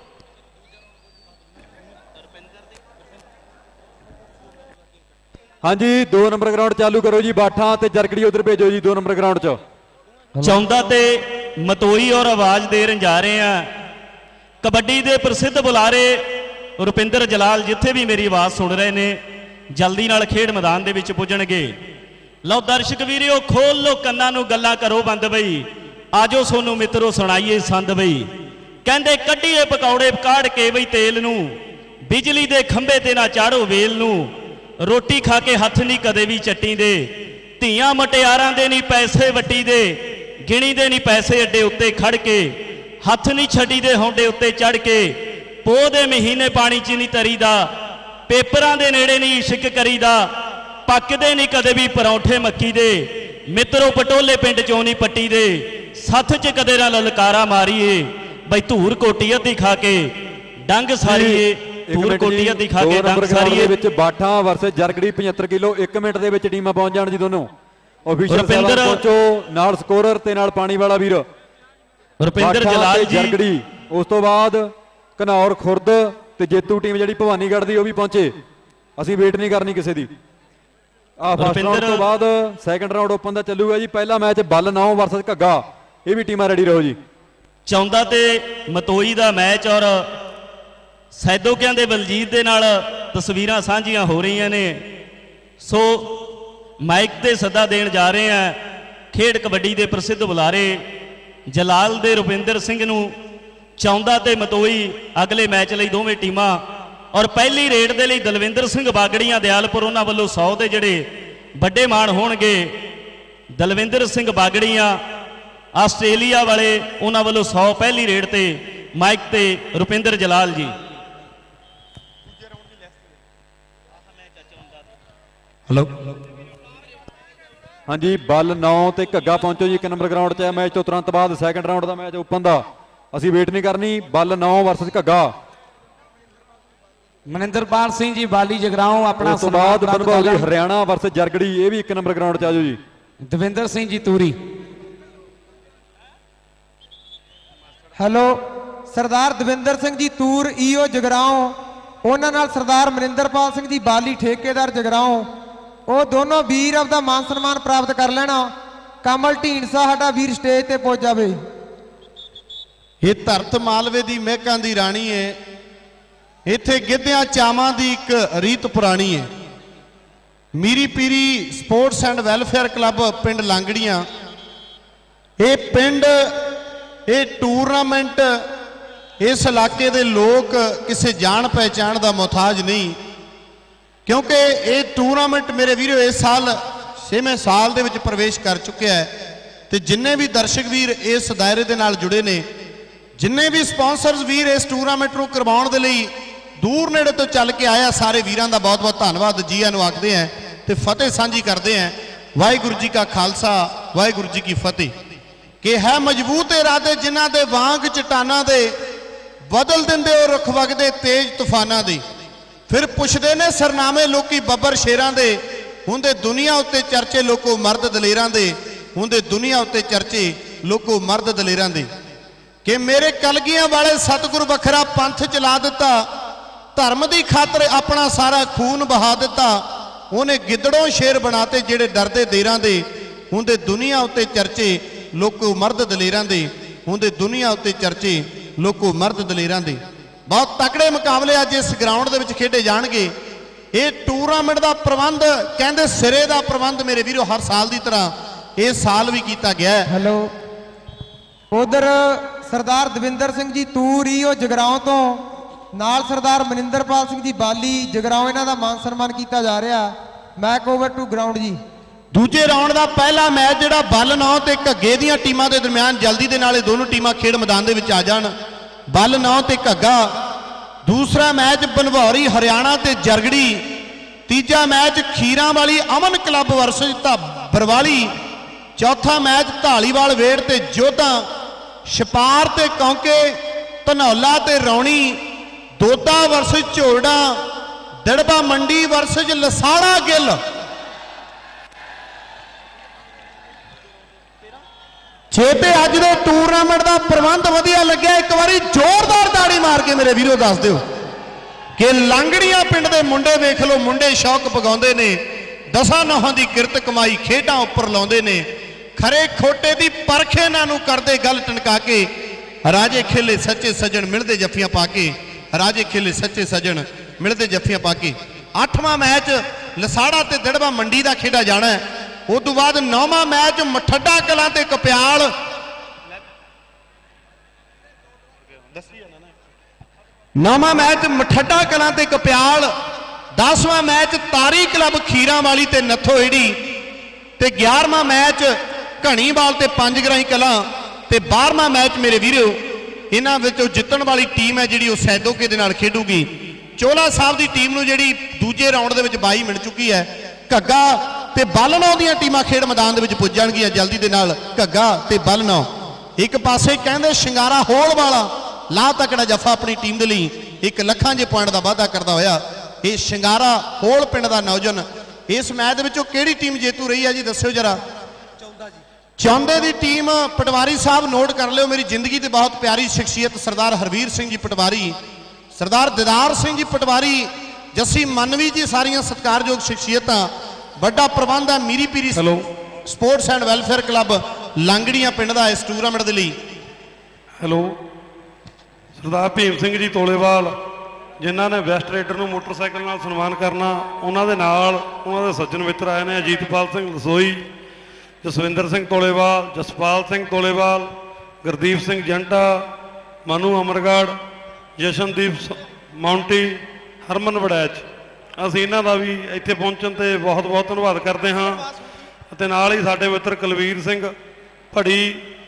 ਹਾਂਜੀ ਦੋ ਨੰਬਰ ਗਰਾਊਂਡ ਚਾਲੂ ਕਰੋ ਜੀ, ਬਾਠਾਂ ਤੇ ਜਰਗੜੀ ਉਧਰ ਭੇਜੋ ਜੀ ਦੋ ਨੰਬਰ ਗਰਾਊਂਡ 'ਚ। ਚੌਂਦਾ ਤੇ ਮਤੋਈ ਔਰ ਆਵਾਜ਼ ਦੇਣ ਜਾ ਰਹੇ ਆ ਕਬੱਡੀ ਦੇ ਪ੍ਰਸਿੱਧ ਬੁਲਾਰੇ ਰੁਪਿੰਦਰ ਜਲਾਲ, ਜਿੱਥੇ ਵੀ ਮੇਰੀ ਆਵਾਜ਼ ਸੁਣ ਰਹੇ ਨੇ ਜਲਦੀ ਨਾਲ ਖੇਡ ਮੈਦਾਨ ਦੇ ਵਿੱਚ ਪੁੱਜਣਗੇ। ਲਓ ਦਰਸ਼ਕ ਵੀਰਿਓ, ਖੋਲ ਲੋ ਕੰਨਾਂ ਨੂੰ, ਗੱਲਾਂ ਕਰੋ ਬੰਦ ਬਈ, ਆਜੋ ਸੋਨੂੰ ਮਿੱਤਰੋ ਸੁਣਾਈਏ ਸੰਦ ਬਈ। ਕਹਿੰਦੇ ਕੱਢੀਏ ਪਕੌੜੇ ਕਾੜ ਕੇ ਬਈ ਤੇਲ ਨੂੰ, ਬਿਜਲੀ ਦੇ ਖੰਭੇ ਤੇ ਨਾ ਚਾੜੋ ਵੇਲ ਨੂੰ, ਰੋਟੀ ਖਾ ਕੇ ਹੱਥ ਨਹੀਂ ਕਦੇ ਵੀ ਚੱਟੀ ਦੇ, ਧੀਆਂ ਮਟਿਆਰਾਂ ਦੇ ਨਹੀਂ ਪੈਸੇ ਵੱਟੀ ਦੇ, ਗਿਣੀ ਦੇ ਨਹੀਂ ਪੈਸੇ ਅੱਡੇ ਉੱਤੇ ਖੜ ਕੇ, ਹੱਥ ਨਹੀਂ ਛੱਡੀ ਦੇ ਹੌਂਡੇ ਉੱਤੇ ਚੜ ਕੇ, ਪੋਹ ਦੇ ਮਹੀਨੇ ਪਾਣੀ 'ਚ ਨਹੀਂ ਤਰੀਦਾ, ਪੇਪਰਾਂ ਦੇ ਨੇੜੇ ਨਹੀਂ ਇਸ਼ਕ ਕਰੀਦਾ, ਪੱਕਦੇ ਨਹੀਂ ਕਦੇ ਵੀ ਪਰੌਂਠੇ ਮੱਕੀ ਦੇ, ਮਿੱਤਰੋ ਪਟੋਲੇ ਪਿੰਡ ਚੋਂ ਨਹੀਂ ਪੱਟੀ ਦੇ, ਸੱਥ 'ਚ ਕਦੇ ਨਾ ਲਲਕਾਰਾ ਮਾਰੀਏ ਬਈ ਧੂਰ ਕੋਟੀ ਅੱਧੀ ਖਾ ਕੇ ਡੰਗ ਸਾਰੀਏ, ਧੂਰ ਕੋਟੀ ਅੱਧੀ ਖਾ ਕੇ ਡੰਗ ਸਾਰੀਏ। ਵਿੱਚ ਬਾਠਾਂ ਵਰਸਸ ਜਰਗੜੀ ਪਝੱਤਰ ਕਿਲੋ ਇੱਕ ਮਿੰਟ ਦੇ ਵਿੱਚ ਟੀਮਾਂ ਪਹੁੰਚ ਜਾਣ ਜੀ ਦੋਨੋਂ। ਆਫੀਸ਼ੀਅਲ ਰੁਪਿੰਦਰ ਪਹੁੰਚੋ, ਨਾਲ ਸਕੋਰਰ ਤੇ ਨਾਲ ਪਾਣੀ ਵਾਲਾ ਵੀਰ ਰੁਪਿੰਦਰ ਜਲਾਲ ਜੀ। ਜਰਗੜੀ ਉਸ ਤੋਂ ਬਾਅਦ ਘਨੌਰ ਖੁਰਦ ਤੇ ਜੇਤੂ ਟੀਮ ਜਿਹੜੀ ਭਵਾਨੀਗੜ੍ਹ ਦੀ ਉਹ ਵੀ ਪਹੁੰਚੇ। ਅਸੀਂ ਵੇਟ ਨਹੀਂ ਕਰਨੀ ਕਿਸੇ ਦੀ। ਆ ਫਸਟ ਰਾਊਂਡ ਤੋਂ ਬਾਅਦ ਸੈਕੰਡ ਰਾਊਂਡ ਓਪਨ ਦਾ ਚੱਲੂਗਾ ਜੀ। ਪਹਿਲਾ ਮੈਚ ਬੱਲ ਨੌ ਵਰਸਸ ਘੱਗਾ, ਇਹ ਵੀ ਟੀਮਾਂ ਰੈਡੀ ਰਹੋ ਜੀ। ਚੌਂਦਾ ਤੇ ਮਤੋਈ ਦਾ ਮੈਚ ਔਰ ਸੈਦੋਕਿਆਂ ਦੇ ਬਲਜੀਤ ਦੇ ਨਾਲ ਤਸਵੀਰਾਂ ਸਾਂਝੀਆਂ ਹੋ ਰਹੀਆਂ ਨੇ। ਸੋ ਮਾਈਕ ਤੇ ਸੱਦਾ ਦੇਣ ਜਾ ਰਹੇ ਆ ਖੇਡ ਕਬੱਡੀ ਦੇ ਪ੍ਰਸਿੱਧ ਬੁਲਾਰੇ ਜਲਾਲ ਦੇ ਰੁਪਿੰਦਰ ਸਿੰਘ ਨੂੰ। ਚੌਂਦਾ ਤੇ ਮਤੋਈ ਅਗਲੇ ਮੈਚ ਲਈ ਦੋਵੇਂ ਟੀਮਾਂ, ਔਰ ਪਹਿਲੀ ਰੇਡ ਦੇ ਲਈ ਦਲਵਿੰਦਰ ਸਿੰਘ ਬਾਗੜੀਆਂ ਦਿਆਲਪੁਰ, ਉਹਨਾਂ ਵੱਲੋਂ ਸੌ ਦੇ ਜਿਹੜੇ ਵੱਡੇ ਮਾਣ ਹੋਣਗੇ। ਦਲਵਿੰਦਰ ਸਿੰਘ ਬਾਗੜੀਆਂ ਆਸਟ੍ਰੇਲੀਆ ਵਾਲੇ, ਉਹਨਾਂ ਵੱਲੋਂ ਸੌ ਪਹਿਲੀ ਰੇਡ ਤੇ। ਮਾਈਕ ਤੇ ਰੁਪਿੰਦਰ ਜਲਾਲ ਜੀ। ਹੈਲੋ ਹਾਂਜੀ ਬੱਲ ਨੌ ਤੇ ਘੱਗਾ ਪਹੁੰਚੋ ਜੀ। ਇੱਕ ਨੰਬਰ ਗਰਾਊਂਡ 'ਚ ਹੈ ਮੈਚ ਤੋਂ ਤੁਰੰਤ ਬਾਅਦ ਸੈਕੰਡ ਰਾਊਂਡ ਦਾ ਮੈਚ ਓਪਨ ਦਾ। ਅਸੀਂ ਵੇਟ ਨਹੀਂ ਕਰਨੀ। ਬੱਲ ਨੌ ਵਰਸਸ ਘੱਗਾ। ਮਨਿੰਦਰਪਾਲ ਸਿੰਘ ਜੀ ਬਾਲੀ ਜਗਰਾਉਂ ਆਪਣਾ ਉਸ ਤੋਂ ਬਾਅਦ ਬਨਭੌਰੀ ਹਰਿਆਣਾ ਵਰਸਸ ਜਰਗੜੀ, ਇਹ ਵੀ ਇੱਕ ਨੰਬਰ ਗਰਾਊਂਡ 'ਚ ਆਜੋ ਜੀ। ਦਵਿੰਦਰ ਸਿੰਘ ਜੀ ਤੂਰੀ। ਹੈਲੋ ਸਰਦਾਰ ਦਵਿੰਦਰ ਸਿੰਘ ਜੀ ਤੂਰ ਈਓ ਜਗਰਾਉਂ, ਉਹਨਾਂ ਨਾਲ ਸਰਦਾਰ ਮਨਿੰਦਰਪਾਲ ਸਿੰਘ ਜੀ ਬਾਲੀ ਠੇਕੇਦਾਰ ਜਗਰਾਉਂ, ਉਹ ਦੋਨੋਂ ਵੀਰ ਆਪਦਾ ਮਾਨ ਸਨਮਾਨ ਪ੍ਰਾਪਤ ਕਰ ਲੈਣਾ। ਕਮਲ ਢੀਂਡਸਾ ਸਾਡਾ ਵੀਰ ਸਟੇਜ ਤੇ ਪਹੁੰਚ ਜਾਵੇ। ਇਹ ਧਰਤ ਮਾਲਵੇ ਦੀ ਮਹਿਕਾਂ ਦੀ ਰਾਣੀ ਹੈ। ਇੱਥੇ ਗਿੱਧਿਆਂ ਚਾਵਾਂ ਦੀ ਇੱਕ ਰੀਤ ਪੁਰਾਣੀ ਹੈ। Miri Piri sports and welfare club ਪਿੰਡ ਲਾਂਗੜੀਆਂ, ਇਹ ਪਿੰਡ ਇਹ ਟੂਰਨਾਮੈਂਟ ਇਸ ਇਲਾਕੇ ਦੇ ਲੋਕ ਕਿਸੇ ਜਾਣ ਪਹਿਚਾਣ ਦਾ ਮੁਹਤਾਜ ਨਹੀਂ, ਕਿਉਂਕਿ ਇਹ ਟੂਰਨਾਮੈਂਟ ਮੇਰੇ ਵੀਰੋ ਇਸ ਸਾਲ ਛੇਵੇਂ ਸਾਲ ਦੇ ਵਿੱਚ ਪ੍ਰਵੇਸ਼ ਕਰ ਚੁੱਕਿਆ ਹੈ। ਤੇ ਜਿੰਨੇ ਵੀ ਦਰਸ਼ਕ ਵੀਰ ਇਸ ਦਾਇਰੇ ਦੇ ਨਾਲ ਜੁੜੇ ਨੇ, ਜਿੰਨੇ ਵੀ ਸਪਾਂਸਰਸ ਵੀਰ ਇਸ ਟੂਰਨਾਮੈਂਟ ਨੂੰ ਕਰਵਾਉਣ ਦੇ ਲਈ ਦੂਰ ਨੇੜੇ ਤੋਂ ਚੱਲ ਕੇ ਆਇਆ, ਸਾਰੇ ਵੀਰਾਂ ਦਾ ਬਹੁਤ ਬਹੁਤ ਧੰਨਵਾਦ ਜੀ ਆਇਆਂ ਨੂੰ ਆਖਦੇ ਆਂ ਤੇ ਫਤਿਹ ਸਾਂਝੀ ਕਰਦੇ ਆਂ। ਵਾਹਿਗੁਰੂ ਜੀ ਕਾ ਖਾਲਸਾ, ਵਾਹਿਗੁਰੂ ਜੀ ਕੀ ਫਤਿਹ। ਕਿ ਹੈ ਮਜ਼ਬੂਤ ਇਰਾਦੇ ਜਿਨ੍ਹਾਂ ਦੇ ਵਾਂਗ ਚਟਾਨਾਂ ਦੇ, ਬਦਲ ਦਿੰਦੇ ਉਹ ਰੁੱਖ ਵਗਦੇ ਤੇਜ਼ ਤੂਫਾਨਾਂ ਦੇ। ਫਿਰ ਪੁੱਛਦੇ ਨੇ ਸਰਨਾਮੇ ਲੋਕੀ ਬੱਬਰ ਸ਼ੇਰਾਂ ਦੇ, ਹੁੰਦੇ ਦੁਨੀਆ ਉੱਤੇ ਚਰਚੇ ਲੋਕੋ ਮਰਦ ਦਲੇਰਾਂ ਦੇ, ਹੁੰਦੇ ਦੁਨੀਆ ਉੱਤੇ ਚਰਚੇ ਲੋਕੋ ਮਰਦ ਦਲੇਰਾਂ ਦੇ। ਕਿ ਮੇਰੇ ਕਲਗੀਆਂ ਵਾਲੇ ਸਤਿਗੁਰ ਵੱਖਰਾ ਪੰਥ ਚਲਾ ਦਿੱਤਾ, ਧਰਮ ਦੀ ਖਾਤਰ ਆਪਣਾ ਸਾਰਾ ਖੂਨ ਬਹਾ ਦਿੱਤਾ। ਉਹਨੇ ਗਿੱਦੜੋਂ ਸ਼ੇਰ ਬਣਾਤੇ ਜਿਹੜੇ ਡਰਦੇ ਦੇਰਾਂ ਦੇ, ਹੁੰਦੇ ਦੁਨੀਆ ਉੱਤੇ ਚਰਚੇ ਲੋਕੋ ਮਰਦ ਦਲੇਰਾਂ ਦੇ, ਹੁੰਦੇ ਦੁਨੀਆ ਉੱਤੇ ਚਰਚੇ ਲੋਕੋ ਮਰਦ ਦਲੇਰਾਂ ਦੇ। ਬਹੁਤ ਤਕੜੇ ਮੁਕਾਬਲੇ ਅੱਜ ਇਸ ਗਰਾਊਂਡ ਦੇ ਵਿੱਚ ਖੇਡੇ ਜਾਣਗੇ। ਇਹ ਟੂਰਨਾਮੈਂਟ ਦਾ ਪ੍ਰਬੰਧ ਕਹਿੰਦੇ ਸਿਰੇ ਦਾ ਪ੍ਰਬੰਧ ਮੇਰੇ ਵੀਰੋ ਹਰ ਸਾਲ ਦੀ ਤਰ੍ਹਾਂ ਇਸ ਸਾਲ ਵੀ ਕੀਤਾ ਗਿਆ ਹੈ। ਹੈਲੋ ਉਧਰ ਸਰਦਾਰ ਦਵਿੰਦਰ ਸਿੰਘ ਜੀ ਤੂਰੀ ਉਹ ਜਗਰਾਉਂ ਤੋਂ, ਨਾਲ ਸਰਦਾਰ ਮਨਿੰਦਰਪਾਲ ਸਿੰਘ ਜੀ ਬਾਲੀ ਜਗਰਾਉਂ, ਇਹਨਾਂ ਦਾ ਮਾਨ ਸਨਮਾਨ ਕੀਤਾ ਜਾ ਰਿਹਾ। ਮੈਕ ਓਵਰ ਟੂ ਗਰਾਊਂਡ ਜੀ। ਦੂਜੇ ਰਾਉਂਡ ਦਾ ਪਹਿਲਾ ਮੈਚ ਜਿਹੜਾ ਬੱਲ ਨੌ ਤੇ ਘੱਗੇ ਦੀਆਂ ਟੀਮਾਂ ਦੇ ਦਰਮਿਆਨ, ਜਲਦੀ ਦੇ ਨਾਲ ਇਹ ਦੋਨੋਂ ਟੀਮਾਂ ਖੇਡ ਮੈਦਾਨ ਦੇ ਵਿੱਚ ਆ ਜਾਣ। ਬੱਲ ਨੌ ਤੇ ਘੱਗਾ। ਦੂਸਰਾ ਮੈਚ ਬਨਭੌਰੀ ਹਰਿਆਣਾ ਤੇ ਜਰਗੜੀ। ਤੀਜਾ ਮੈਚ ਖੀਰਾਂ ਵਾਲੀ ਅਮਨ ਕਲੱਬ ਵਰਸਸ ਬਰਵਾਲੀ। ਚੌਥਾ ਮੈਚ ਢਾਲੀਵਾਲ ਵੇੜ ਤੇ ਜੋਧਾ। ਛਪਾਰ ਤੇ ਕੌਂਕੇ, ਧਨੌਲਾ ਤੇ ਰੌਣੀ। ਦੋਦਾ ਵਰਸਸ ਝੋਰਡਾ। ਦੜਬਾ ਮੰਡੀ ਵਰਸਸ ਲਸਾੜਾ ਗਿੱਲ। ਜੇ ਤੇ ਅੱਜ ਦੇ ਟੂਰਨਾਮੈਂਟ ਦਾ ਪ੍ਰਬੰਧ ਵਧੀਆ ਲੱਗਿਆ, ਇੱਕ ਵਾਰੀ ਜ਼ੋਰਦਾਰ ਤਾੜੀ ਮਾਰ ਕੇ ਮੇਰੇ ਵੀਰੋ ਦੱਸ ਦਿਓ ਕਿ ਲਾਂਗੜੀਆਂ ਪਿੰਡ ਦੇ ਮੁੰਡੇ ਵੇਖ ਲਓ, ਮੁੰਡੇ ਸ਼ੌਕ ਪਗਾਉਂਦੇ ਨੇ, ਦਸਾਂ ਨੌਹਾਂ ਦੀ ਕਿਰਤ ਕਮਾਈ ਖੇਡਾਂ ਉੱਪਰ ਲਾਉਂਦੇ ਨੇ। ਖਰੇ ਖੋਟੇ ਦੀ ਪਰਖ ਇਹਨਾਂ ਨੂੰ ਕਰਦੇ ਗੱਲ ਟਨਕਾ ਕੇ। ਰਾਜੇ ਖੇਲੇ ਸੱਚੇ ਸੱਜਣ ਮਿਲਦੇ ਜੱਫੀਆਂ ਪਾ ਕੇ। ਰਾਜੇ ਖੇਲੇ ਸੱਚੇ ਸੱਜਣ ਮਿਲਦੇ ਜੱਫੀਆਂ ਪਾ ਕੇ। ਅੱਠਵਾਂ ਮੈਚ ਲਸਾੜਾ ਤੇ ਦੜਬਾ ਮੰਡੀ ਦਾ ਖੇਡਾ ਜਾਣਾ ਹੈ। ਉਸ ਤੋਂ ਬਾਅਦ ਨੌਵਾਂ ਮੈਚ ਮਠੱਡਾ ਕਲਾਂ ਤੇ ਕਪਿਆਲ। ਨੌਵਾਂ ਮੈਚ ਮਠੱਡਾ ਕਲਾਂ ਤੇ ਕਪਿਆਲ। ਦਸਵਾਂ ਮੈਚ ਤਾਰੀ ਕਲੱਬ ਖੀਰਾਂ ਵਾਲੀ ਤੇ ਨੱਥੋਏੜੀ। ਤੇ ਗਿਆਰਵਾਂ ਮੈਚ ਘਣੀਵਾਲ ਤੇ ਪੰਜਗਰਾਈ ਕਲਾਂ। ਤੇ ਬਾਰਵਾਂ ਮੈਚ ਮੇਰੇ ਵੀਰੋ ਇਹਨਾਂ ਵਿੱਚੋਂ ਜਿੱਤਣ ਵਾਲੀ ਟੀਮ ਹੈ ਜਿਹੜੀ ਉਹ ਸੈਦੋਕੇ ਦੇ ਨਾਲ ਖੇਡੂਗੀ। ਚੋਲਾ ਸਾਹਿਬ ਦੀ ਟੀਮ ਨੂੰ ਜਿਹੜੀ ਦੂਜੇ ਰਾਉਂਡ ਦੇ ਵਿੱਚ ਬਾਈ ਮਿਲ ਚੁੱਕੀ ਹੈ। ਘੱਗਾ ਤੇ ਬੱਲਨੌ ਦੀਆਂ ਟੀਮਾਂ ਖੇਡ ਮੈਦਾਨ ਦੇ ਵਿੱਚ ਪੁੱਜਣਗੀਆਂ ਜਲਦੀ ਦੇ ਨਾਲ। ਘੱਗਾ ਤੇ ਬੱਲਨੌ ਇੱਕ ਪਾਸੇ ਕਹਿੰਦੇ ਸ਼ਿੰਗਾਰਾ ਹੋਲ ਵਾਲਾ ਲਾ ਤਕੜਾ ਜੱਫਾ ਆਪਣੀ ਟੀਮ ਦੇ ਲਈ ਇੱਕ ਲੱਖਾਂ ਜੇ ਪੁਆਇੰਟ ਦਾ ਵਾਅਦਾ ਕਰਦਾ ਹੋਇਆ। ਇਹ ਸ਼ਿੰਗਾਰਾ ਹੋਲ ਪਿੰਡ ਦਾ ਨੌਜਵਾਨ ਇਸ ਮੈਚ ਦੇ ਵਿੱਚੋਂ ਕਿਹੜੀ ਟੀਮ ਜੇਤੂ ਰਹੀ ਹੈ ਜੀ ਦੱਸਿਓ ਜਰਾ। ਚੌਂਦੇ ਦੀ ਟੀਮ ਪਟਵਾਰੀ ਸਾਹਿਬ ਨੋਟ ਕਰ ਲਿਓ। ਮੇਰੀ ਜ਼ਿੰਦਗੀ ਤੇ ਬਹੁਤ ਪਿਆਰੀ ਸ਼ਖਸੀਅਤ ਸਰਦਾਰ ਹਰਵੀਰ ਸਿੰਘ ਜੀ ਪਟਵਾਰੀ, ਸਰਦਾਰ ਦਿਦਾਰ ਸਿੰਘ ਜੀ ਪਟਵਾਰੀ, ਜੱਸੀ ਮਨਵੀ ਜੀ, ਸਾਰੀਆਂ ਸਤਿਕਾਰਯੋਗ ਸ਼ਖਸੀਅਤਾਂ। ਵੱਡਾ ਪ੍ਰਬੰਧ ਹੈ Miri Piri sports and welfare club Langrian ਪਿੰਡ ਦਾ ਇਸ ਟੂਰਨਾਮੈਂਟ ਦੇ ਲਈ। ਹੈਲੋ, ਸਰਦਾਰ ਭੀਮ ਸਿੰਘ ਜੀ ਤੋਲੇਵਾਲ ਜਿਨ੍ਹਾਂ ਨੇ ਵੈਸਟ ਰੇਡਰ ਨੂੰ ਮੋਟਰਸਾਈਕਲ ਨਾਲ ਸਨਮਾਨ ਕਰਨਾ, ਉਹਨਾਂ ਦੇ ਨਾਲ ਉਹਨਾਂ ਦੇ ਸੱਜਣ ਮਿੱਤਰ ਆਏ ਨੇ। ਅਜੀਤਪਾਲ ਸਿੰਘ ਲਸੋਈ, ਜਸਵਿੰਦਰ ਸਿੰਘ ਤੋਲੇਵਾਲ, ਜਸਪਾਲ ਸਿੰਘ ਤੋਲੇਵਾਲ, ਗੁਰਦੀਪ ਸਿੰਘ ਜੰਟਾ, ਮਨੂ ਅਮਰਗੜ੍ਹ, ਜਸ਼ਨਦੀਪ ਮਾਉਂਟੀ, ਹਰਮਨ ਵੜੈਚ। ਅਸੀਂ ਇਹਨਾਂ ਦਾ ਵੀ ਇੱਥੇ ਪਹੁੰਚਣ ਤੇ ਬਹੁਤ ਬਹੁਤ ਧੰਨਵਾਦ ਕਰਦੇ ਹਾਂ। ਅਤੇ ਨਾਲ ਹੀ ਸਾਡੇ ਮਿੱਤਰ ਕੁਲਵੀਰ ਸਿੰਘ ਭੜੀ,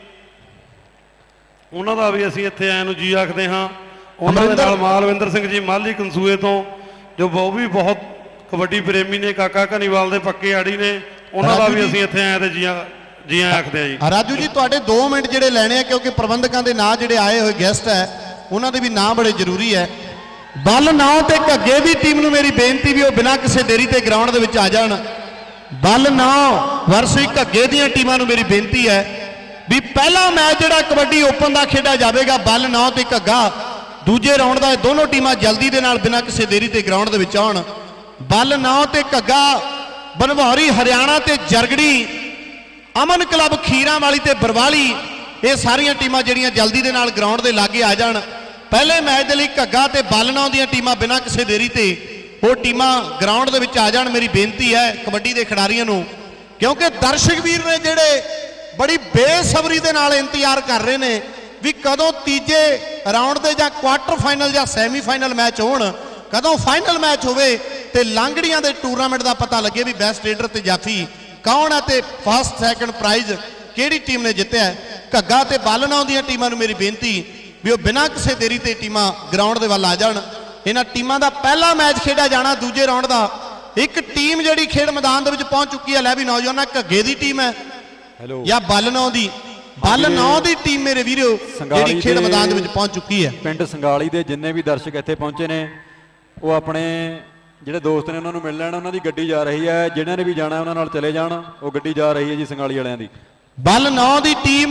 ਉਹਨਾਂ ਦਾ ਵੀ ਅਸੀਂ ਇੱਥੇ ਆਏ ਨੂੰ ਜੀ ਆਖਦੇ ਹਾਂ। ਉਹਨਾਂ ਦੇ ਨਾਲ ਮਾਲਵਿੰਦਰ ਸਿੰਘ ਜੀ ਮਾਲੀ ਕਨਸੂਏ ਤੋਂ, ਜੋ ਉਹ ਵੀ ਬਹੁਤ ਕਬੱਡੀ ਪ੍ਰੇਮੀ ਨੇ, ਕਾਕਾ ਘਨੀਵਾਲ ਦੇ ਪੱਕੇ ਆੜੀ ਨੇ, ਉਹਨਾਂ ਦਾ ਵੀ ਅਸੀਂ ਇੱਥੇ ਆਏ ਤੇ ਜੀ ਜੀ ਆਖਦੇ ਹਾਂ ਜੀ। ਰਾਜੂ ਜੀ ਤੁਹਾਡੇ ਦੋ ਮਿੰਟ ਜਿਹੜੇ ਲੈਣੇ ਆ, ਕਿਉਂਕਿ ਪ੍ਰਬੰਧਕਾਂ ਦੇ ਨਾਂ ਜਿਹੜੇ ਆਏ ਹੋਏ ਗੈਸਟ ਹੈ ਉਹਨਾਂ ਦੇ ਵੀ ਨਾਂ ਬੜੇ ਜ਼ਰੂਰੀ ਹੈ। ਬੱਲ ਨੌ ਤੇ ਘੱਗੇ ਦੀ ਟੀਮ ਨੂੰ ਮੇਰੀ ਬੇਨਤੀ ਵੀ ਉਹ ਬਿਨਾਂ ਕਿਸੇ ਦੇਰੀ ਤੇ ਗਰਾਊਂਡ ਦੇ ਵਿੱਚ ਆ ਜਾਣ। ਬੱਲ ਨੌ ਵਰਸਸ ਘੱਗੇ ਦੀਆਂ ਟੀਮਾਂ ਨੂੰ ਮੇਰੀ ਬੇਨਤੀ ਹੈ ਵੀ ਪਹਿਲਾ ਮੈਚ ਜਿਹੜਾ ਕਬੱਡੀ ਓਪਨ ਦਾ ਖੇਡਿਆ ਜਾਵੇਗਾ ਬੱਲ ਨੌ ਤੇ ਘੱਗਾ। ਦੂਜੇ ਰਾਉਂਡ ਦਾ ਇਹ ਦੋਨੋਂ ਟੀਮਾਂ ਜਲਦੀ ਦੇ ਨਾਲ ਬਿਨਾਂ ਕਿਸੇ ਦੇਰੀ ਤੇ ਗਰਾਊਂਡ ਦੇ ਵਿੱਚ ਆਉਣ। ਬੱਲ ਨੌ ਤੇ ਘੱਗਾ, ਬਨਭੌਰੀ ਹਰਿਆਣਾ ਤੇ ਜਰਗੜੀ, ਅਮਨ ਕਲੱਬ ਖੀਰਾਂ ਵਾਲੀ ਤੇ ਬਰਵਾਲੀ, ਇਹ ਸਾਰੀਆਂ ਟੀਮਾਂ ਜਿਹੜੀਆਂ ਜਲਦੀ ਦੇ ਨਾਲ ਗਰਾਊਂਡ ਦੇ ਲਾਗੇ ਆ ਜਾਣ। ਪਹਿਲੇ ਮੈਚ ਦੇ ਲਈ ਘੱਗਾ ਤੇ ਬੱਲ ਨੌ ਦੀਆਂ ਟੀਮਾਂ ਬਿਨਾਂ ਕਿਸੇ ਦੇਰੀ ਤੇ ਉਹ ਟੀਮਾਂ ਗਰਾਊਂਡ ਦੇ ਵਿੱਚ ਆ ਜਾਣ। ਮੇਰੀ ਬੇਨਤੀ ਹੈ ਕਬੱਡੀ ਦੇ ਖਿਡਾਰੀਆਂ ਨੂੰ, ਕਿਉਂਕਿ ਦਰਸ਼ਕ ਵੀਰ ਨੇ ਜਿਹੜੇ ਬੜੀ ਬੇਸਬਰੀ ਦੇ ਨਾਲ ਇੰਤਜ਼ਾਰ ਕਰ ਰਹੇ ਨੇ ਵੀ ਕਦੋਂ ਤੀਜੇ ਰਾਉਂਡ ਦੇ ਜਾਂ ਕੁਆਟਰ ਫਾਈਨਲ ਜਾਂ ਸੈਮੀਫਾਈਨਲ ਮੈਚ ਹੋਣ, ਕਦੋਂ ਫਾਈਨਲ ਮੈਚ ਹੋਵੇ ਤੇ ਲਾਂਗੜੀਆਂ ਦੇ ਟੂਰਨਾਮੈਂਟ ਦਾ ਪਤਾ ਲੱਗੇ ਵੀ ਬੈਸਟ ਰੇਡਰ ਤੇ ਜਾਫੀ ਕੌਣ ਹੈ ਤੇ ਫਸਟ ਸੈਕੰਡ ਪ੍ਰਾਈਜ਼ ਕਿਹੜੀ ਟੀਮ ਨੇ ਜਿੱਤਿਆ। ਘੱਗਾ ਤੇ ਬੱਲ ਨੌ ਦੀਆਂ ਟੀਮਾਂ ਨੂੰ ਮੇਰੀ ਬੇਨਤੀ ਵੀ ਉਹ ਬਿਨਾਂ ਕਿਸੇ ਦੇਰੀ ਤੇ ਟੀਮਾਂ ਗਰਾਊਂਡ ਦੇ ਵੱਲ ਆ ਜਾਣ। ਇਹਨਾਂ ਟੀਮਾਂ ਦਾ ਪਹਿਲਾ ਮੈਚ ਖੇਡਿਆ ਜਾਣਾ ਦੂਜੇ ਰਾਉਂਡ ਦਾ। ਇੱਕ ਟੀਮ ਜਿਹੜੀ ਖੇਡ ਮੈਦਾਨ ਦੇ ਵਿੱਚ ਪਹੁੰਚ ਚੁੱਕੀ ਹੈ, ਲੈ ਵੀ ਨੌਜਵਾਨਾਂ ਘੱਗੇ ਦੀ ਟੀਮ ਹੈ ਜਾਂ ਬੱਲ ਨੌ ਦੀ। ਬੱਲ ਨੌ ਦੀ ਟੀਮ ਮੇਰੇ ਵੀਰੋ ਜਿਹੜੀ ਖੇਡ ਮੈਦਾਨ ਦੇ ਵਿੱਚ ਪਹੁੰਚ ਚੁੱਕੀ ਹੈ। ਪਿੰਡ ਸੰਗਾਲੀ ਦੇ ਜਿੰਨੇ ਵੀ ਦਰਸ਼ਕ ਇੱਥੇ ਪਹੁੰਚੇ ਨੇ ਉਹ ਆਪਣੇ ਜਿਹੜੇ ਦੋਸਤ ਨੇ ਉਹਨਾਂ ਨੂੰ ਮਿਲ ਲੈਣ। ਉਹਨਾਂ ਦੀ ਗੱਡੀ ਜਾ ਰਹੀ ਹੈ, ਜਿਹਨਾਂ ਨੇ ਵੀ ਜਾਣਾ ਉਹਨਾਂ ਨਾਲ ਚਲੇ ਜਾਣ। ਉਹ ਗੱਡੀ ਜਾ ਰਹੀ ਹੈ ਜੀ ਸੰਗਾਲੀ ਵਾਲਿਆਂ ਦੀ। ਬੱਲ ਨੌ ਦੀ ਟੀਮ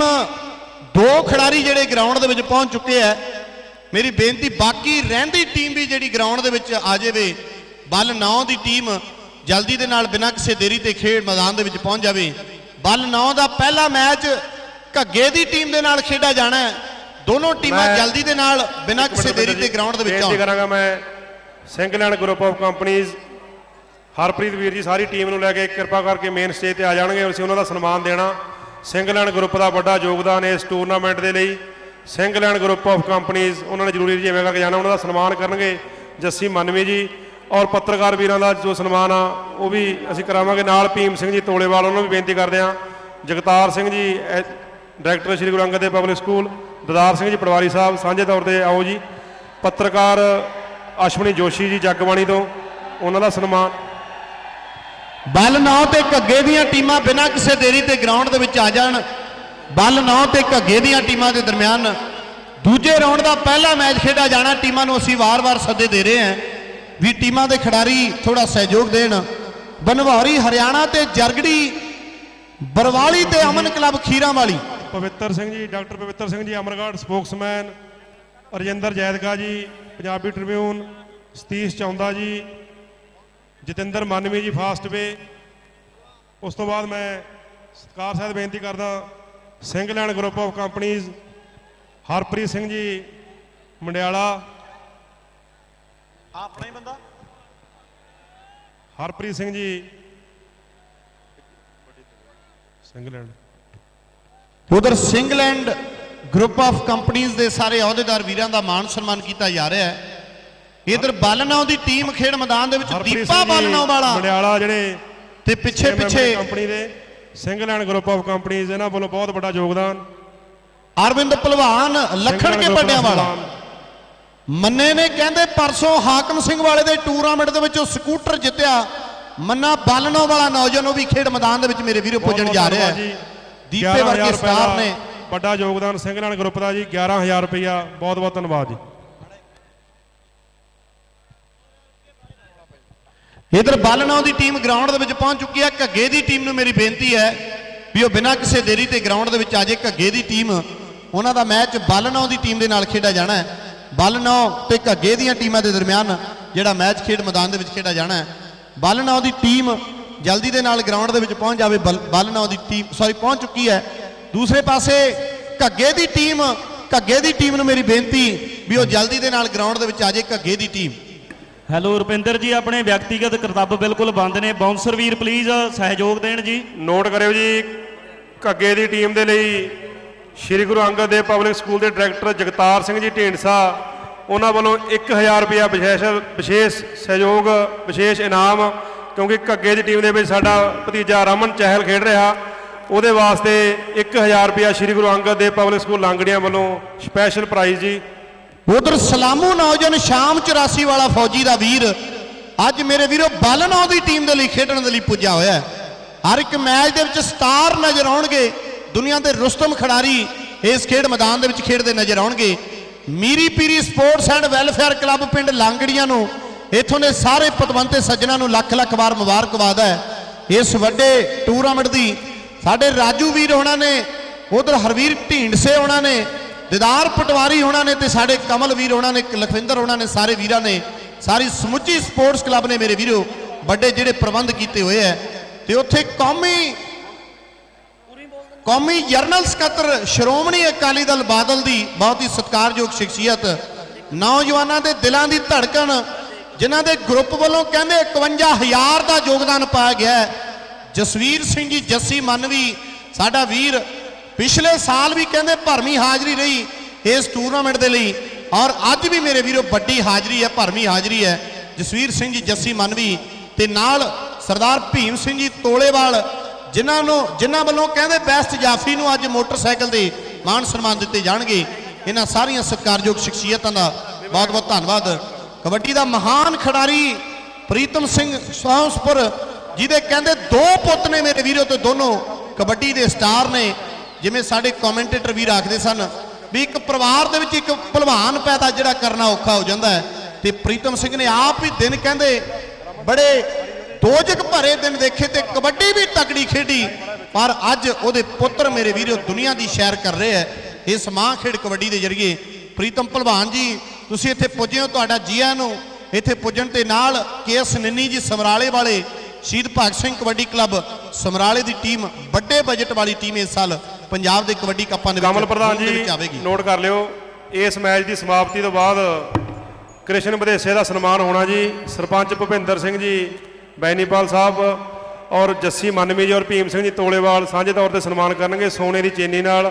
ਦੋ ਖਿਡਾਰੀ ਜਿਹੜੇ ਗਰਾਊਂਡ ਦੇ ਵਿੱਚ ਪਹੁੰਚ ਚੁੱਕੇ ਹੈ। ਮੇਰੀ ਬੇਨਤੀ ਬਾਕੀ ਰਹਿੰਦੀ ਟੀਮ ਵੀ ਜਿਹੜੀ ਗਰਾਊਂਡ ਦੇ ਵਿੱਚ ਆ ਜਾਵੇ। ਬੱਲ ਨੌ ਦੀ ਟੀਮ ਜਲਦੀ ਦੇ ਨਾਲ ਬਿਨਾਂ ਕਿਸੇ ਦੇਰੀ ਤੇ ਖੇਡ ਮੈਦਾਨ ਦੇ ਵਿੱਚ ਪਹੁੰਚ ਜਾਵੇ। ਬੱਲ ਨੌ ਦਾ ਪਹਿਲਾ ਮੈਚ ਘੱਗੇ ਦੀ ਟੀਮ ਦੇ ਨਾਲ ਖੇਡਿਆ ਜਾਣਾ ਹੈ। ਦੋਨੋਂ ਟੀਮਾਂ ਜਲਦੀ ਦੇ ਨਾਲ ਬਿਨਾਂ ਕਿਸੇ ਦੇਰੀ ਤੇ ਗਰਾਊਂਡ ਦੇ ਵਿੱਚ ਆਉਣ। ਕਰਾਂਗਾ ਮੈਂ Singhland group of companies Harpreet ਵੀਰ ਜੀ ਸਾਰੀ ਟੀਮ ਨੂੰ ਲੈ ਕੇ ਕਿਰਪਾ ਕਰਕੇ ਮੇਨ ਸਟੇਜ ਤੇ ਆ ਜਾਣਗੇ। ਅਸੀਂ ਉਹਨਾਂ ਦਾ ਸਨਮਾਨ ਦੇਣਾ। ਸਿੰਗਲੈਂਡ ਗਰੁੱਪ ਦਾ ਵੱਡਾ ਯੋਗਦਾਨ ਹੈ ਇਸ ਟੂਰਨਾਮੈਂਟ ਦੇ ਲਈ। ਸਿੰਘਲੈਂਡ ਗਰੁੱਪ ਆਫ ਕੰਪਨੀਜ਼ ਉਹਨਾਂ ਨੇ ਜ਼ਰੂਰੀ ਜਿਵੇਂ ਕਰਕੇ ਜਾਣਾ, ਉਹਨਾਂ ਦਾ ਸਨਮਾਨ ਕਰਨਗੇ ਜੱਸੀ ਮਾਨਵੀ ਜੀ। ਔਰ ਪੱਤਰਕਾਰ ਵੀਰਾਂ ਦਾ ਜੋ ਸਨਮਾਨ ਆ ਉਹ ਵੀ ਅਸੀਂ ਕਰਾਵਾਂਗੇ। ਨਾਲ ਭੀਮ ਸਿੰਘ ਜੀ ਤੋਲੇਵਾਲ, ਉਹਨਾਂ ਨੂੰ ਵੀ ਬੇਨਤੀ ਕਰਦੇ ਹਾਂ। ਜਗਤਾਰ ਸਿੰਘ ਜੀ ਐ- director Shri Guru Angad Dev public school, Didar Singh ji patwari ਸਾਹਿਬ ਸਾਂਝੇ ਤੌਰ ਤੇ ਆਓ ਜੀ। ਪੱਤਰਕਾਰ ਅਸ਼ਵਨੀ ਜੋਸ਼ੀ ਜੀ ਜਗਬਾਣੀ ਤੋਂ, ਉਹਨਾਂ ਦਾ ਸਨਮਾਨ। ਬਲ ਨੌ ਤੇ ਘੱਗੇ ਦੀਆਂ ਟੀਮਾਂ ਬਿਨਾਂ ਕਿਸੇ ਦੇਰੀ ਤੇ ਗਰਾਊਂਡ ਦੇ ਵਿੱਚ ਆ ਜਾਣ। ਬਲ ਨੌ ਤੇ ਘੱਗੇ ਦੀਆਂ ਟੀਮਾਂ ਦੇ ਦਰਮਿਆਨ ਦੂਜੇ ਰਾਊਂਡ ਦਾ ਪਹਿਲਾ ਮੈਚ ਖੇਡਿਆ ਜਾਣਾ। ਟੀਮਾਂ ਨੂੰ ਅਸੀਂ ਵਾਰ-ਵਾਰ ਸੱਦੇ ਦੇ ਰਹੇ ਹਾਂ ਵੀ ਟੀਮਾਂ ਦੇ ਖਿਡਾਰੀ ਥੋੜਾ ਸਹਿਯੋਗ ਦੇਣ। ਬਨਵਾਰੀ ਹਰਿਆਣਾ ਤੇ ਜਰਗੜੀ, ਬਰਵਾਲੀ ਤੇ ਅਮਨ ਕਲੱਬ ਖੀਰਾਂ ਵਾਲੀ। ਪਵਿੱਤਰ ਸਿੰਘ ਜੀ, ਡਾਕਟਰ ਪਵਿੱਤਰ ਸਿੰਘ ਜੀ ਅਮਰਗੜ੍ਹ ਸਪੋਕਸਮੈਨ, ਰਜਿੰਦਰ ਜੈਦਕਾ ਜੀ ਪੰਜਾਬੀ ਟ੍ਰਿਬਿਊਨ, ਸਤੀਸ਼ ਚੌਂਦਾ ਜੀ, ਜਤਿੰਦਰ ਮਾਨਵੀ ਜੀ ਫਾਸਟ ਵੇ। ਉਸ ਤੋਂ ਬਾਅਦ ਮੈਂ ਸਤਿਕਾਰ ਸਾਹਿਬ ਬੇਨਤੀ ਕਰਦਾ Singhland group of companies, Harpreet Singh ji Mandiala, ਆਪਣਾ ਹੀ ਬੰਦਾ ਹਰਪ੍ਰੀਤ ਸਿੰਘ ਜੀ ਸਿੰਘਲੈਂਡ। ਉਧਰ ਸਿੰਘਲੈਂਡ ਗਰੁੱਪ ਆਫ ਕੰਪਨੀਜ਼ ਦੇ ਸਾਰੇ ਅਹੁਦੇਦਾਰ ਵੀਰਾਂ ਦਾ ਮਾਣ ਸਨਮਾਨ ਕੀਤਾ ਜਾ ਰਿਹਾ ਹੈ। ਇਧਰ ਬਾਲਨਾਓ ਦੀ ਟੀਮ ਖੇਡ ਮੈਦਾਨ ਦੇ ਵਿੱਚ ਦੀਪਾ ਬਾਲਨਾਓ ਵਾਲਾ ਮੰਡਿਆਲਾ ਜਿਹੜੇ ਤੇ ਪਿੱਛੇ ਪਿੱਛੇ ਕੰਪਨੀ ਦੇ ਸਿੰਘਲੈਂਡ ਗਰੁੱਪ ਆਫ ਕੰਪਨੀਜ਼, ਇਹਨਾਂ ਵੱਲੋਂ ਬਹੁਤ ਵੱਡਾ ਯੋਗਦਾਨ। ਅਰਵਿੰਦ ਭਲਵਾਨ ਲੱਖਣ ਕੇ ਵੱਡਿਆਂ ਵਾਲਾ ਮੰਨੇ ਨੇ ਕਹਿੰਦੇ ਪਰਸੋਂ ਹਾਕਮ ਸਿੰਘ ਵਾਲੇ ਦੇ ਟੂਰਨਾਮੈਂਟ ਦੇ ਵਿੱਚ ਉਹ ਸਕੂਟਰ ਜਿੱਤਿਆ। ਮੰਨਾ ਬਾਲਨਾਓ ਵਾਲਾ ਨੌਜਵਾਨ ਉਹ ਵੀ ਖੇਡ ਮੈਦਾਨ ਦੇ ਵਿੱਚ ਮੇਰੇ ਵੀਰੋ ਪੁੱਜਣ ਜਾ ਰਿਹਾ ਹੈ। ਦੀਪੇ ਵਰਗੇ ਸਟਾਰ ਨੇ ਵੱਡਾ ਯੋਗਦਾਨ ਸਿੰਘਲੈਂਡ ਗਰੁੱਪ ਦਾ ਜੀ, ਗਿਆਰਾਂ ਹਜ਼ਾਰ ਰੁਪਇਆ। ਬਹੁਤ ਬਹੁਤ ਧੰਨਵਾਦ ਜੀ। ਇਧਰ ਬਾਲਨਾਓ ਦੀ ਟੀਮ ਗਰਾਊਂਡ ਦੇ ਵਿੱਚ ਪਹੁੰਚ ਚੁੱਕੀ ਹੈ। ਘੱਗੇ ਦੀ ਟੀਮ ਨੂੰ ਮੇਰੀ ਬੇਨਤੀ ਹੈ ਵੀ ਉਹ ਬਿਨਾਂ ਕਿਸੇ ਦੇਰੀ ਤੇ ਗਰਾਊਂਡ ਦੇ ਵਿੱਚ ਆ ਜਾਏ। ਘੱਗੇ ਦੀ ਟੀਮ, ਉਹਨਾਂ ਦਾ ਮੈਚ ਬਾਲਨਾਓ ਦੀ ਟੀਮ ਦੇ ਨਾਲ ਖੇਡਿਆ ਜਾਣਾ ਹੈ। ਬਾਲਨਾਓ ਤੇ ਘੱਗੇ ਦੀਆਂ ਟੀਮਾਂ ਦੇ ਦਰਮਿਆਨ ਜਿਹੜਾ ਮੈਚ ਖੇਡ ਮੈਦਾਨ ਦੇ ਵਿੱਚ ਖੇਡਿਆ ਜਾਣਾ ਹੈ। ਬਾਲਨਾਓ ਦੀ ਟੀਮ ਜਲਦੀ ਦੇ ਨਾਲ ਗਰਾਊਂਡ ਦੇ ਵਿੱਚ ਪਹੁੰਚ ਜਾਵੇ। ਬਾਲਨਾਓ ਦੀ ਟੀਮ ਸੌਰੀ ਪਹੁੰਚ ਚੁੱਕੀ ਹੈ। ਦੂਸਰੇ ਪਾਸੇ ਘੱਗੇ ਦੀ ਟੀਮ, ਘੱਗੇ ਦੀ ਟੀਮ ਨੂੰ ਮੇਰੀ ਬੇਨਤੀ ਵੀ ਉਹ ਜਲਦੀ ਦੇ ਨਾਲ ਗਰਾਊਂਡ ਦੇ ਵਿੱਚ ਆ ਜਾਏ। ਘੱਗੇ ਦੀ ਟੀਮ। ਹੈਲੋ ਰੁਪਿੰਦਰ ਜੀ, ਆਪਣੇ ਵਿਅਕਤੀਗਤ ਕਰਤੱਵ ਬਿਲਕੁਲ ਬੰਦ ਨੇ। ਬਾਉਂਸਰ ਵੀਰ ਪਲੀਜ਼ ਸਹਿਯੋਗ ਦੇਣ ਜੀ। ਨੋਟ ਕਰਿਓ ਜੀ, ਘੱਗੇ ਦੀ ਟੀਮ ਦੇ ਲਈ ਸ਼੍ਰੀ ਗੁਰੂ ਅੰਗਦ ਦੇਵ ਪਬਲਿਕ ਸਕੂਲ ਦੇ ਡਾਇਰੈਕਟਰ ਜਗਤਾਰ ਸਿੰਘ ਜੀ ਢੀਂਡਸਾ, ਉਹਨਾਂ ਵੱਲੋਂ ਇੱਕ ਹਜ਼ਾਰ ਰੁਪਇਆ ਵਿਸ਼ੇਸ਼ ਵਿਸ਼ੇਸ਼ ਸਹਿਯੋਗ, ਵਿਸ਼ੇਸ਼ ਇਨਾਮ। ਕਿਉਂਕਿ ਘੱਗੇ ਦੀ ਟੀਮ ਦੇ ਵਿੱਚ ਸਾਡਾ ਭਤੀਜਾ ਰਮਨ ਚਹਿਲ ਖੇਡ ਰਿਹਾ, ਉਹਦੇ ਵਾਸਤੇ ਇੱਕ ਹਜ਼ਾਰ ਰੁਪਇਆ ਸ਼੍ਰੀ ਗੁਰੂ ਅੰਗਦ ਦੇਵ ਪਬਲਿਕ ਸਕੂਲ ਲਾਂਗੜੀਆਂ ਵੱਲੋਂ ਸਪੈਸ਼ਲ ਪ੍ਰਾਈਜ਼ ਜੀ। ਉਧਰ ਸਲਾਮੂ ਨੌਜਵਾਨ ਸ਼ਾਮ ਚੁਰਾਸੀ ਵਾਲਾ ਫੌਜੀ ਦਾ ਵੀਰ ਅੱਜ ਮੇਰੇ ਵੀਰੋ ਬਾਲਨਾਓ ਦੀ ਟੀਮ ਦੇ ਲਈ ਖੇਡਣ ਦੇ ਲਈ ਪੁੱਜਾ ਹੋਇਆ ਹੈ। ਹਰ ਇੱਕ ਮੈਚ ਦੇ ਵਿੱਚ ਸਟਾਰ ਨਜ਼ਰ ਆਉਣਗੇ। ਦੁਨੀਆ ਦੇ ਰੁਸਤਮ ਖਿਡਾਰੀ ਇਸ ਖੇਡ ਮੈਦਾਨ ਦੇ ਵਿੱਚ ਖੇਡਦੇ ਨਜ਼ਰ ਆਉਣਗੇ। ਮੀਰੀ Piri sports and welfare club ਪਿੰਡ ਲਾਂਗੜੀਆਂ ਨੂੰ, ਇੱਥੋਂ ਦੇ ਸਾਰੇ ਪਤਵੰਤੇ ਸੱਜਣਾ ਨੂੰ ਲੱਖ ਲੱਖ ਵਾਰ ਮੁਬਾਰਕਬਾਦ ਹੈ ਇਸ ਵੱਡੇ ਟੂਰਨਾਮੈਂਟ ਦੀ। ਸਾਡੇ ਰਾਜੂ ਵੀਰ ਹੋਣਾ ਨੇ, ਉਧਰ ਹਰਵੀਰ ਢੀਂਡਸੇ ਹੋਣਾ ਨੇ, ਦਿਦਾਰ ਪਟਵਾਰੀ ਹੋਣਾ ਨੇ ਤੇ ਸਾਡੇ ਕਮਲ ਵੀਰ ਹੋਣਾ ਨੇ, ਲਖਵਿੰਦਰ ਹੋਣਾ ਨੇ, ਸਾਰੇ ਵੀਰਾਂ ਨੇ, ਸਾਰੀ ਸਮੁੱਚੀ ਸਪੋਰਟਸ ਕਲੱਬ ਨੇ ਮੇਰੇ ਵੀਰੋ ਵੱਡੇ ਜਿਹੜੇ ਪ੍ਰਬੰਧ ਕੀਤੇ ਹੋਏ ਹੈ। ਤੇ ਉੱਥੇ ਕੌਮੀ ਕੌਮੀ ਜਰਨਲ ਸਕੱਤਰ ਸ਼੍ਰੋਮਣੀ ਅਕਾਲੀ ਦਲ ਬਾਦਲ ਦੀ ਬਹੁਤ ਹੀ ਸਤਿਕਾਰਯੋਗ ਸ਼ਖਸੀਅਤ, ਨੌਜਵਾਨਾਂ ਦੇ ਦਿਲਾਂ ਦੀ ਧੜਕਣ, ਜਿਨ੍ਹਾਂ ਦੇ ਗਰੁੱਪ ਵੱਲੋਂ ਕਹਿੰਦੇ ਇਕਵੰਜਾ ਹਜ਼ਾਰ ਦਾ ਯੋਗਦਾਨ ਪਾਇਆ ਗਿਆ ਹੈ। ਜਸਵੀਰ ਸਿੰਘ ਜੀ ਜੱਸੀ ਮਾਨਵੀ ਸਾਡਾ ਵੀਰ, ਪਿਛਲੇ ਸਾਲ ਵੀ ਕਹਿੰਦੇ ਭਰਵੀਂ ਹਾਜ਼ਰੀ ਰਹੀ ਇਸ ਟੂਰਨਾਮੈਂਟ ਦੇ ਲਈ, ਔਰ ਅੱਜ ਵੀ ਮੇਰੇ ਵੀਰੋ ਵੱਡੀ ਹਾਜ਼ਰੀ ਹੈ, ਭਰਵੀਂ ਹਾਜ਼ਰੀ ਹੈ ਜਸਵੀਰ ਸਿੰਘ ਜੀ ਜੱਸੀ ਮਾਨਵੀ ਤੇ ਨਾਲ ਸਰਦਾਰ ਭੀਮ ਸਿੰਘ ਜੀ ਤੋਲੇਵਾਲ, ਜਿਨ੍ਹਾਂ ਨੂੰ ਜਿਨ੍ਹਾਂ ਵੱਲੋਂ ਕਹਿੰਦੇ ਬੈਸਟ ਜਾਫੀ ਨੂੰ ਅੱਜ ਮੋਟਰਸਾਈਕਲ ਦੇ ਮਾਣ ਸਨਮਾਨ ਦਿੱਤੇ ਜਾਣਗੇ। ਇਹਨਾਂ ਸਾਰੀਆਂ ਸਤਿਕਾਰਯੋਗ ਸ਼ਖਸੀਅਤਾਂ ਦਾ ਬਹੁਤ ਬਹੁਤ ਧੰਨਵਾਦ। ਕਬੱਡੀ ਦਾ ਮਹਾਨ ਖਿਡਾਰੀ ਪ੍ਰੀਤਮ ਸਿੰਘ ਸੌਂਸਪੁਰ, ਜਿਹਦੇ ਕਹਿੰਦੇ ਦੋ ਪੁੱਤ ਨੇ ਮੇਰੇ ਵੀਰੋ ਤੇ ਦੋਨੋਂ ਕਬੱਡੀ ਦੇ ਸਟਾਰ ਨੇ। ਜਿਵੇਂ ਸਾਡੇ ਕਮੈਂਟੇਟਰ ਵੀ ਰੱਖਦੇ ਸਨ ਵੀ ਇੱਕ ਪਰਿਵਾਰ ਦੇ ਵਿੱਚ ਇੱਕ ਭਲਵਾਨ ਪੈਦਾ ਜਿਹੜਾ ਕਰਨਾ ਔਖਾ ਹੋ ਜਾਂਦਾ ਹੈ, ਤੇ ਪ੍ਰੀਤਮ ਸਿੰਘ ਨੇ ਆਪ ਹੀ ਦਿਨ ਕਹਿੰਦੇ ਬੜੇ ਦੋਜਕ ਭਰੇ ਦਿਨ ਦੇਖੇ ਤੇ ਕਬੱਡੀ ਵੀ ਤਕੜੀ ਖੇਡੀ, ਪਰ ਅੱਜ ਉਹਦੇ ਪੁੱਤਰ ਮੇਰੇ ਵੀਰੋ ਦੁਨੀਆ ਦੀ ਸੈਰ ਕਰ ਰਹੇ ਹੈ ਇਸ ਮਾਂ ਖੇਡ ਕਬੱਡੀ ਦੇ ਜ਼ਰੀਏ। ਪ੍ਰੀਤਮ ਭਲਵਾਨ ਜੀ ਤੁਸੀਂ ਇੱਥੇ ਪੁੱਜੇ ਹੋ, ਤੁਹਾਡਾ ਜੀ ਆਇਆਂ ਨੂੰ। ਇੱਥੇ ਪੁੱਜਣ ਤੇ ਨਾਲ ਕੇ ਐਸ ਨਿੰਨੀ ਜੀ ਸਮਰਾਲੇ ਵਾਲੇ, ਸ਼ਹੀਦ ਭਗਤ ਸਿੰਘ ਕਬੱਡੀ ਕਲੱਬ ਸਮਰਾਲੇ ਦੀ ਟੀਮ, ਵੱਡੇ ਬਜਟ ਵਾਲੀ ਟੀਮ ਇਸ ਸਾਲ ਪੰਜਾਬ ਦੇ ਕਬੱਡੀ ਕੱਪਾਂ ਦੇ ਵਿੱਚ ਕਮਲ ਪ੍ਰਧਾਨ ਜੀ ਨੋਟ ਕਰ ਲਿਓ, ਇਸ ਮੈਚ ਦੀ ਸਮਾਪਤੀ ਤੋਂ ਬਾਅਦ ਕ੍ਰਿਸ਼ਨ ਵਧੇਸੇ ਦਾ ਸਨਮਾਨ ਹੋਣਾ ਜੀ। ਸਰਪੰਚ ਭੁਪਿੰਦਰ ਸਿੰਘ ਜੀ ਬੈਨੀਪਾਲ ਸਾਹਿਬ ਔਰ ਜੱਸੀ ਮਾਨਵੀ ਜੀ ਔਰ ਭੀਮ ਸਿੰਘ ਜੀ ਤੋਲੇਵਾਲ ਸਾਂਝੇ ਤੌਰ ਤੇ ਸਨਮਾਨ ਕਰਨਗੇ ਸੋਨੇ ਦੀ ਚੇਨੀ ਨਾਲ।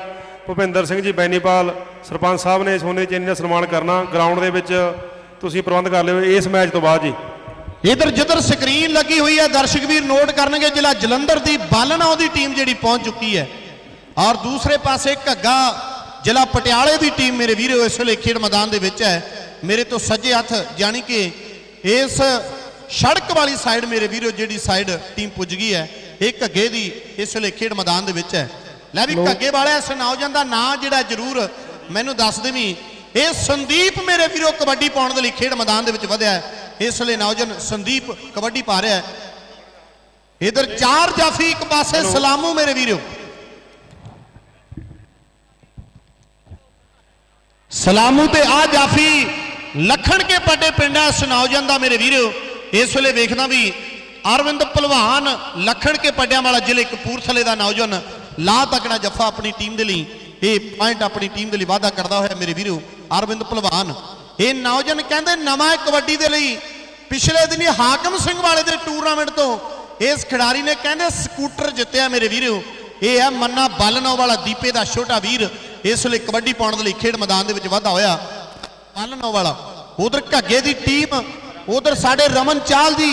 ਭੁਪਿੰਦਰ ਸਿੰਘ ਜੀ ਬੈਨੀਪਾਲ ਸਰਪੰਚ ਸਾਹਿਬ ਨੇ ਸੋਨੇ ਚੈਨੀ ਦਾ ਸਨਮਾਨ ਕਰਨਾ ਗਰਾਊਂਡ ਦੇ ਵਿੱਚ ਤੁਸੀਂ ਪ੍ਰਬੰਧ ਕਰ ਲਿਓ ਇਸ ਮੈਚ ਤੋਂ ਬਾਅਦ ਜੀ। ਇਧਰ ਜਿੱਧਰ ਸਕਰੀਨ ਲੱਗੀ ਹੋਈ ਹੈ ਦਰਸ਼ਕ ਵੀਰ ਨੋਟ ਕਰਨਗੇ ਜ਼ਿਲ੍ਹਾ ਜਲੰਧਰ ਦੀ ਬਾਲਨਾਓ ਦੀ ਟੀਮ ਜਿਹੜੀ ਪਹੁੰਚ ਚੁੱਕੀ ਹੈ ਔਰ ਦੂਸਰੇ ਪਾਸੇ ਘੱਗਾ ਜ਼ਿਲ੍ਹਾ ਪਟਿਆਲੇ ਦੀ ਟੀਮ ਮੇਰੇ ਵੀਰੋ ਇਸ ਵੇਲੇ ਖੇਡ ਮੈਦਾਨ ਦੇ ਵਿੱਚ ਹੈ। ਮੇਰੇ ਤੋਂ ਸੱਜੇ ਹੱਥ ਜਾਣੀ ਕਿ ਇਸ ਸੜਕ ਵਾਲੀ ਸਾਈਡ ਮੇਰੇ ਵੀਰੋ ਜਿਹੜੀ ਸਾਈਡ ਟੀਮ ਪੁੱਜ ਗਈ ਹੈ ਇਹ ਘੱਗੇ ਦੀ ਇਸ ਵੇਲੇ ਖੇਡ ਮੈਦਾਨ ਦੇ ਵਿੱਚ ਹੈ। ਲੈ ਵੀ ਘੱਗੇ ਵਾਲਿਆ ਇਸ ਨੌਜਵਾਨ ਦਾ ਨਾਂ ਜਿਹੜਾ ਜ਼ਰੂਰ ਮੈਨੂੰ ਦੱਸ ਦੇਵੀਂ ਇਹ ਸੰਦੀਪ ਮੇਰੇ ਵੀਰੋ ਕਬੱਡੀ ਪਾਉਣ ਦੇ ਲਈ ਖੇਡ ਮੈਦਾਨ ਦੇ ਵਿੱਚ ਵਧਿਆ ਹੈ। ਇਸ ਵੇਲੇ ਨੌਜਵਾਨ ਸੰਦੀਪ ਕਬੱਡੀ ਪਾ ਰਿਹਾ ਹੈ। ਇਧਰ ਚਾਰ ਜਾਫੀ ਇੱਕ ਪਾਸੇ ਸਲਾਮੂ ਮੇਰੇ ਵੀਰੋ ਸਲਾਮੂ ਤੇ ਆ ਜਾਫੀ ਲਖਣ ਕੇ ਪੱਟੇ ਪਿੰਡ ਹੈ ਇਸ ਨੌਜਵਾਨ ਦਾ ਮੇਰੇ ਵੀਰੋ ਇਸ ਵੇਲੇ ਵੇਖਦਾ ਵੀ ਅਰਵਿੰਦ ਭਲਵਾਨ ਲਖਣ ਕੇ ਪੱਡਿਆਂ ਵਾਲਾ ਜ਼ਿਲ੍ਹੇ ਕਪੂਰਥਲੇ ਦਾ ਨੌਜਵਾਨ ਲਾ ਤੱਕਣਾ ਜੱਫਾ ਆਪਣੀ ਟੀਮ ਦੇ ਲਈ ਇਹ ਪੁਆਇੰਟ ਆਪਣੀ ਟੀਮ ਦੇ ਲਈ ਵਾਅਦਾ ਕਰਦਾ ਹੋਇਆ ਮੇਰੇ ਵੀਰੋ ਅਰਵਿੰਦ ਭਲਵਾਨ ਇਹ ਨੌਜਵਾਨ ਕਹਿੰਦੇ ਨਵਾਂ ਕਬੱਡੀ ਦੇ ਲਈ ਪਿਛਲੇ ਦਿਨੀ ਹਾਕਮ ਸਿੰਘ ਵਾਲੇ ਦੇ ਟੂਰਨਾਮੈਂਟ ਤੋਂ ਇਸ ਖਿਡਾਰੀ ਨੇ ਕਹਿੰਦੇ ਸਕੂਟਰ ਜਿੱਤਿਆ ਮੇਰੇ ਵੀਰੋ ਇਹ ਹੈ ਮੰਨਾ ਬਾਲਨੋ ਵਾਲਾ ਦੀਪੇ ਦਾ ਛੋਟਾ ਵੀਰ ਇਸ ਵੇਲੇ ਕਬੱਡੀ ਪਾਉਣ ਦੇ ਲਈ ਖੇਡ ਮੈਦਾਨ ਦੇ ਵਿੱਚ ਵਾਧਾ ਹੋਇਆ ਬਾਲਨੋ ਵਾਲਾ ਉਧਰ ਘੱਗੇ ਦੀ ਟੀਮ ਉਧਰ ਸਾਡੇ ਰਮਨ ਚਾਲ ਦੀ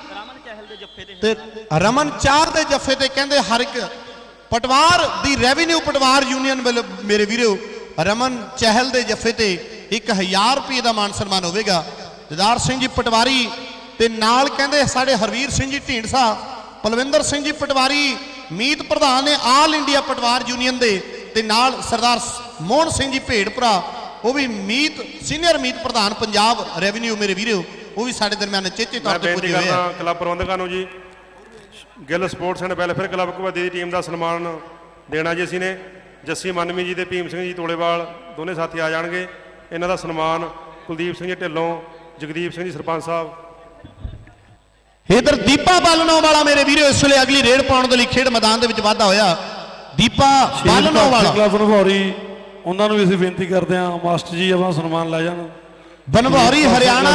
ਤੇ ਰਮਨ ਚਾਲ ਦੇ ਜੱਫੇ ਤੇ ਕਹਿੰਦੇ ਹਰ ਇੱਕ ਪਟਵਾਰ ਦੀ ਰੈਵਨਿਊ ਪਟਵਾਰ ਯੂਨੀਅਨ ਵੱਲੋਂ ਮੇਰੇ ਵੀਰੋ ਰਮਨ ਚਹਿਲ ਦੇ ਜੱਫੇ ਤੇ ਇੱਕ ਹਜ਼ਾਰ ਰੁਪਏ ਦਾ ਮਾਨ ਸਨਮਾਨ ਹੋਵੇਗਾ। ਦਿਦਾਰ ਸਿੰਘ ਜੀ ਪਟਵਾਰੀ ਤੇ ਨਾਲ ਕਹਿੰਦੇ ਸਾਡੇ ਹਰਵੀਰ ਸਿੰਘ ਜੀ ਢੀਂਡਸਾ ਪਲਵਿੰਦਰ ਸਿੰਘ ਜੀ ਪਟਵਾਰੀ ਮੀਤ ਪ੍ਰਧਾਨ ਨੇ ਆਲ ਇੰਡੀਆ ਪਟਵਾਰ ਯੂਨੀਅਨ ਦੇ ਤੇ ਨਾਲ ਸਰਦਾਰ ਮੋਹਨ ਸਿੰਘ ਜੀ ਭੇੜਪੁਰਾ ਉਹ ਵੀ ਮੀਤ ਸੀਨੀਅਰ ਮੀਤ ਪ੍ਰਧਾਨ ਪੰਜਾਬ ਰੈਵਨਿਊ ਮੇਰੇ ਵੀਰੋ ਉਹ ਵੀ ਸਾਡੇ ਦਰਮਿਆਨ ਚੇਚੇ ਤੌਰ ਤੇ ਪੁੱਜੇ ਹੋਏ ਆ। ਕਲੱਬ ਪ੍ਰਬੰਧਕਾਂ ਨੂੰ ਜੀ Gill sports and welfare club kabaddi ਦੀ ਟੀਮ ਦਾ ਸਨਮਾਨ ਦੇਣਾ ਜੀ ਅਸੀਂ ਨੇ ਜੱਸੀ ਮਨਮੀ ਜੀ ਤੇ ਭੀਮ ਸਿੰਘ ਜੀ ਤੋਲੇਵਾਲ ਦੋਨੇ ਸਾਥੀ ਆ ਜਾਣਗੇ ਇਹਨਾਂ ਦਾ ਸਨਮਾਨ ਕੁਲਦੀਪ ਸਿੰਘ ਜੀ ਢਿੱਲੋਂ ਜਗਦੀਪ ਸਿੰਘ ਜੀ ਸਰਪੰਚ ਸਾਹਿਬ ਇਧਰ ਦੀਪਾ ਬਾਲਨੋ ਵਾਲਾ ਮੇਰੇ ਵੀਰੋ ਇਸ ਵੇਲੇ ਅਗਲੀ ਰੇਡ ਪਾਉਣ ਦੇ ਲਈ ਖੇਡ ਮੈਦਾਨ ਦੇ ਵਿੱਚ ਵਾਧਾ ਹੋਇਆ ਦੀਪਾ ਬਾਲਨੋ ਵਾਲਾ ਕਲੱਬ ਨਭੌਰੀ ਉਹਨਾਂ ਨੂੰ ਵੀ ਅਸੀਂ ਬੇਨਤੀ ਕਰਦੇ ਹਾਂ ਮਾਸਟਰ ਜੀ ਆਪਣਾ ਸਨਮਾਨ ਲੈ ਜਾਣ। ਬਨਭੌਰੀ ਹਰਿਆਣਾ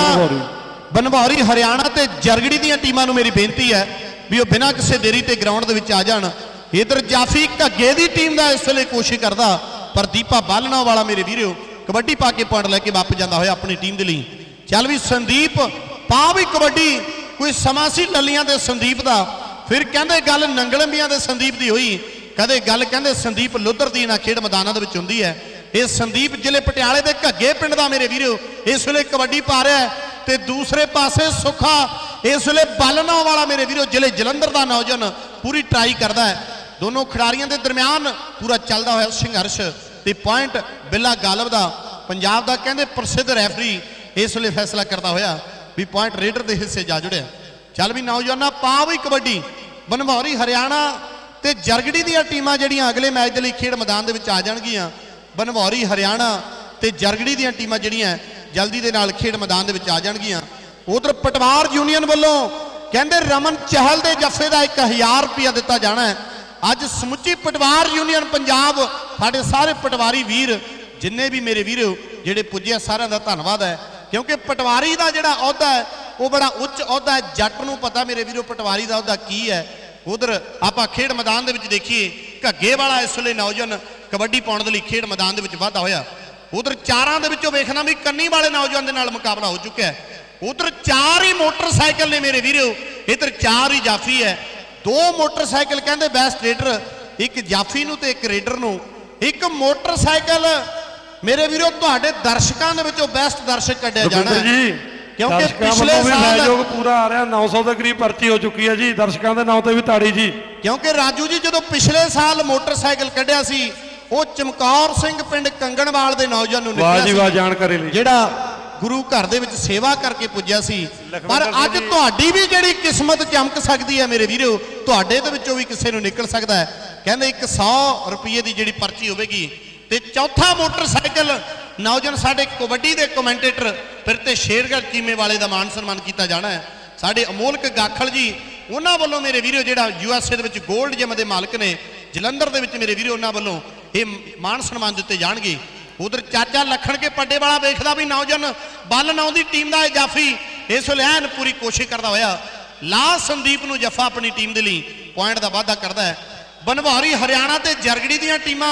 ਬਨਭੌਰੀ ਹਰਿਆਣਾ ਤੇ ਜਰਗੜੀ ਦੀਆਂ ਟੀਮਾਂ ਨੂੰ ਮੇਰੀ ਬੇਨਤੀ ਹੈ ਵੀ ਉਹ ਬਿਨਾਂ ਕਿਸੇ ਦੇਰੀ ਤੇ ਗਰਾਊਂਡ ਦੇ ਵਿੱਚ ਆ ਜਾਣ। ਇਧਰ ਜਾਫੀ ਘੱਗੇ ਦੀ ਟੀਮ ਦਾ ਇਸ ਵੇਲੇ ਕੋਸ਼ਿਸ਼ ਕਰਦਾ ਪਰ ਦੀਪਾ ਬਾਲਣਾ ਵਾਲਾ ਮੇਰੇ ਵੀਰੋ ਕਬੱਡੀ ਪਾ ਕੇ ਪੁਆਇੰਟ ਲੈ ਕੇ ਵਾਪਸ ਜਾਂਦਾ ਹੋਇਆ ਆਪਣੀ ਟੀਮ ਦੇ ਲਈ। ਚੱਲ ਵੀ ਸੰਦੀਪ ਪਾ ਵੀ ਕਬੱਡੀ ਕੋਈ ਸਮਾਂ ਸੀ ਲੱਲੀਆਂ ਦੇ ਸੰਦੀਪ ਦਾ ਫਿਰ ਕਹਿੰਦੇ ਗੱਲ ਨੰਗਲੰਬੀਆਂ ਦੇ ਸੰਦੀਪ ਦੀ ਹੋਈ ਕਦੇ ਗੱਲ ਕਹਿੰਦੇ ਸੰਦੀਪ ਲੁੱਧਰ ਦੀ ਨਾ ਖੇਡ ਮੈਦਾਨਾਂ ਦੇ ਵਿੱਚ ਹੁੰਦੀ ਹੈ। ਇਹ ਸੰਦੀਪ ਜ਼ਿਲ੍ਹੇ ਪਟਿਆਲੇ ਦੇ ਘੱਗੇ ਪਿੰਡ ਦਾ ਮੇਰੇ ਵੀਰੋ ਇਸ ਵੇਲੇ ਕਬੱਡੀ ਪਾ ਰਿਹਾ ਤੇ ਦੂਸਰੇ ਪਾਸੇ ਸੁੱਖਾ ਇਸ ਵੇਲੇ ਬਾਲਨਾ ਵਾਲਾ ਮੇਰੇ ਵੀਰੋ ਜ਼ਿਲ੍ਹੇ ਜਲੰਧਰ ਦਾ ਨੌਜਵਾਨ ਪੂਰੀ ਟਰਾਈ ਕਰਦਾ ਹੈ। ਦੋਨੋਂ ਖਿਡਾਰੀਆਂ ਦੇ ਦਰਮਿਆਨ ਪੂਰਾ ਚੱਲਦਾ ਹੋਇਆ ਸੰਘਰਸ਼ ਤੇ ਪੁਆਇੰਟ ਬਿੱਲਾ ਗਾਲਬ ਦਾ ਪੰਜਾਬ ਦਾ ਕਹਿੰਦੇ ਪ੍ਰਸਿੱਧ ਰੈਫਰੀ ਇਸ ਵੇਲੇ ਫੈਸਲਾ ਕਰਦਾ ਹੋਇਆ ਵੀ ਪੁਆਇੰਟ ਰੇਡਰ ਦੇ ਹਿੱਸੇ ਜਾ ਜੁੜਿਆ। ਚੱਲ ਵੀ ਨੌਜਵਾਨਾਂ ਪਾ ਵੀ ਕਬੱਡੀ ਬਨਭੌਰੀ ਹਰਿਆਣਾ ਤੇ ਜਰਗੜੀ ਦੀਆਂ ਟੀਮਾਂ ਜਿਹੜੀਆਂ ਅਗਲੇ ਮੈਚ ਦੇ ਲਈ ਖੇਡ ਮੈਦਾਨ ਦੇ ਵਿੱਚ ਆ ਜਾਣਗੀਆਂ। ਬਨਭੌਰੀ ਹਰਿਆਣਾ ਤੇ ਜਰਗੜੀ ਦੀਆਂ ਟੀਮਾਂ ਜਿਹੜੀਆਂ ਜਲਦੀ ਦੇ ਨਾਲ ਖੇਡ ਮੈਦਾਨ ਦੇ ਵਿੱਚ ਆ ਜਾਣਗੀਆਂ। ਉਧਰ ਪਟਵਾਰ ਯੂਨੀਅਨ ਵੱਲੋਂ ਕਹਿੰਦੇ ਰਮਨ ਚਹਿਲ ਦੇ ਜੱਫੇ ਦਾ ਇੱਕ ਹਜ਼ਾਰ ਰੁਪਇਆ ਦਿੱਤਾ ਜਾਣਾ ਹੈ। ਅੱਜ ਸਮੁੱਚੀ ਪਟਵਾਰ ਯੂਨੀਅਨ ਪੰਜਾਬ ਸਾਡੇ ਸਾਰੇ ਪਟਵਾਰੀ ਵੀਰ ਜਿੰਨੇ ਵੀ ਮੇਰੇ ਵੀਰ ਜਿਹੜੇ ਪੁੱਜੇ ਸਾਰਿਆਂ ਦਾ ਧੰਨਵਾਦ ਹੈ ਕਿਉਂਕਿ ਪਟਵਾਰੀ ਦਾ ਜਿਹੜਾ ਅਹੁਦਾ ਹੈ ਉਹ ਬੜਾ ਉੱਚ ਅਹੁਦਾ ਹੈ। ਜੱਟ ਨੂੰ ਪਤਾ ਮੇਰੇ ਵੀਰੋ ਪਟਵਾਰੀ ਦਾ ਅਹੁਦਾ ਕੀ ਹੈ। ਉਧਰ ਆਪਾਂ ਖੇਡ ਮੈਦਾਨ ਦੇ ਵਿੱਚ ਦੇਖੀਏ ਘੱਗੇ ਵਾਲਾ ਇਸ ਵੇਲੇ ਨੌਜਵਾਨ ਕਬੱਡੀ ਪਾਉਣ ਦੇ ਲਈ ਖੇਡ ਮੈਦਾਨ ਦੇ ਵਿੱਚ ਵਾਧਾ ਹੋਇਆ। ਉਧਰ ਚਾਰਾਂ ਦੇ ਵਿੱਚੋਂ ਵੇਖਣਾ ਵੀ ਕੰਨੀ ਵਾਲੇ ਨੌਜਵਾਨ ਦੇ ਨਾਲ ਮੁਕਾਬਲਾ ਹੋ ਚੁੱਕਿਆ ਹੈ। ਉਧਰ ਚਾਰ ਹੀ ਮੋਟਰਸਾਈਕਲ ਨੇ ਮੇਰੇ ਵੀਰੋ ਇਧਰ ਚਾਰ ਹੀ ਜਾਫੀ ਹੈ। ਦੋ ਮੋਟਰਸਾਈਕਲ ਕਹਿੰਦੇ ਬੈਸਟ ਰੇਡਰ ਇੱਕ ਜਾਫੀ ਨੂੰ ਤੇ ਇੱਕ ਰੇਡਰ ਨੂੰ ਇੱਕ ਮੋਟਰਸਾਈਕਲ ਮੇਰੇ ਵੀਰੋ ਤੁਹਾਡੇ ਦਰਸ਼ਕਾਂ ਦੇ ਵਿੱਚੋਂ ਬੈਸਟ ਦਰਸ਼ਕ ਕੱਢਿਆ ਜਾਣਾ ਜੀ ਕਿਉਂਕਿ ਪਿਛਲੇ ਸਾਲ ਸਹਿਯੋਗ ਪੂਰਾ ਆ ਰਿਹਾ ਨੌ ਸੌ ਦੇ ਕਰੀਬ ਪਰਚੀ ਹੋ ਚੁੱਕੀ ਹੈ ਜੀ ਦਰਸ਼ਕਾਂ ਦੇ ਨਾਂ ਤੇ ਵੀ ਤਾੜੀ ਜੀ ਕਿਉਂਕਿ ਰਾਜੂ ਜੀ ਜਦੋਂ ਪਿਛਲੇ ਸਾਲ ਮੋਟਰਸਾਈਕਲ ਕੱਢਿਆ ਸੀ ਉਹ ਚਮਕੌਰ ਸਿੰਘ ਪਿੰਡ ਕੰਗਣਵਾਲ ਦੇ ਨੌਜਵਾਨ ਨੂੰ ਵਾਹ ਜੀ ਵਾਹ ਜਾਣਕਾਰੀ ਲਈ ਜਿਹੜਾ ਗੁਰੂ ਘਰ ਦੇ ਵਿੱਚ ਸੇਵਾ ਕਰਕੇ ਪੁੱਜਿਆ ਸੀ ਪਰ ਅੱਜ ਤੁਹਾਡੀ ਵੀ ਜਿਹੜੀ ਕਿਸਮਤ ਚਮਕ ਸਕਦੀ ਹੈ ਮੇਰੇ ਵੀਰੋ ਤੁਹਾਡੇ ਦੇ ਵਿੱਚੋਂ ਵੀ ਕਿਸੇ ਨੂੰ ਨਿਕਲ ਸਕਦਾ ਹੈ। ਕਹਿੰਦੇ ਇੱਕ ਸੌ ਰੁਪਏ ਦੀ ਜਿਹੜੀ ਪਰਚੀ ਹੋਵੇਗੀ ਤੇ ਚੌਥਾ ਮੋਟਰਸਾਈਕਲ ਨੌਜਵਾਨ ਸਾਡੇ ਕਬੱਡੀ ਦੇ ਕਮੈਂਟੇਟਰ ਫਿਰ ਤੇ ਸ਼ੇਰਗੜ੍ਹ ਚੀਮੇ ਵਾਲੇ ਦਾ ਮਾਨ ਸਨਮਾਨ ਕੀਤਾ ਜਾਣਾ ਹੈ। ਸਾਡੇ ਅਮੋਲਕ ਗਾਖਲ ਜੀ ਉਹਨਾਂ ਵੱਲੋਂ ਮੇਰੇ ਵੀਰੋ ਜਿਹੜਾ ਯੂ ਐਸ ਏ ਦੇ ਵਿੱਚ 골ਡ ਜਿਮ ਦੇ ਮਾਲਕ ਨੇ ਜਲੰਧਰ ਦੇ ਵਿੱਚ ਮੇਰੇ ਵੀਰੋ ਉਹਨਾਂ ਵੱਲੋਂ ਇਹ ਮਾਨ ਸਨਮਾਨ ਦਿੱਤੇ ਜਾਣਗੇ। ਉਧਰ ਚਾਚਾ ਲਖਣ ਕੇ ਪੱਡੇ ਵਾਲਾ ਵੇਖਦਾ ਵੀ ਨੌਜਵਾਨ ਬੱਲ ਨੌ ਦੀ ਟੀਮ ਦਾ ਇਹ ਜਾਫੀ ਇਸ ਵੇਲੇ ਐਨ ਪੂਰੀ ਕੋਸ਼ਿਸ਼ ਕਰਦਾ ਹੋਇਆ ਲਾ ਸੰਦੀਪ ਨੂੰ ਜੱਫਾ ਆਪਣੀ ਟੀਮ ਦੇ ਲਈ ਪੁਆਇੰਟ ਦਾ ਵਾਅਦਾ ਕਰਦਾ ਹੈ। ਬਨਭੌਰੀ ਹਰਿਆਣਾ ਤੇ ਜਰਗੜੀ ਦੀਆਂ ਟੀਮਾਂ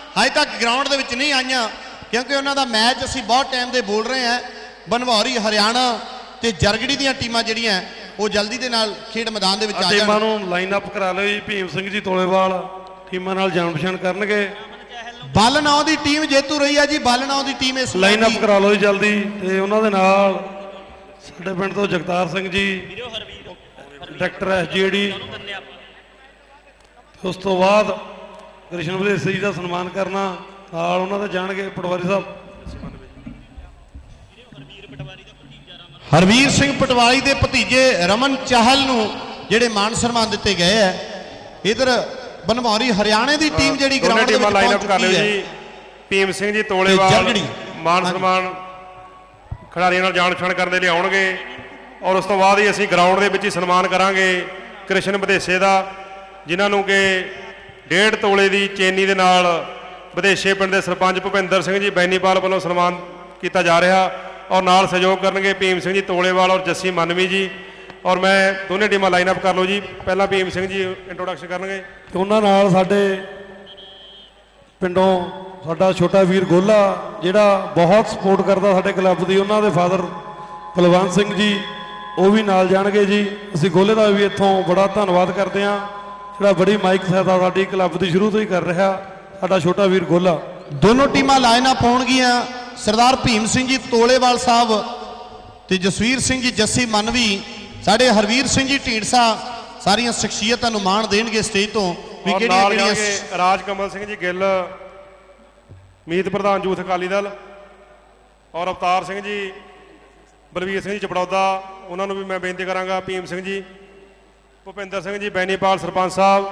ਹਜੇ ਤੱਕ ਗਰਾਊਂਡ ਦੇ ਵਿੱਚ ਨਹੀਂ ਆਈਆਂ, ਕਿਉਂਕਿ ਉਹਨਾਂ ਦਾ ਮੈਚ ਅਸੀਂ ਬਹੁਤ ਟਾਈਮ ਦੇ ਬੋਲ ਰਹੇ ਹਾਂ। ਬਨਵਾਰੀ ਹਰਿਆਣਾ ਤੇ ਜਰਗੜੀ ਦੀਆਂ ਟੀਮਾਂ ਜਿਹੜੀਆਂ ਉਹ ਜਲਦੀ ਦੇ ਨਾਲ ਖੇਡ ਮੈਦਾਨ ਦੇ ਵਿੱਚ ਆ ਜਾਣ। ਟੀਮਾਂ ਨੂੰ ਲਾਈਨ ਅਪ ਕਰਾ ਲਿਓ ਜੀ। ਭੀਮ ਸਿੰਘ ਜੀ ਤੋਲੇਵਾਲ ਟੀਮਾਂ ਨਾਲ ਜਾਣ ਪਛਾਣ ਕਰਨਗੇ। ਬੱਲ ਨਾਂ ਦੀ ਟੀਮ ਜੇਤੂ ਰਹੀ ਹੈ ਜੀ। ਬੱਲ ਨਾਂ ਦੀ ਟੀਮ ਇਸ ਲਾਈਨ ਅਪ ਕਰਾ ਲਓ ਜੀ ਜਲਦੀ। ਤੇ ਉਹਨਾਂ ਦੇ ਨਾਲ ਸਾਡੇ ਪਿੰਡ ਤੋਂ ਜਗਤਾਰ ਸਿੰਘ ਜੀ ਡਾਇਰੈਕਟਰ ਐਸ ਜੀ ਡੀ, ਉਸ ਤੋਂ ਬਾਅਦ ਕ੍ਰਿਸ਼ਨ ਵਿਦੇਸੀ ਜੀ ਦਾ ਸਨਮਾਨ ਕਰਨਾ। ਨਾਲ ਉਹਨਾਂ ਦੇ ਜਾਣਗੇ ਪਟਵਾਰੀ ਸਾਹਿਬ ਹਰਵੀਰ ਸਿੰਘ ਪਟਵਾਰੀ ਦੇ ਭਤੀਜੇ ਰਮਨ ਚਾਹਲ ਨੂੰ ਜਿਹੜੇ ਮਾਨ ਸਨਮਾਨ ਦਿੱਤੇ ਗਏ ਹੈ। ਇਧਰ ਬਨਵਾਰੀ ਹਰਿਆਣੇ ਦੀ ਟੀਮ ਜਿਹੜੀ ਗਰਾਊਂਡ ਦੇ ਵਿੱਚ ਲਾਈਨ ਅਪ ਕਰ ਲਿਓ ਜੀ। ਭੀਮ ਸਿੰਘ ਜੀ ਤੋਲੇਵਾਲ ਮਾਨ ਸਨਮਾਨ ਖਿਡਾਰੀਆਂ ਨਾਲ ਜਾਣ ਪਛਾਣ ਕਰਨ ਦੇ ਲਈ ਆਉਣਗੇ, ਔਰ ਉਸ ਤੋਂ ਬਾਅਦ ਹੀ ਅਸੀਂ ਗਰਾਊਂਡ ਦੇ ਵਿੱਚ ਹੀ ਸਨਮਾਨ ਕਰਾਂਗੇ ਕ੍ਰਿਸ਼ਨ ਵਿਦੇਸ਼ੇ ਦਾ, ਜਿਨ੍ਹਾਂ ਨੂੰ ਕਿ ਡੇਢ ਤੋਲੇ ਦੀ ਚੇਨੀ ਦੇ ਨਾਲ ਵਿਦੇਸ਼ੇ ਪਿੰਡ ਦੇ ਸਰਪੰਚ ਭੁਪਿੰਦਰ ਸਿੰਘ ਜੀ ਬੈਨੀਪਾਲ ਵੱਲੋਂ ਸਨਮਾਨ ਕੀਤਾ ਜਾ ਰਿਹਾ, ਔਰ ਨਾਲ ਸਹਿਯੋਗ ਕਰਨਗੇ ਭੀਮ ਸਿੰਘ ਜੀ ਤੋਲੇਵਾਲ ਔਰ ਜੱਸੀ ਮਾਨਵੀ ਜੀ। ਔਰ ਮੈਂ ਦੋਨੇ ਟੀਮਾਂ ਲਾਈਨ ਅਪ ਕਰ ਲਓ ਜੀ। ਪਹਿਲਾਂ ਭੀਮ ਸਿੰਘ ਜੀ ਇੰਟਰੋਡਕਸ਼ਨ ਕਰਨਗੇ ਤੇ ਉਹਨਾਂ ਨਾਲ ਸਾਡੇ ਪਿੰਡੋਂ ਸਾਡਾ ਛੋਟਾ ਵੀਰ ਗੋਲਾ ਜਿਹੜਾ ਬਹੁਤ ਸਪੋਰਟ ਕਰਦਾ ਸਾਡੇ ਕਲੱਬ ਦੀ, ਉਹਨਾਂ ਦੇ ਫਾਦਰ ਕੁਲਵੰਤ ਸਿੰਘ ਜੀ ਉਹ ਵੀ ਨਾਲ ਜਾਣਗੇ ਜੀ। ਅਸੀਂ ਗੋਲੇ ਦਾ ਵੀ ਇੱਥੋਂ ਬੜਾ ਧੰਨਵਾਦ ਕਰਦੇ ਹਾਂ, ਜਿਹੜਾ ਬੜੀ ਮਾਈਕ ਸਹਾਇਤਾ ਸਾਡੀ ਕਲੱਬ ਦੀ ਸ਼ੁਰੂ ਤੋਂ ਹੀ ਕਰ ਰਿਹਾ ਸਾਡਾ ਛੋਟਾ ਵੀਰ ਗੋਲਾ। ਦੋਨੋਂ ਟੀਮਾਂ ਲਾਈਨ ਅਪ ਹੋਣਗੀਆਂ। ਸਰਦਾਰ ਭੀਮ ਸਿੰਘ ਜੀ ਤੋਲੇਵਾਲ ਸਾਹਿਬ ਤੇ ਜਸਵੀਰ ਸਿੰਘ ਜੀ ਜੱਸੀ ਮਨਵੀ, ਸਾਡੇ ਹਰਵੀਰ ਸਿੰਘ ਜੀ ਢੀਂਡਸਾ ਸਾਰੀਆਂ ਸ਼ਖਸੀਅਤਾਂ ਨੂੰ ਮਾਣ ਦੇਣਗੇ ਸਟੇਜ ਤੋਂ ਵੀ ਕਿਹੜੀਆਂ ਕਿਹੜੀਆਂ। ਰਾਜ ਕਮਲ ਸਿੰਘ ਜੀ ਗਿੱਲ ਮੀਤ ਪ੍ਰਧਾਨ ਯੂਥ ਅਕਾਲੀ ਦਲ, ਔਰ ਅਵਤਾਰ ਸਿੰਘ ਜੀ ਬਲਵੀਰ ਸਿੰਘ ਜੀ ਚਪੜੌਦਾ, ਉਹਨਾਂ ਨੂੰ ਵੀ ਮੈਂ ਬੇਨਤੀ ਕਰਾਂਗਾ। ਭੀਮ ਸਿੰਘ ਜੀ ਭੁਪਿੰਦਰ ਸਿੰਘ ਜੀ ਬੈਨੀਪਾਲ ਸਰਪੰਚ ਸਾਹਿਬ,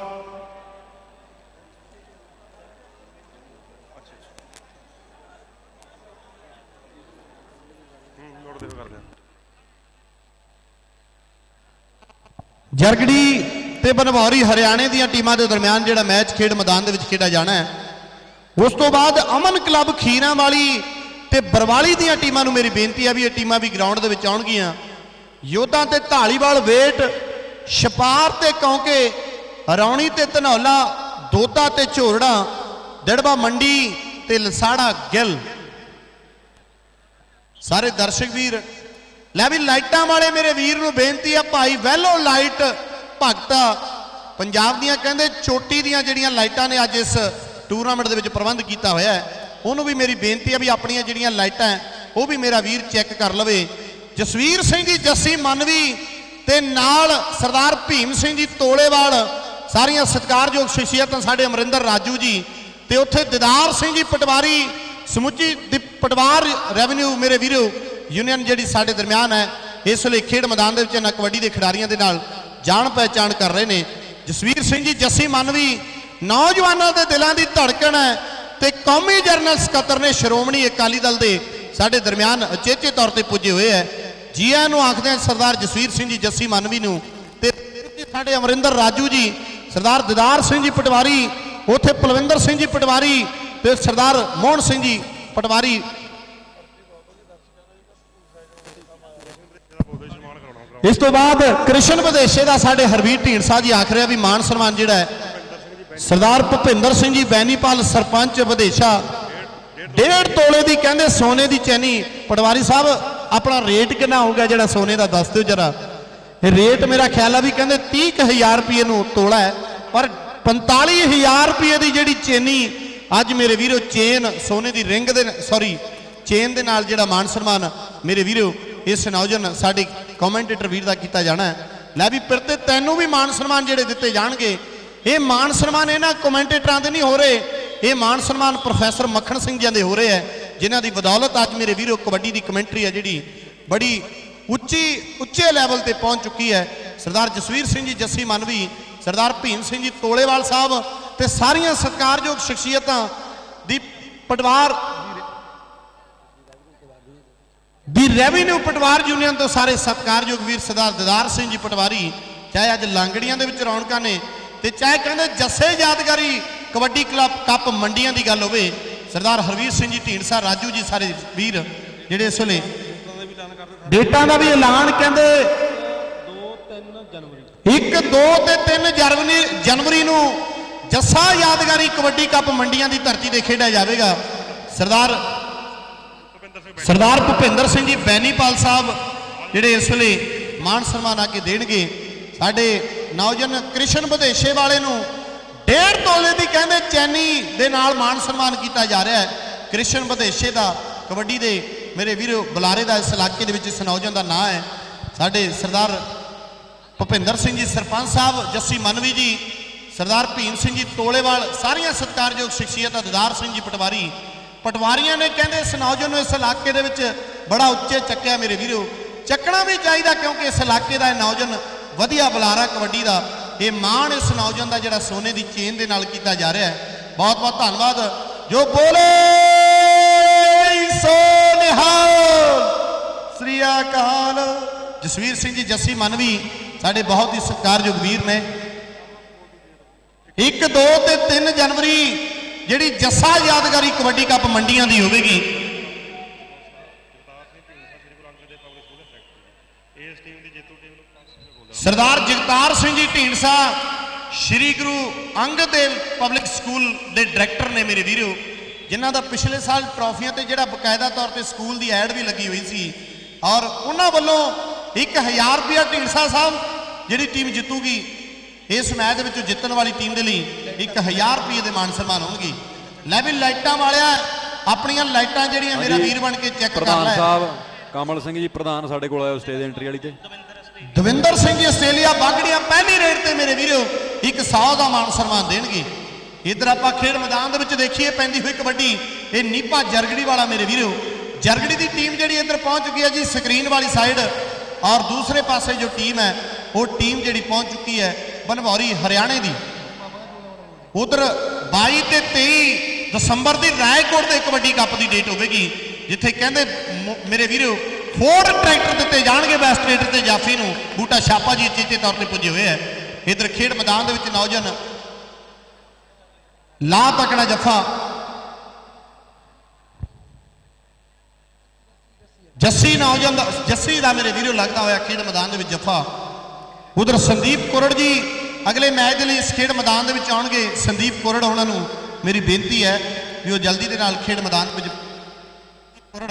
ਜਰਗੜੀ ਤੇ ਬਨਵਾਰੀ ਹਰਿਆਣੇ ਦੀਆਂ ਟੀਮਾਂ ਦੇ ਦਰਮਿਆਨ ਜਿਹੜਾ ਮੈਚ ਖੇਡ ਮੈਦਾਨ ਦੇ ਵਿੱਚ ਖੇਡਿਆ ਜਾਣਾ ਹੈ। ਉਸ ਤੋਂ ਬਾਅਦ ਅਮਨ ਕਲੱਬ ਖੀਰਾਂ ਵਾਲੀ ਤੇ ਬਰਵਾਲੀ ਦੀਆਂ ਟੀਮਾਂ ਨੂੰ ਮੇਰੀ ਬੇਨਤੀ ਹੈ ਵੀ ਇਹ ਟੀਮਾਂ ਵੀ ਗਰਾਊਂਡ ਦੇ ਵਿੱਚ ਆਉਣਗੀਆਂ। ਯੋਧਾ ਤੇ ਢਾਲੀਵਾਲ ਵੇਟ, ਛਪਾਰ ਤੇ ਕੌਂਕੇ, ਰੌਣੀ ਤੇ ਧਨੌਲਾ, ਦੋਦਾ ਤੇ ਝੋਰੜਾ, ਦੜਬਾ ਮੰਡੀ ਤੇ ਲਸਾੜਾ ਗਿੱਲ। ਸਾਰੇ ਦਰਸ਼ਕ ਵੀਰ ਲੈ ਵੀ ਲਾਈਟਾਂ ਵਾਲੇ ਮੇਰੇ ਵੀਰ ਨੂੰ ਬੇਨਤੀ ਆ, ਭਾਈ ਵੈਲੋ ਲਾਈਟ ਭਗਤਾ ਪੰਜਾਬ ਦੀਆਂ ਕਹਿੰਦੇ ਚੋਟੀ ਦੀਆਂ ਜਿਹੜੀਆਂ ਲਾਈਟਾਂ ਨੇ ਅੱਜ ਇਸ ਟੂਰਨਾਮੈਂਟ ਦੇ ਵਿੱਚ ਪ੍ਰਬੰਧ ਕੀਤਾ ਹੋਇਆ ਹੈ, ਉਹਨੂੰ ਵੀ ਮੇਰੀ ਬੇਨਤੀ ਆ ਵੀ ਆਪਣੀਆਂ ਜਿਹੜੀਆਂ ਲਾਈਟਾਂ ਉਹ ਵੀ ਮੇਰਾ ਵੀਰ ਚੈੱਕ ਕਰ ਲਵੇ। ਜਸਵੀਰ ਸਿੰਘ ਜੀ ਜੱਸੀ ਮਨਵੀ ਤੇ ਨਾਲ ਸਰਦਾਰ ਭੀਮ ਸਿੰਘ ਜੀ ਤੋਲੇਵਾਲ, ਸਾਰੀਆਂ ਸਤਿਕਾਰਯੋਗ ਸ਼ਖਸੀਅਤਾਂ, ਸਾਡੇ ਅਮਰਿੰਦਰ ਰਾਜੂ ਜੀ ਤੇ ਉੱਥੇ ਦਿਦਾਰ ਸਿੰਘ ਜੀ ਪਟਵਾਰੀ, ਸਮੁੱਚੀ ਦੀ ਪਟਵਾਰ ਰੈਵਨਿਊ ਮੇਰੇ ਵੀਰੋ ਯੂਨੀਅਨ ਜਿਹੜੀ ਸਾਡੇ ਦਰਮਿਆਨ ਹੈ ਇਸ ਵੇਲੇ ਖੇਡ ਮੈਦਾਨ ਦੇ ਵਿੱਚ ਇਹਨਾਂ ਕਬੱਡੀ ਦੇ ਖਿਡਾਰੀਆਂ ਦੇ ਨਾਲ ਜਾਣ ਪਹਿਚਾਣ ਕਰ ਰਹੇ ਨੇ। ਜਸਵੀਰ ਸਿੰਘ ਜੀ ਜੱਸੀ ਮਨਵੀ ਨੌਜਵਾਨਾਂ ਦੇ ਦਿਲਾਂ ਦੀ ਧੜਕਣ ਹੈ ਤੇ ਕੌਮੀ ਜਨਰਲ ਸਕੱਤਰ ਨੇ ਸ਼੍ਰੋਮਣੀ ਅਕਾਲੀ ਦਲ ਦੇ ਸਾਡੇ ਦਰਮਿਆਨ ਅਚੇਚੇ ਤੌਰ ਤੇ ਪੁੱਜੇ ਹੋਏ ਹੈ। ਜੀ ਆਇਆਂ ਨੂੰ ਆਖਦੇ ਹਾਂ ਸਰਦਾਰ ਜਸਵੀਰ ਸਿੰਘ ਜੀ ਜੱਸੀ ਮਨਵੀ ਨੂੰ ਤੇ ਸਾਡੇ ਅਮਰਿੰਦਰ ਰਾਜੂ ਜੀ, ਸਰਦਾਰ ਦਿਦਾਰ ਸਿੰਘ ਜੀ ਪਟਵਾਰੀ, ਉੱਥੇ ਪਲਵਿੰਦਰ ਸਿੰਘ ਜੀ ਪਟਵਾਰੀ ਤੇ ਸਰਦਾਰ ਮੋਹਨ ਸਿੰਘ ਜੀ ਪਟਵਾਰੀ। ਇਸ ਤੋਂ ਬਾਅਦ ਕ੍ਰਿਸ਼ਨ ਵਿਦੇਸ਼ੇ ਦਾ ਸਾਡੇ ਹਰਵੀਰ ਢੀਂਡਸਾ ਜੀ ਆਖ ਰਿਹਾ ਵੀ ਮਾਨ ਸਨਮਾਨ ਜਿਹੜਾ ਹੈ ਸਰਦਾਰ ਭੁਪਿੰਦਰ ਸਿੰਘ ਜੀ ਬੈਨੀਪਾਲ ਸਰਪੰਚ ਵਿਦੇਸ਼ਾ, ਡੇਢ ਤੋਲੇ ਦੀ ਕਹਿੰਦੇ ਸੋਨੇ ਦੀ ਚੈਨੀ। ਪਟਵਾਰੀ ਸਾਹਿਬ ਆਪਣਾ ਰੇਟ ਕਿੰਨਾ ਹੋਊਗਾ ਜਿਹੜਾ ਸੋਨੇ ਦਾ ਦੱਸ ਦਿਓ ਜਰਾ। ਰੇਟ ਮੇਰਾ ਖਿਆਲ ਆ ਵੀ ਕਹਿੰਦੇ ਤੀਹ ਕੁ ਹਜ਼ਾਰ ਰੁਪਏ ਨੂੰ ਤੋਲਾ ਹੈ, ਪਰ ਪੰਤਾਲੀ ਹਜ਼ਾਰ ਰੁਪਏ ਦੀ ਜਿਹੜੀ ਚੈਨੀ ਅੱਜ ਮੇਰੇ ਵੀਰੋ ਚੇਨ ਸੋਨੇ ਦੀ ਰਿੰਗ ਦੇ ਸੌਰੀ ਚੇਨ ਦੇ ਨਾਲ ਜਿਹੜਾ ਮਾਨ ਸਨਮਾਨ ਮੇਰੇ ਵੀਰੋ ਇਸ ਨੌਜਵਾਨ ਸਾਡੇ ਕਮੈਂਟੇਟਰ ਵੀਰ ਦਾ ਕੀਤਾ ਜਾਣਾ ਹੈ। ਲੈ ਵੀ ਫਿਰ ਤੇ ਤੈਨੂੰ ਵੀ ਮਾਨ ਸਨਮਾਨ ਜਿਹੜੇ ਦਿੱਤੇ ਜਾਣਗੇ। ਇਹ ਮਾਨ ਸਨਮਾਨ ਇਹਨਾਂ ਕਮੈਂਟੇਟਰਾਂ ਦੇ ਨਹੀਂ ਹੋ ਰਹੇ, ਇਹ ਮਾਨ ਸਨਮਾਨ ਪ੍ਰੋਫੈਸਰ ਮੱਖਣ ਸਿੰਘ ਜੀ ਦੇ ਹੋ ਰਹੇ ਹੈ, ਜਿਨ੍ਹਾਂ ਦੀ ਬਦੌਲਤ ਅੱਜ ਮੇਰੇ ਵੀਰੋ ਕਬੱਡੀ ਦੀ ਕਮੈਂਟਰੀ ਹੈ ਜਿਹੜੀ ਬੜੀ ਉੱਚੀ ਉੱਚੇ ਲੈਵਲ ਤੇ ਪਹੁੰਚ ਚੁੱਕੀ ਹੈ। ਸਰਦਾਰ ਜਸਵੀਰ ਸਿੰਘ ਜੀ ਜੱਸੀ ਮਨਵੀ, ਸਰਦਾਰ ਭੀਮ ਸਿੰਘ ਜੀ ਤੋਲੇਵਾਲ ਸਾਹਿਬ ਤੇ ਸਾਰੀਆਂ ਸਤਿਕਾਰਯੋਗ ਸ਼ਖਸੀਅਤਾਂ ਦੀ ਪਟਵਾਰ ਦੀ ਰੈਵਨਿਊ ਪਟਵਾਰ ਯੂਨੀਅਨ ਤੋਂ ਸਾਰੇ ਸਤਿਕਾਰਯੋਗ ਵੀਰ ਸਰਦਾਰ ਦਿਦਾਰ ਸਿੰਘ ਜੀ ਪਟਵਾਰੀ, ਚਾਹੇ ਅੱਜ ਲਾਂਗੜੀਆਂ ਦੇ ਵਿੱਚ ਰੌਣਕਾਂ ਨੇ ਤੇ ਚਾਹੇ ਕਹਿੰਦੇ ਜੱਸੇ ਯਾਦਗਾਰੀ ਕਬੱਡੀ ਕਲੱਬ ਕੱਪ ਮੰਡੀਆਂ ਦੀ ਗੱਲ ਹੋਵੇ, ਸਰਦਾਰ ਹਰਵੀਰ ਸਿੰਘ ਜੀ ਢੀਂਡਸਾ, ਰਾਜੂ ਜੀ, ਸਾਰੇ ਵੀਰ ਜਿਹੜੇ ਇਸ ਵੇਲੇ ਡੇਟਾਂ ਦਾ ਵੀ ਐਲਾਨ ਕਹਿੰਦੇ ਇੱਕ ਦੋ ਤੇ ਤਿੰਨ ਜਨਵਰੀ ਜਨਵਰੀ ਨੂੰ ਜੱਸਾ ਯਾਦਗਾਰੀ ਕਬੱਡੀ ਕੱਪ ਮੰਡੀਆਂ ਦੀ ਧਰਤੀ ਤੇ ਖੇਡਿਆ ਜਾਵੇਗਾ। ਸਰਦਾਰ ਸਰਦਾਰ ਭੁਪਿੰਦਰ ਸਿੰਘ ਜੀ ਬੈਨੀਪਾਲ ਸਾਹਿਬ ਜਿਹੜੇ ਇਸ ਵੇਲੇ ਮਾਣ ਸਨਮਾਨ ਆ ਕੇ ਦੇਣਗੇ। ਸਾਡੇ ਨੌਜਵਾਨ ਕ੍ਰਿਸ਼ਨ ਵਿਦੇਸ਼ੇ ਵਾਲੇ ਨੂੰ ਡੇਢ ਤੋਲੇ ਦੀ ਕਹਿੰਦੇ ਚੈਨੀ ਦੇ ਨਾਲ ਮਾਣ ਸਨਮਾਨ ਕੀਤਾ ਜਾ ਰਿਹਾ ਹੈ। ਕ੍ਰਿਸ਼ਨ ਵਿਦੇਸ਼ੇ ਦਾ ਕਬੱਡੀ ਦੇ ਮੇਰੇ ਵੀਰੋ ਬੁਲਾਰੇ ਦਾ ਇਸ ਇਲਾਕੇ ਦੇ ਵਿੱਚ ਇਸ ਨੌਜਵਾਨ ਦਾ ਨਾਂ ਹੈ। ਸਾਡੇ ਸਰਦਾਰ ਭੁਪਿੰਦਰ ਸਿੰਘ ਜੀ ਸਰਪੰਚ ਸਾਹਿਬ, ਜੱਸੀ ਮਨਵੀ ਜੀ, ਸਰਦਾਰ ਭੀਮ ਸਿੰਘ ਜੀ ਤੋਲੇਵਾਲ, ਸਾਰੀਆਂ ਸਤਿਕਾਰਯੋਗ ਸ਼ਖਸੀਅਤਾਂ, ਦਿਦਾਰ ਸਿੰਘ ਜੀ ਪਟਵਾਰੀ, ਪਟਵਾਰੀਆਂ ਨੇ ਕਹਿੰਦੇ ਇਸ ਨੌਜਵਾਨ ਨੂੰ ਇਸ ਇਲਾਕੇ ਦੇ ਵਿੱਚ ਬੜਾ ਉੱਚੇ ਚੱਕਿਆ। ਮੇਰੇ ਵੀਰੋ ਚੱਕਣਾ ਵੀ ਚਾਹੀਦਾ ਕਿਉਂਕਿ ਇਸ ਇਲਾਕੇ ਦਾ ਇਹ ਨੌਜਵਾਨ ਵਧੀਆ ਬੁਲਾਰਾ ਕਬੱਡੀ ਦਾ। ਇਹ ਮਾਣ ਇਸ ਨੌਜਵਾਨ ਦਾ ਜਿਹੜਾ ਸੋਨੇ ਦੀ ਚੇਨ ਦੇ ਨਾਲ ਕੀਤਾ ਜਾ ਰਿਹਾ ਹੈ। ਬਹੁਤ ਬਹੁਤ ਧੰਨਵਾਦ। ਜੋ ਬੋਲੇ ਸੋ ਨਿਹਾਲ, ਸ੍ਰੀ ਅਕਾਲ। ਜਸਵੀਰ ਸਿੰਘ ਜੀ ਜੱਸੀ ਮਨਵੀ ਸਾਡੇ ਬਹੁਤ ਹੀ ਸਤਿਕਾਰਯੋਗ ਵੀਰ ਨੇ। ਇੱਕ ਦੋ ਤੇ ਤਿੰਨ ਜਨਵਰੀ ਜਿਹੜੀ ਜੱਸਾ ਯਾਦਗਾਰੀ ਕਬੱਡੀ ਕੱਪ ਮੰਡੀਆਂ ਦੀ ਹੋਵੇਗੀ। ਸਰਦਾਰ ਜਗਤਾਰ ਸਿੰਘ ਜੀ ਢੀਂਡਸਾ ਸ਼੍ਰੀ ਗੁਰੂ ਅੰਗਦ ਦੇਵ ਪਬਲਿਕ ਸਕੂਲ ਦੇ ਡਾਇਰੈਕਟਰ ਨੇ ਮੇਰੇ ਵੀਰੋ, ਜਿਨ੍ਹਾਂ ਦਾ ਪਿਛਲੇ ਸਾਲ ਟਰਾਫੀਆਂ ਤੇ ਜਿਹੜਾ ਬਕਾਇਦਾ ਤੌਰ ਤੇ ਸਕੂਲ ਦੀ ਐਡ ਵੀ ਲੱਗੀ ਹੋਈ ਸੀ ਔਰ ਉਹਨਾਂ ਵੱਲੋਂ ਇੱਕ ਹਜ਼ਾਰ ਰੁਪਇਆ ਢੀਂਡਸਾ ਸਾਹਿਬ ਜਿਹੜੀ ਟੀਮ ਜਿੱਤੂਗੀ ਇਸ ਮੈਚ ਦੇ ਵਿੱਚ ਜਿੱਤਣ ਵਾਲੀ ਟੀਮ ਦੇ ਲਈ ਇੱਕ ਹਜ਼ਾਰ ਰੁਪਏ ਦੇ ਮਾਨ ਸਨਮਾਨ ਹੋਣਗੇ। ਲੈ ਵੀ ਲਾਈਟਾਂ ਵਾਲਿਆ ਆਪਣੀਆਂ ਲਾਈਟਾਂ ਜਿਹੜੀਆਂ ਮੇਰਾ ਵੀਰ ਬਣ ਕੇ ਚੈੱਕ ਕਰ ਲੈ। ਪ੍ਰਧਾਨ ਸਾਹਿਬ ਕਮਲ ਸਿੰਘ ਜੀ ਪ੍ਰਧਾਨ ਸਾਡੇ ਕੋਲ ਆਏ ਸਟੇਜ ਐਂਟਰੀ ਵਾਲੀ ਤੇ। ਦਵਿੰਦਰ ਸਿੰਘ ਜੀ ਆਸਟ੍ਰੇਲੀਆ ਬਾਗੜੀਆਂ ਪਹਿਲੀ ਰੇਡ ਤੇ ਮੇਰੇ ਵੀਰੋ ਇੱਕ ਸੌ ਦਾ ਮਾਨ ਸਨਮਾਨ ਦੇਣਗੇ। ਇੱਧਰ ਆਪਾਂ ਖੇਡ ਮੈਦਾਨ ਦੇ ਵਿੱਚ ਦੇਖੀਏ ਪੈਂਦੀ ਹੋਈ ਕਬੱਡੀ, ਇਹ ਨੀਪਾ ਜਰਗੜੀ ਵਾਲਾ ਮੇਰੇ ਵੀਰੋ, ਜਰਗੜੀ ਦੀ ਟੀਮ ਜਿਹੜੀ ਇੱਧਰ ਪਹੁੰਚ ਚੁੱਕੀ ਹੈ ਜੀ ਸਕਰੀਨ ਵਾਲੀ ਸਾਈਡ ਔਰ ਦੂਸਰੇ ਪਾਸੇ ਜੋ ਟੀਮ ਹੈ ਉਹ ਟੀਮ ਜਿਹੜੀ ਪਹੁੰਚ ਚੁੱਕੀ ਹੈ ਬਨਭੌਰੀ ਹਰਿਆਣੇ ਦੀ। ਉਧਰ ਬਾਈ ਤੇ ਤੇਈ ਦਸੰਬਰ ਦੀ ਰਾਏਕੋਟ ਦੇ ਕਬੱਡੀ ਕੱਪ ਦੀ ਡੇਟ ਹੋਵੇਗੀ ਜਿੱਥੇ ਕਹਿੰਦੇ ਮੇਰੇ ਵੀਰੋ ਫੋਰਡ ਟਰੈਕਟਰ ਦਿੱਤੇ ਜਾਣਗੇ ਬੈਸਟ ਰੇਡਰ ਤੇ ਜਾਫੀ ਨੂੰ। ਬੂਟਾ ਛਾਪਾ ਜੀ ਚੇਚੇ ਤੌਰ ਤੇ ਪੁੱਜੇ ਹੋਏ ਹੈ। ਇੱਧਰ ਖੇਡ ਮੈਦਾਨ ਦੇ ਵਿੱਚ ਨੌਜਵਾਨ ਲਾ ਤਕੜਾ ਜੱਫਾ ਜੱਸੀ ਨੌਜਵਾਨ ਦਾ ਜੱਸੀ ਦਾ ਮੇਰੇ ਵੀਰੋ ਲੱਗਦਾ ਹੋਇਆ ਖੇਡ ਮੈਦਾਨ ਦੇ ਵਿੱਚ ਜੱਫਾ। ਉਧਰ ਸੰਦੀਪ ਕੁਰੜ ਜੀ ਅਗਲੇ ਮੈਚ ਦੇ ਲਈ ਇਸ ਖੇਡ ਮੈਦਾਨ ਦੇ ਵਿੱਚ ਆਉਣਗੇ। ਸੰਦੀਪ ਕੁਰੜ ਉਹਨਾਂ ਨੂੰ ਮੇਰੀ ਬੇਨਤੀ ਹੈ ਵੀ ਉਹ ਜਲਦੀ ਦੇ ਨਾਲ ਖੇਡ ਮੈਦਾਨ ਵਿੱਚ ਕੁਰੜ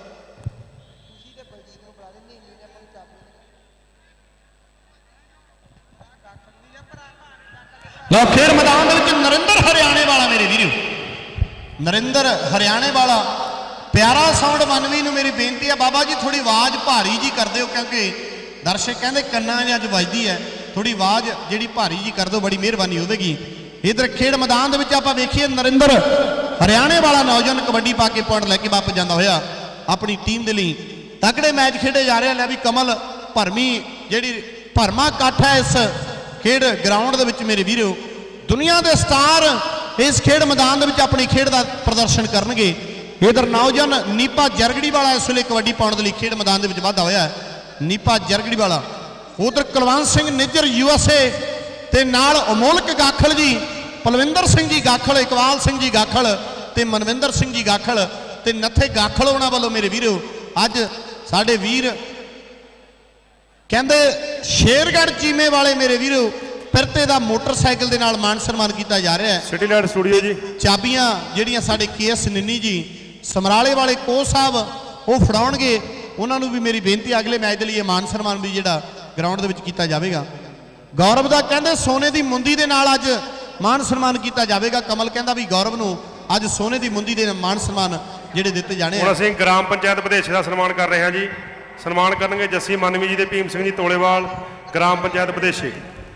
ਲਓ ਖੇਡ ਮੈਦਾਨ ਦੇ ਵਿੱਚ ਨਰਿੰਦਰ ਹਰਿਆਣੇ ਵਾਲਾ ਮੇਰੇ ਵੀਰੋ, ਨਰਿੰਦਰ ਹਰਿਆਣੇ ਵਾਲਾ ਪਿਆਰਾ ਸਾਊਂਡ ਮਨਵੀ ਨੂੰ ਮੇਰੀ ਬੇਨਤੀ ਹੈ ਬਾਬਾ ਜੀ ਥੋੜੀ ਆਵਾਜ਼ ਭਾਰੀ ਜੀ ਕਰ ਦਿਓ ਕਿਉਂਕਿ ਦਰਸ਼ਕ ਕਹਿੰਦੇ ਕੰਨਾਂ 'ਚ ਅੱਜ ਵੱਜਦੀ ਹੈ, ਥੋੜੀ ਆਵਾਜ਼ ਜਿਹੜੀ ਭਾਰੀ ਜੀ ਕਰ ਦਿਓ, ਬੜੀ ਮਿਹਰਬਾਨੀ ਹੋਵੇਗੀ। ਇਧਰ ਖੇਡ ਮੈਦਾਨ ਦੇ ਵਿੱਚ ਆਪਾਂ ਵੇਖੀਏ ਨਰਿੰਦਰ ਹਰਿਆਣੇ ਵਾਲਾ ਨੌਜਵਾਨ ਕਬੱਡੀ ਪਾ ਕੇ ਪੁਆਇੰਟ ਲੈ ਕੇ ਵਾਪਸ ਜਾਂਦਾ ਹੋਇਆ ਆਪਣੀ ਟੀਮ ਦੇ ਲਈ ਤਕੜੇ ਮੈਚ ਖੇਡੇ ਜਾ ਰਹੇ। ਲੈ ਵੀ ਕਮਲ ਭਰਮੀ ਜਿਹੜੀ ਭਰਮਾ ਇਕੱਠ ਹੈ ਇਸ ਖੇਡ ਗਰਾਊਂਡ ਦੇ ਵਿੱਚ ਮੇਰੇ ਵੀਰੋ, ਦੁਨੀਆ ਦੇ ਸਟਾਰ ਇਸ ਖੇਡ ਮੈਦਾਨ ਦੇ ਵਿੱਚ ਆਪਣੀ ਖੇਡ ਦਾ ਪ੍ਰਦਰਸ਼ਨ ਕਰਨਗੇ। ਇਧਰ ਨੌਜਵਾਨ ਨੀਪਾ ਜਰਗੜੀ ਵਾਲਾ ਇਸ ਵੇਲੇ ਕਬੱਡੀ ਪਾਉਣ ਦੇ ਲਈ ਖੇਡ ਮੈਦਾਨ ਦੇ ਵਿੱਚ ਵਾਧਾ ਹੋਇਆ ਹੈ। ਨੀਪਾ ਜਰਗੜੀ ਵਾਲਾ ਉਧਰ Kulwant Singh Nijjar U S A ਤੇ ਨਾਲ ਅਮੋਲਕ ਗਾਖਲ ਜੀ, ਪਲਵਿੰਦਰ ਸਿੰਘ ਜੀ ਗਾਖਲ, ਇਕਬਾਲ ਸਿੰਘ ਜੀ ਗਾਖਲ ਤੇ ਮਨਵਿੰਦਰ ਸਿੰਘ ਜੀ ਗਾਖਲ ਤੇ ਨੱਥੇ ਗਾਖਲ ਉਹਨਾਂ ਵੱਲੋਂ ਮੇਰੇ ਵੀਰੋ ਅੱਜ ਸਾਡੇ ਵੀਰ ਕਹਿੰਦੇ ਸ਼ੇਰਗੜ੍ਹ ਚੀਮੇ ਵਾਲੇ ਮੇਰੇ ਵੀਰੋ ਫਿਰਤੇ ਦਾ ਮੋਟਰਸਾਈਕਲ ਦੇ ਨਾਲ ਮਾਨ ਸਨਮਾਨ ਕੀਤਾ ਜਾ ਰਿਹਾ ਹੈ। ਸਿਟੀ ਲਾਈਟ ਸਟੂਡੀਓ ਜੀ ਚਾਬੀਆਂ ਜਿਹੜੀਆਂ ਸਾਡੇ ਕੇ ਐਸ ਨਿੰਨੀ ਜੀ ਸਮਰਾਲੇ ਵਾਲੇ ਕੋਚ ਸਾਹਿਬ ਉਹ ਫੜਾਉਣਗੇ। ਉਹਨਾਂ ਨੂੰ ਵੀ ਮੇਰੀ ਬੇਨਤੀ ਅਗਲੇ ਮੈਚ ਦੇ ਲਈ ਇਹ ਮਾਨ ਸਨਮਾਨ ਵੀ ਜਿਹੜਾ ਗਰਾਊਂਡ ਦੇ ਵਿੱਚ ਕੀਤਾ ਜਾਵੇਗਾ। ਗੌਰਵ ਦਾ ਕਹਿੰਦੇ ਸੋਨੇ ਦੀ ਮੁੰਦੀ ਦੇ ਨਾਲ ਅੱਜ ਮਾਨ ਸਨਮਾਨ ਕੀਤਾ ਜਾਵੇਗਾ। ਕਮਲ ਕਹਿੰਦਾ ਵੀ ਗੌਰਵ ਨੂੰ ਅੱਜ ਸੋਨੇ ਦੀ ਮੁੰਦੀ ਦੇ ਮਾਨ ਸਨਮਾਨ ਜਿਹੜੇ ਦਿੱਤੇ ਜਾਣੇ ਹੁਣ ਅਸੀਂ ਗ੍ਰਾਮ ਪੰਚਾਇਤ ਵਿਦੇਸ਼ੇ ਦਾ ਸਨਮਾਨ ਕਰ ਰਹੇ ਹਾਂ ਜੀ। ਸਨਮਾਨ ਕਰਨਗੇ ਜੱਸੀ ਮਨਵੀ ਜੀ ਤੇ ਭੀਮ ਸਿੰਘ ਜੀ ਤੋਲੇਵਾਲ, ਗ੍ਰਾਮ ਪੰਚਾਇਤ ਵਿਦੇਸ਼ੇ।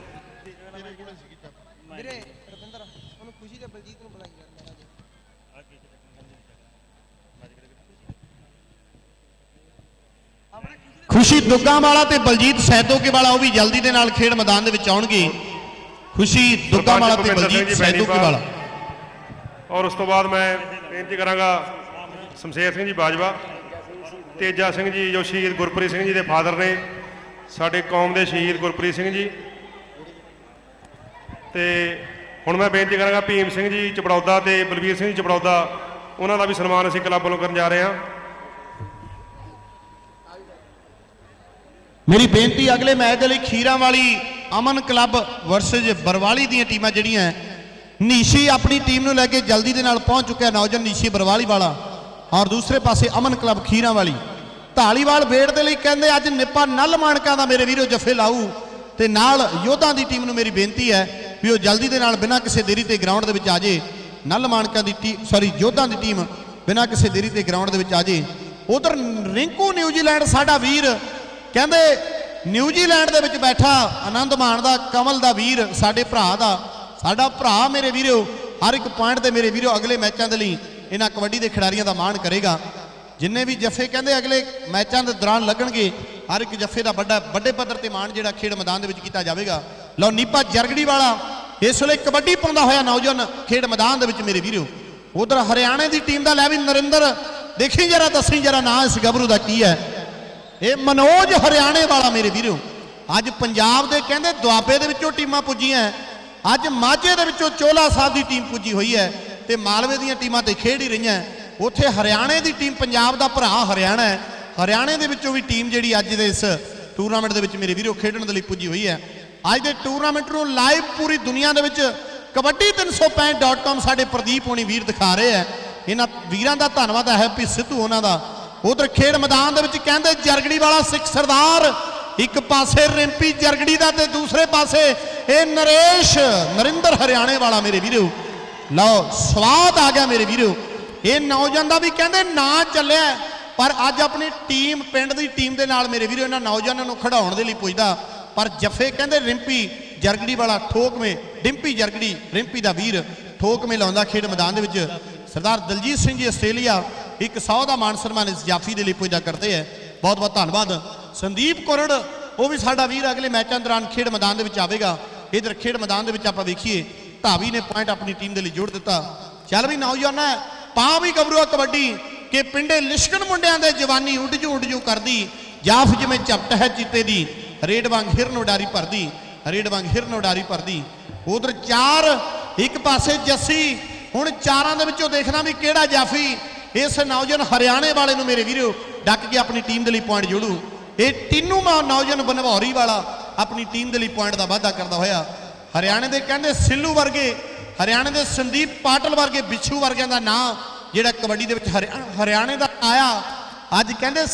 ਖੁਸ਼ੀ ਦੁੱਗਾ ਵਾਲਾ ਤੇ ਬਲਜੀਤ ਸੈਦੋਕੇ ਵਾਲਾ ਉਹ ਵੀ ਜਲਦੀ ਦੇ ਨਾਲ ਖੇਡ ਮੈਦਾਨ ਦੇ ਵਿੱਚ ਆਉਣਗੇ। ਖੁਸ਼ੀ ਦੁੱਗਾ ਵਾਲਾ ਤੇ ਬਲਜੀਤ ਸੈਦੋਕੇ ਵਾਲਾ। ਔਰ ਉਸ ਤੋਂ ਬਾਅਦ ਮੈਂ ਬੇਨਤੀ ਕਰਾਂਗਾ ਸ਼ਮਸ਼ੇਰ ਸਿੰਘ ਜੀ ਬਾਜਵਾ, ਤੇਜਾ ਸਿੰਘ ਜੀ ਜੋ ਸ਼ਹੀਦ ਗੁਰਪ੍ਰੀਤ ਸਿੰਘ ਜੀ ਦੇ ਫਾਦਰ ਨੇ, ਸਾਡੇ ਕੌਮ ਦੇ ਸ਼ਹੀਦ ਗੁਰਪ੍ਰੀਤ ਸਿੰਘ ਜੀ। ਤੇ ਹੁਣ ਮੈਂ ਬੇਨਤੀ ਕਰਾਂਗਾ ਭੀਮ ਸਿੰਘ ਜੀ ਚਪੜੌਦਾ ਤੇ ਬਲਵੀਰ ਸਿੰਘ ਜੀ ਚਪੜੌਦਾ, ਉਹਨਾਂ ਦਾ ਵੀ ਸਨਮਾਨ ਅਸੀਂ ਕਲੱਬ ਵੱਲੋਂ ਕਰਨ ਜਾ ਰਹੇ ਹਾਂ। ਮੇਰੀ ਬੇਨਤੀ ਅਗਲੇ ਮੈਚ ਦੇ ਲਈ ਖੀਰਾਂ ਵਾਲੀ ਅਮਨ ਕਲੱਬ ਵਰਸਸ ਬਰਵਾਲੀ ਦੀਆਂ ਟੀਮਾਂ ਜਿਹੜੀਆਂ ਨੀਸ਼ੀ ਆਪਣੀ ਟੀਮ ਨੂੰ ਲੈ ਕੇ ਜਲਦੀ ਦੇ ਨਾਲ ਪਹੁੰਚ ਚੁੱਕਿਆ ਨੌਜਵਾਨ ਨੀਸ਼ੀ ਬਰਵਾਲੀ ਵਾਲਾ। ਔਰ ਦੂਸਰੇ ਪਾਸੇ ਅਮਨ ਕਲੱਬ ਖੀਰਾਂ ਵਾਲੀ ਢਾਲੀਵਾਲ ਵੇੜ ਦੇ ਲਈ ਕਹਿੰਦੇ ਅੱਜ ਨਿੱਪਾ ਨਲ ਮਾਣਕਾਂ ਦਾ ਮੇਰੇ ਵੀਰੋ ਜੱਫੇ ਲਾਊ। ਤੇ ਨਾਲ ਯੋਧਾ ਦੀ ਟੀਮ ਨੂੰ ਮੇਰੀ ਬੇਨਤੀ ਹੈ ਵੀ ਉਹ ਜਲਦੀ ਦੇ ਨਾਲ ਬਿਨਾਂ ਕਿਸੇ ਦੇਰੀ ਤੇ ਗਰਾਊਂਡ ਦੇ ਵਿੱਚ ਆ ਜੇ। ਨਲ ਮਾਣਕਾਂ ਦੀ ਟੀਮ ਸੌਰੀ ਯੋਧਾ ਦੀ ਟੀਮ ਬਿਨਾਂ ਕਿਸੇ ਦੇਰੀ ਤੇ ਗਰਾਊਂਡ ਦੇ ਵਿੱਚ ਆ ਜੇ। ਉਧਰ ਰਿੰਕੂ ਨਿਊਜ਼ੀਲੈਂਡ ਸਾਡਾ ਵੀਰ ਕਹਿੰਦੇ ਨਿਊਜ਼ੀਲੈਂਡ ਦੇ ਵਿੱਚ ਬੈਠਾ ਆਨੰਦ ਮਾਣਦਾ ਕਮਲ ਦਾ ਵੀਰ ਸਾਡੇ ਭਰਾ ਦਾ ਸਾਡਾ ਭਰਾ ਮੇਰੇ ਵੀਰੋ ਹਰ ਇੱਕ ਪੁਆਇੰਟ ਤੇ ਮੇਰੇ ਵੀਰੋ ਅਗਲੇ ਮੈਚਾਂ ਦੇ ਲਈ ਇਹਨਾਂ ਕਬੱਡੀ ਦੇ ਖਿਡਾਰੀਆਂ ਦਾ ਮਾਣ ਕਰੇਗਾ। ਜਿੰਨੇ ਵੀ ਜੱਫੇ ਕਹਿੰਦੇ ਅਗਲੇ ਮੈਚਾਂ ਦੇ ਦੌਰਾਨ ਲੱਗਣਗੇ ਹਰ ਇੱਕ ਜੱਫੇ ਦਾ ਵੱਡਾ ਵੱਡੇ ਪੱਧਰ ਤੇ ਮਾਣ ਜਿਹੜਾ ਖੇਡ ਮੈਦਾਨ ਦੇ ਵਿੱਚ ਕੀਤਾ ਜਾਵੇਗਾ। ਲਓ ਨੀਪਾ ਜਰਗੜੀ ਵਾਲਾ ਇਸ ਵੇਲੇ ਕਬੱਡੀ ਪਾਉਂਦਾ ਹੋਇਆ ਨੌਜਵਾਨ ਖੇਡ ਮੈਦਾਨ ਦੇ ਵਿੱਚ ਮੇਰੇ ਵੀਰੋ। ਉਧਰ ਹਰਿਆਣੇ ਦੀ ਟੀਮ ਦਾ ਲੈ ਵੀ ਨਰਿੰਦਰ ਦੇਖੀ ਜਰਾ ਦੱਸੀ ਜਰਾ ਨਾਂ ਇਸ ਗੱਭਰੂ ਦਾ ਕੀ ਹੈ। ਇਹ ਮਨੋਜ ਹਰਿਆਣੇ ਵਾਲਾ ਮੇਰੇ ਵੀਰੋ। ਅੱਜ ਪੰਜਾਬ ਦੇ ਕਹਿੰਦੇ ਦੁਆਬੇ ਦੇ ਵਿੱਚੋਂ ਟੀਮਾਂ ਪੁੱਜੀਆਂ, ਅੱਜ ਮਾਝੇ ਦੇ ਵਿੱਚੋਂ ਚੋਲਾ ਸਾਹਿਬ ਦੀ ਟੀਮ ਪੁੱਜੀ ਹੋਈ ਹੈ ਤੇ ਮਾਲਵੇ ਦੀਆਂ ਟੀਮਾਂ ਤੇ ਖੇਡ ਹੀ ਰਹੀਆਂ। ਉੱਥੇ ਹਰਿਆਣੇ ਦੀ ਟੀਮ ਪੰਜਾਬ ਦਾ ਭਰਾ ਹਰਿਆਣਾ ਹੈ, ਹਰਿਆਣੇ ਦੇ ਵਿੱਚੋਂ ਵੀ ਟੀਮ ਜਿਹੜੀ ਅੱਜ ਦੇ ਇਸ ਟੂਰਨਾਮੈਂਟ ਦੇ ਵਿੱਚ ਮੇਰੇ ਵੀਰੋ ਖੇਡਣ ਦੇ ਲਈ ਪੁੱਜੀ ਹੋਈ ਹੈ। ਅੱਜ ਦੇ ਟੂਰਨਾਮੈਂਟ ਨੂੰ ਲਾਈਵ ਪੂਰੀ ਦੁਨੀਆ ਦੇ ਵਿੱਚ ਕਬੱਡੀ ਤਿੰਨ ਸੌ ਪੈਂਹਠ ਡਾਟ ਕਾਮ ਸਾਡੇ ਪ੍ਰਦੀਪ ਹੋਣੀ ਵੀਰ ਦਿਖਾ ਰਹੇ ਆ। ਇਹਨਾਂ ਵੀਰਾਂ ਦਾ ਧੰਨਵਾਦ ਹੈ ਹੈਪੀ ਸਿੱਧੂ ਉਹਨਾਂ ਦਾ। ਉਧਰ ਖੇਡ ਮੈਦਾਨ ਦੇ ਵਿੱਚ ਕਹਿੰਦੇ ਜਰਗੜੀ ਵਾਲਾ ਸਿੱਖ ਸਰਦਾਰ ਇੱਕ ਪਾਸੇ ਰਿੰਪੀ ਜਰਗੜੀ ਦਾ ਤੇ ਦੂਸਰੇ ਪਾਸੇ ਇਹ ਨਰੇਸ਼ ਨਰਿੰਦਰ ਹਰਿਆਣੇ ਵਾਲਾ ਮੇਰੇ ਵੀਰੋ। ਲਓ ਸਵਾਦ ਆ ਗਿਆ ਮੇਰੇ ਵੀਰੋ। ਇਹ ਨੌਜਵਾਨ ਦਾ ਵੀ ਕਹਿੰਦੇ ਨਾਂ ਚੱਲਿਆ ਪਰ ਅੱਜ ਆਪਣੀ ਟੀਮ ਪਿੰਡ ਦੀ ਟੀਮ ਦੇ ਨਾਲ ਮੇਰੇ ਵੀਰੋ ਇਹਨਾਂ ਨੌਜਵਾਨਾਂ ਨੂੰ ਖਿਡਾਉਣ ਦੇ ਲਈ ਪੁੱਜਦਾ। ਪਰ ਜੱਫੇ ਕਹਿੰਦੇ ਰਿੰਪੀ ਜਰਗੜੀ ਵਾਲਾ ਠੋਕਵੇਂ ਡਿੰਪੀ ਜਰਗੜੀ ਰਿੰਪੀ ਦਾ ਵੀਰ ਠੋਕਵੇਂ ਲਾਉਂਦਾ ਖੇਡ ਮੈਦਾਨ ਦੇ ਵਿੱਚ। ਸਰਦਾਰ ਦਲਜੀਤ ਸਿੰਘ ਜੀ ਆਸਟ੍ਰੇਲੀਆ ਇੱਕ ਸੌ ਦਾ ਮਾਨ ਸਨਮਾਨ ਇਸ ਜਾਫੀ ਦੇ ਲਈ ਪੁੱਜਦਾ ਕਰਦੇ ਹੈ। ਬਹੁਤ ਬਹੁਤ ਧੰਨਵਾਦ। ਸੰਦੀਪ ਕੋਰੜ ਉਹ ਵੀ ਸਾਡਾ ਵੀਰ ਅਗਲੇ ਮੈਚਾਂ ਦੌਰਾਨ ਖੇਡ ਮੈਦਾਨ ਦੇ ਵਿੱਚ ਆਵੇਗਾ। ਇਧਰ ਖੇਡ ਮੈਦਾਨ ਦੇ ਵਿੱਚ ਆਪਾਂ ਵੇਖੀਏ ਧਾਵੀ ਨੇ ਪੁਆਇੰਟ ਆਪਣੀ ਟੀਮ ਦੇ ਲਈ ਜੋੜ ਦਿੱਤਾ। ਚੱਲ ਵੀ ਨੌਜਵਾਨਾ ਪਾ ਵੀ ਗੱਭਰੂ ਕਬੱਡੀ ਕਿ ਪਿੰਡੇ ਲਿਸ਼ਕਣ ਮੁੰਡਿਆਂ ਦੇ ਜਵਾਨੀ ਉੱਡ ਜੂ ਉੱਡ ਜੂ ਕਰਦੀ ਜਾਫ ਜਿਵੇਂ ਝਪਟ ਹੈ ਚੀਤੇ ਦੀ ਰੇਡ ਵਾਂਗ ਹਿਰਨ ਉਡਾਰੀ ਭਰਦੀ ਰੇਡ ਵਾਂਗ ਹਿਰਨ ਉਡਾਰੀ ਭਰਦੀ। ਉਧਰ ਚਾਰ ਇੱਕ ਪਾਸੇ ਜੱਸੀ ਹੁਣ ਚਾਰਾਂ ਦੇ ਵਿੱਚੋਂ ਦੇਖਣਾ ਵੀ ਕਿਹੜਾ ਜਾਫੀ ਇਸ ਨੌਜਵਾਨ ਹਰਿਆਣੇ ਵਾਲੇ ਨੂੰ ਮੇਰੇ ਵੀਰੋ ਡੱਕ ਕੇ ਆਪਣੀ ਟੀਮ ਦੇ ਲਈ ਪੁਆਇੰਟ ਜੋੜੂ। ਇਹ ਤਿੰਨੋਂ ਨੌਜਵਾਨ ਬਨਵੌਰੀ ਵਾਲਾ ਆਪਣੀ ਟੀਮ ਦੇ ਲਈ ਪੁਆਇੰਟ ਦਾ ਵਾਅਦਾ ਕਰਦਾ ਹੋਇਆ। ਹਰਿਆਣੇ ਦੇ ਕਹਿੰਦੇ ਸਿੱਲੂ ਵਰਗੇ ਹਰਿਆਣੇ ਦੇ ਸੰਦੀਪ ਪਾਟਲ ਵਰਗੇ ਬਿੱਛੂ ਵਰਗਿਆਂ ਦਾ ਨਾਂ ਜਿਹੜਾ ਕਬੱਡੀ ਦੇ ਵਿੱਚ ਹਰਿਆਣੇ ਦਾ ਆਇਆ ਅੱਜ ਕਹਿੰਦੇ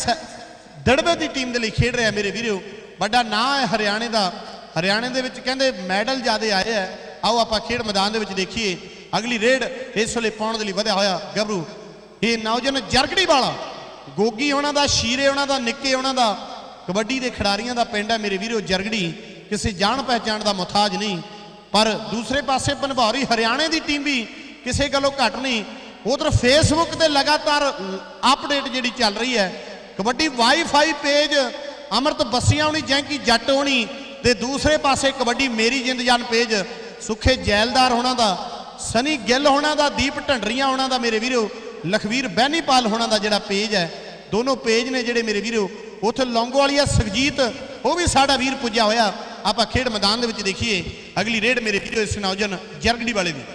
ਦੜਬੇ ਦੀ ਟੀਮ ਦੇ ਲਈ ਖੇਡ ਰਿਹਾ ਮੇਰੇ ਵੀਰੋ। ਵੱਡਾ ਨਾਂ ਹੈ ਹਰਿਆਣੇ ਦਾ। ਹਰਿਆਣੇ ਦੇ ਵਿੱਚ ਕਹਿੰਦੇ ਮੈਡਲ ਜ਼ਿਆਦੇ ਆਏ ਆ। ਆਓ ਆਪਾਂ ਖੇਡ ਮੈਦਾਨ ਦੇ ਵਿੱਚ ਦੇਖੀਏ ਅਗਲੀ ਰੇਡ ਇਸ ਵੇਲੇ ਪਾਉਣ ਦੇ ਲਈ ਵਧਿਆ ਹੋਇਆ ਗੱਭਰੂ ਇਹ ਨੌਜਵਾਨ ਜਰਗੜੀ ਵਾਲਾ ਗੋਗੀ ਉਹਨਾਂ ਦਾ ਸ਼ੀਰੇ ਉਹਨਾਂ ਦਾ ਨਿੱਕੇ ਉਹਨਾਂ ਦਾ ਕਬੱਡੀ ਦੇ ਖਿਡਾਰੀਆਂ ਦਾ ਪਿੰਡ ਹੈ ਮੇਰੇ ਵੀਰੋ ਜਰਗੜੀ। ਕਿਸੇ ਜਾਣ ਪਹਿਚਾਣ ਦਾ ਮੁਹਤਾਜ ਨਹੀਂ। ਪਰ ਦੂਸਰੇ ਪਾਸੇ ਬਨਭੌਰੀ ਹਰਿਆਣੇ ਦੀ ਟੀਮ ਵੀ ਕਿਸੇ ਗੱਲੋਂ ਘੱਟ ਨਹੀਂ। ਉਧਰ ਫੇਸਬੁੱਕ ਤੇ ਲਗਾਤਾਰ ਅਪਡੇਟ ਜਿਹੜੀ ਚੱਲ ਰਹੀ ਹੈ ਕਬੱਡੀ ਵਾਈਫਾਈ ਪੇਜ ਅਮਰਤ ਬੱਸੀਆਂ ਹੋਣੀ ਜੈਂਕੀ ਜੱਟ ਹੋਣੀ ਤੇ ਦੂਸਰੇ ਪਾਸੇ ਕਬੱਡੀ ਮੇਰੀ ਜਿੰਦ ਜਾਨ ਪੇਜ ਸੁੱਖੇ ਜੈਲਦਾਰ ਹੋਣਾ ਦਾ ਸਨੀ ਗਿੱਲ ਹੋਣਾ ਦਾ ਦੀਪ ਢੰਡਰੀਆਂ ਹੋਣਾ ਦਾ ਮੇਰੇ ਵੀਰੋ ਲਖਵੀਰ ਬੈਨੀਪਾਲ ਹੋਣਾ ਦਾ ਜਿਹੜਾ ਪੇਜ ਹੈ ਦੋਨੋਂ ਪੇਜ ਨੇ ਜਿਹੜੇ ਮੇਰੇ ਵੀਰੋ। ਉੱਥੇ ਲੌਂਗੋਵਾਲੀਆ ਸੁਖਜੀਤ ਉਹ ਵੀ ਸਾਡਾ ਵੀਰ ਪੁੱਜਿਆ ਹੋਇਆ। ਆਪਾਂ ਖੇਡ ਮੈਦਾਨ ਦੇ ਵਿੱਚ ਦੇਖੀਏ ਅਗਲੀ ਰੇਡ ਮੇਰੇ ਵੀਰੋ ਇਸ ਨੌਜਵਾਨ ਜਰਗੜੀ ਵਾਲੇ ਦੀ।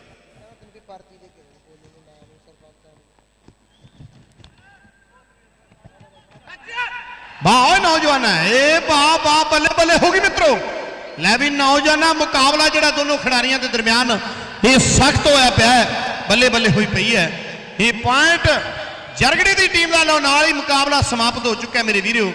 ਵਾਹ ਨੌਜਵਾਨ ਇਹ ਵਾਹ ਵਾਹ ਬੱਲੇ ਬੱਲੇ ਹੋ ਗਈ ਮਿੱਤਰੋ। ਲੈ ਵੀ ਨੌਜਵਾਨਾ ਮੁਕਾਬਲਾ ਜਿਹੜਾ ਦੋਨੋਂ ਖਿਡਾਰੀਆਂ ਦੇ ਦਰਮਿਆਨ ਇਹ ਸਖਤ ਹੋਇਆ ਪਿਆ ਬੱਲੇ ਬੱਲੇ ਹੋਈ ਪਈ ਹੈ। ਇਹ ਪੁਆਇੰਟ ਜਰਗੜੀ ਦੀ ਟੀਮ ਦਾ ਲਓ ਨਾਲ ਹੀ ਮੁਕਾਬਲਾ ਸਮਾਪਤ ਹੋ ਚੁੱਕਾ ਮੇਰੇ ਵੀਰੋ।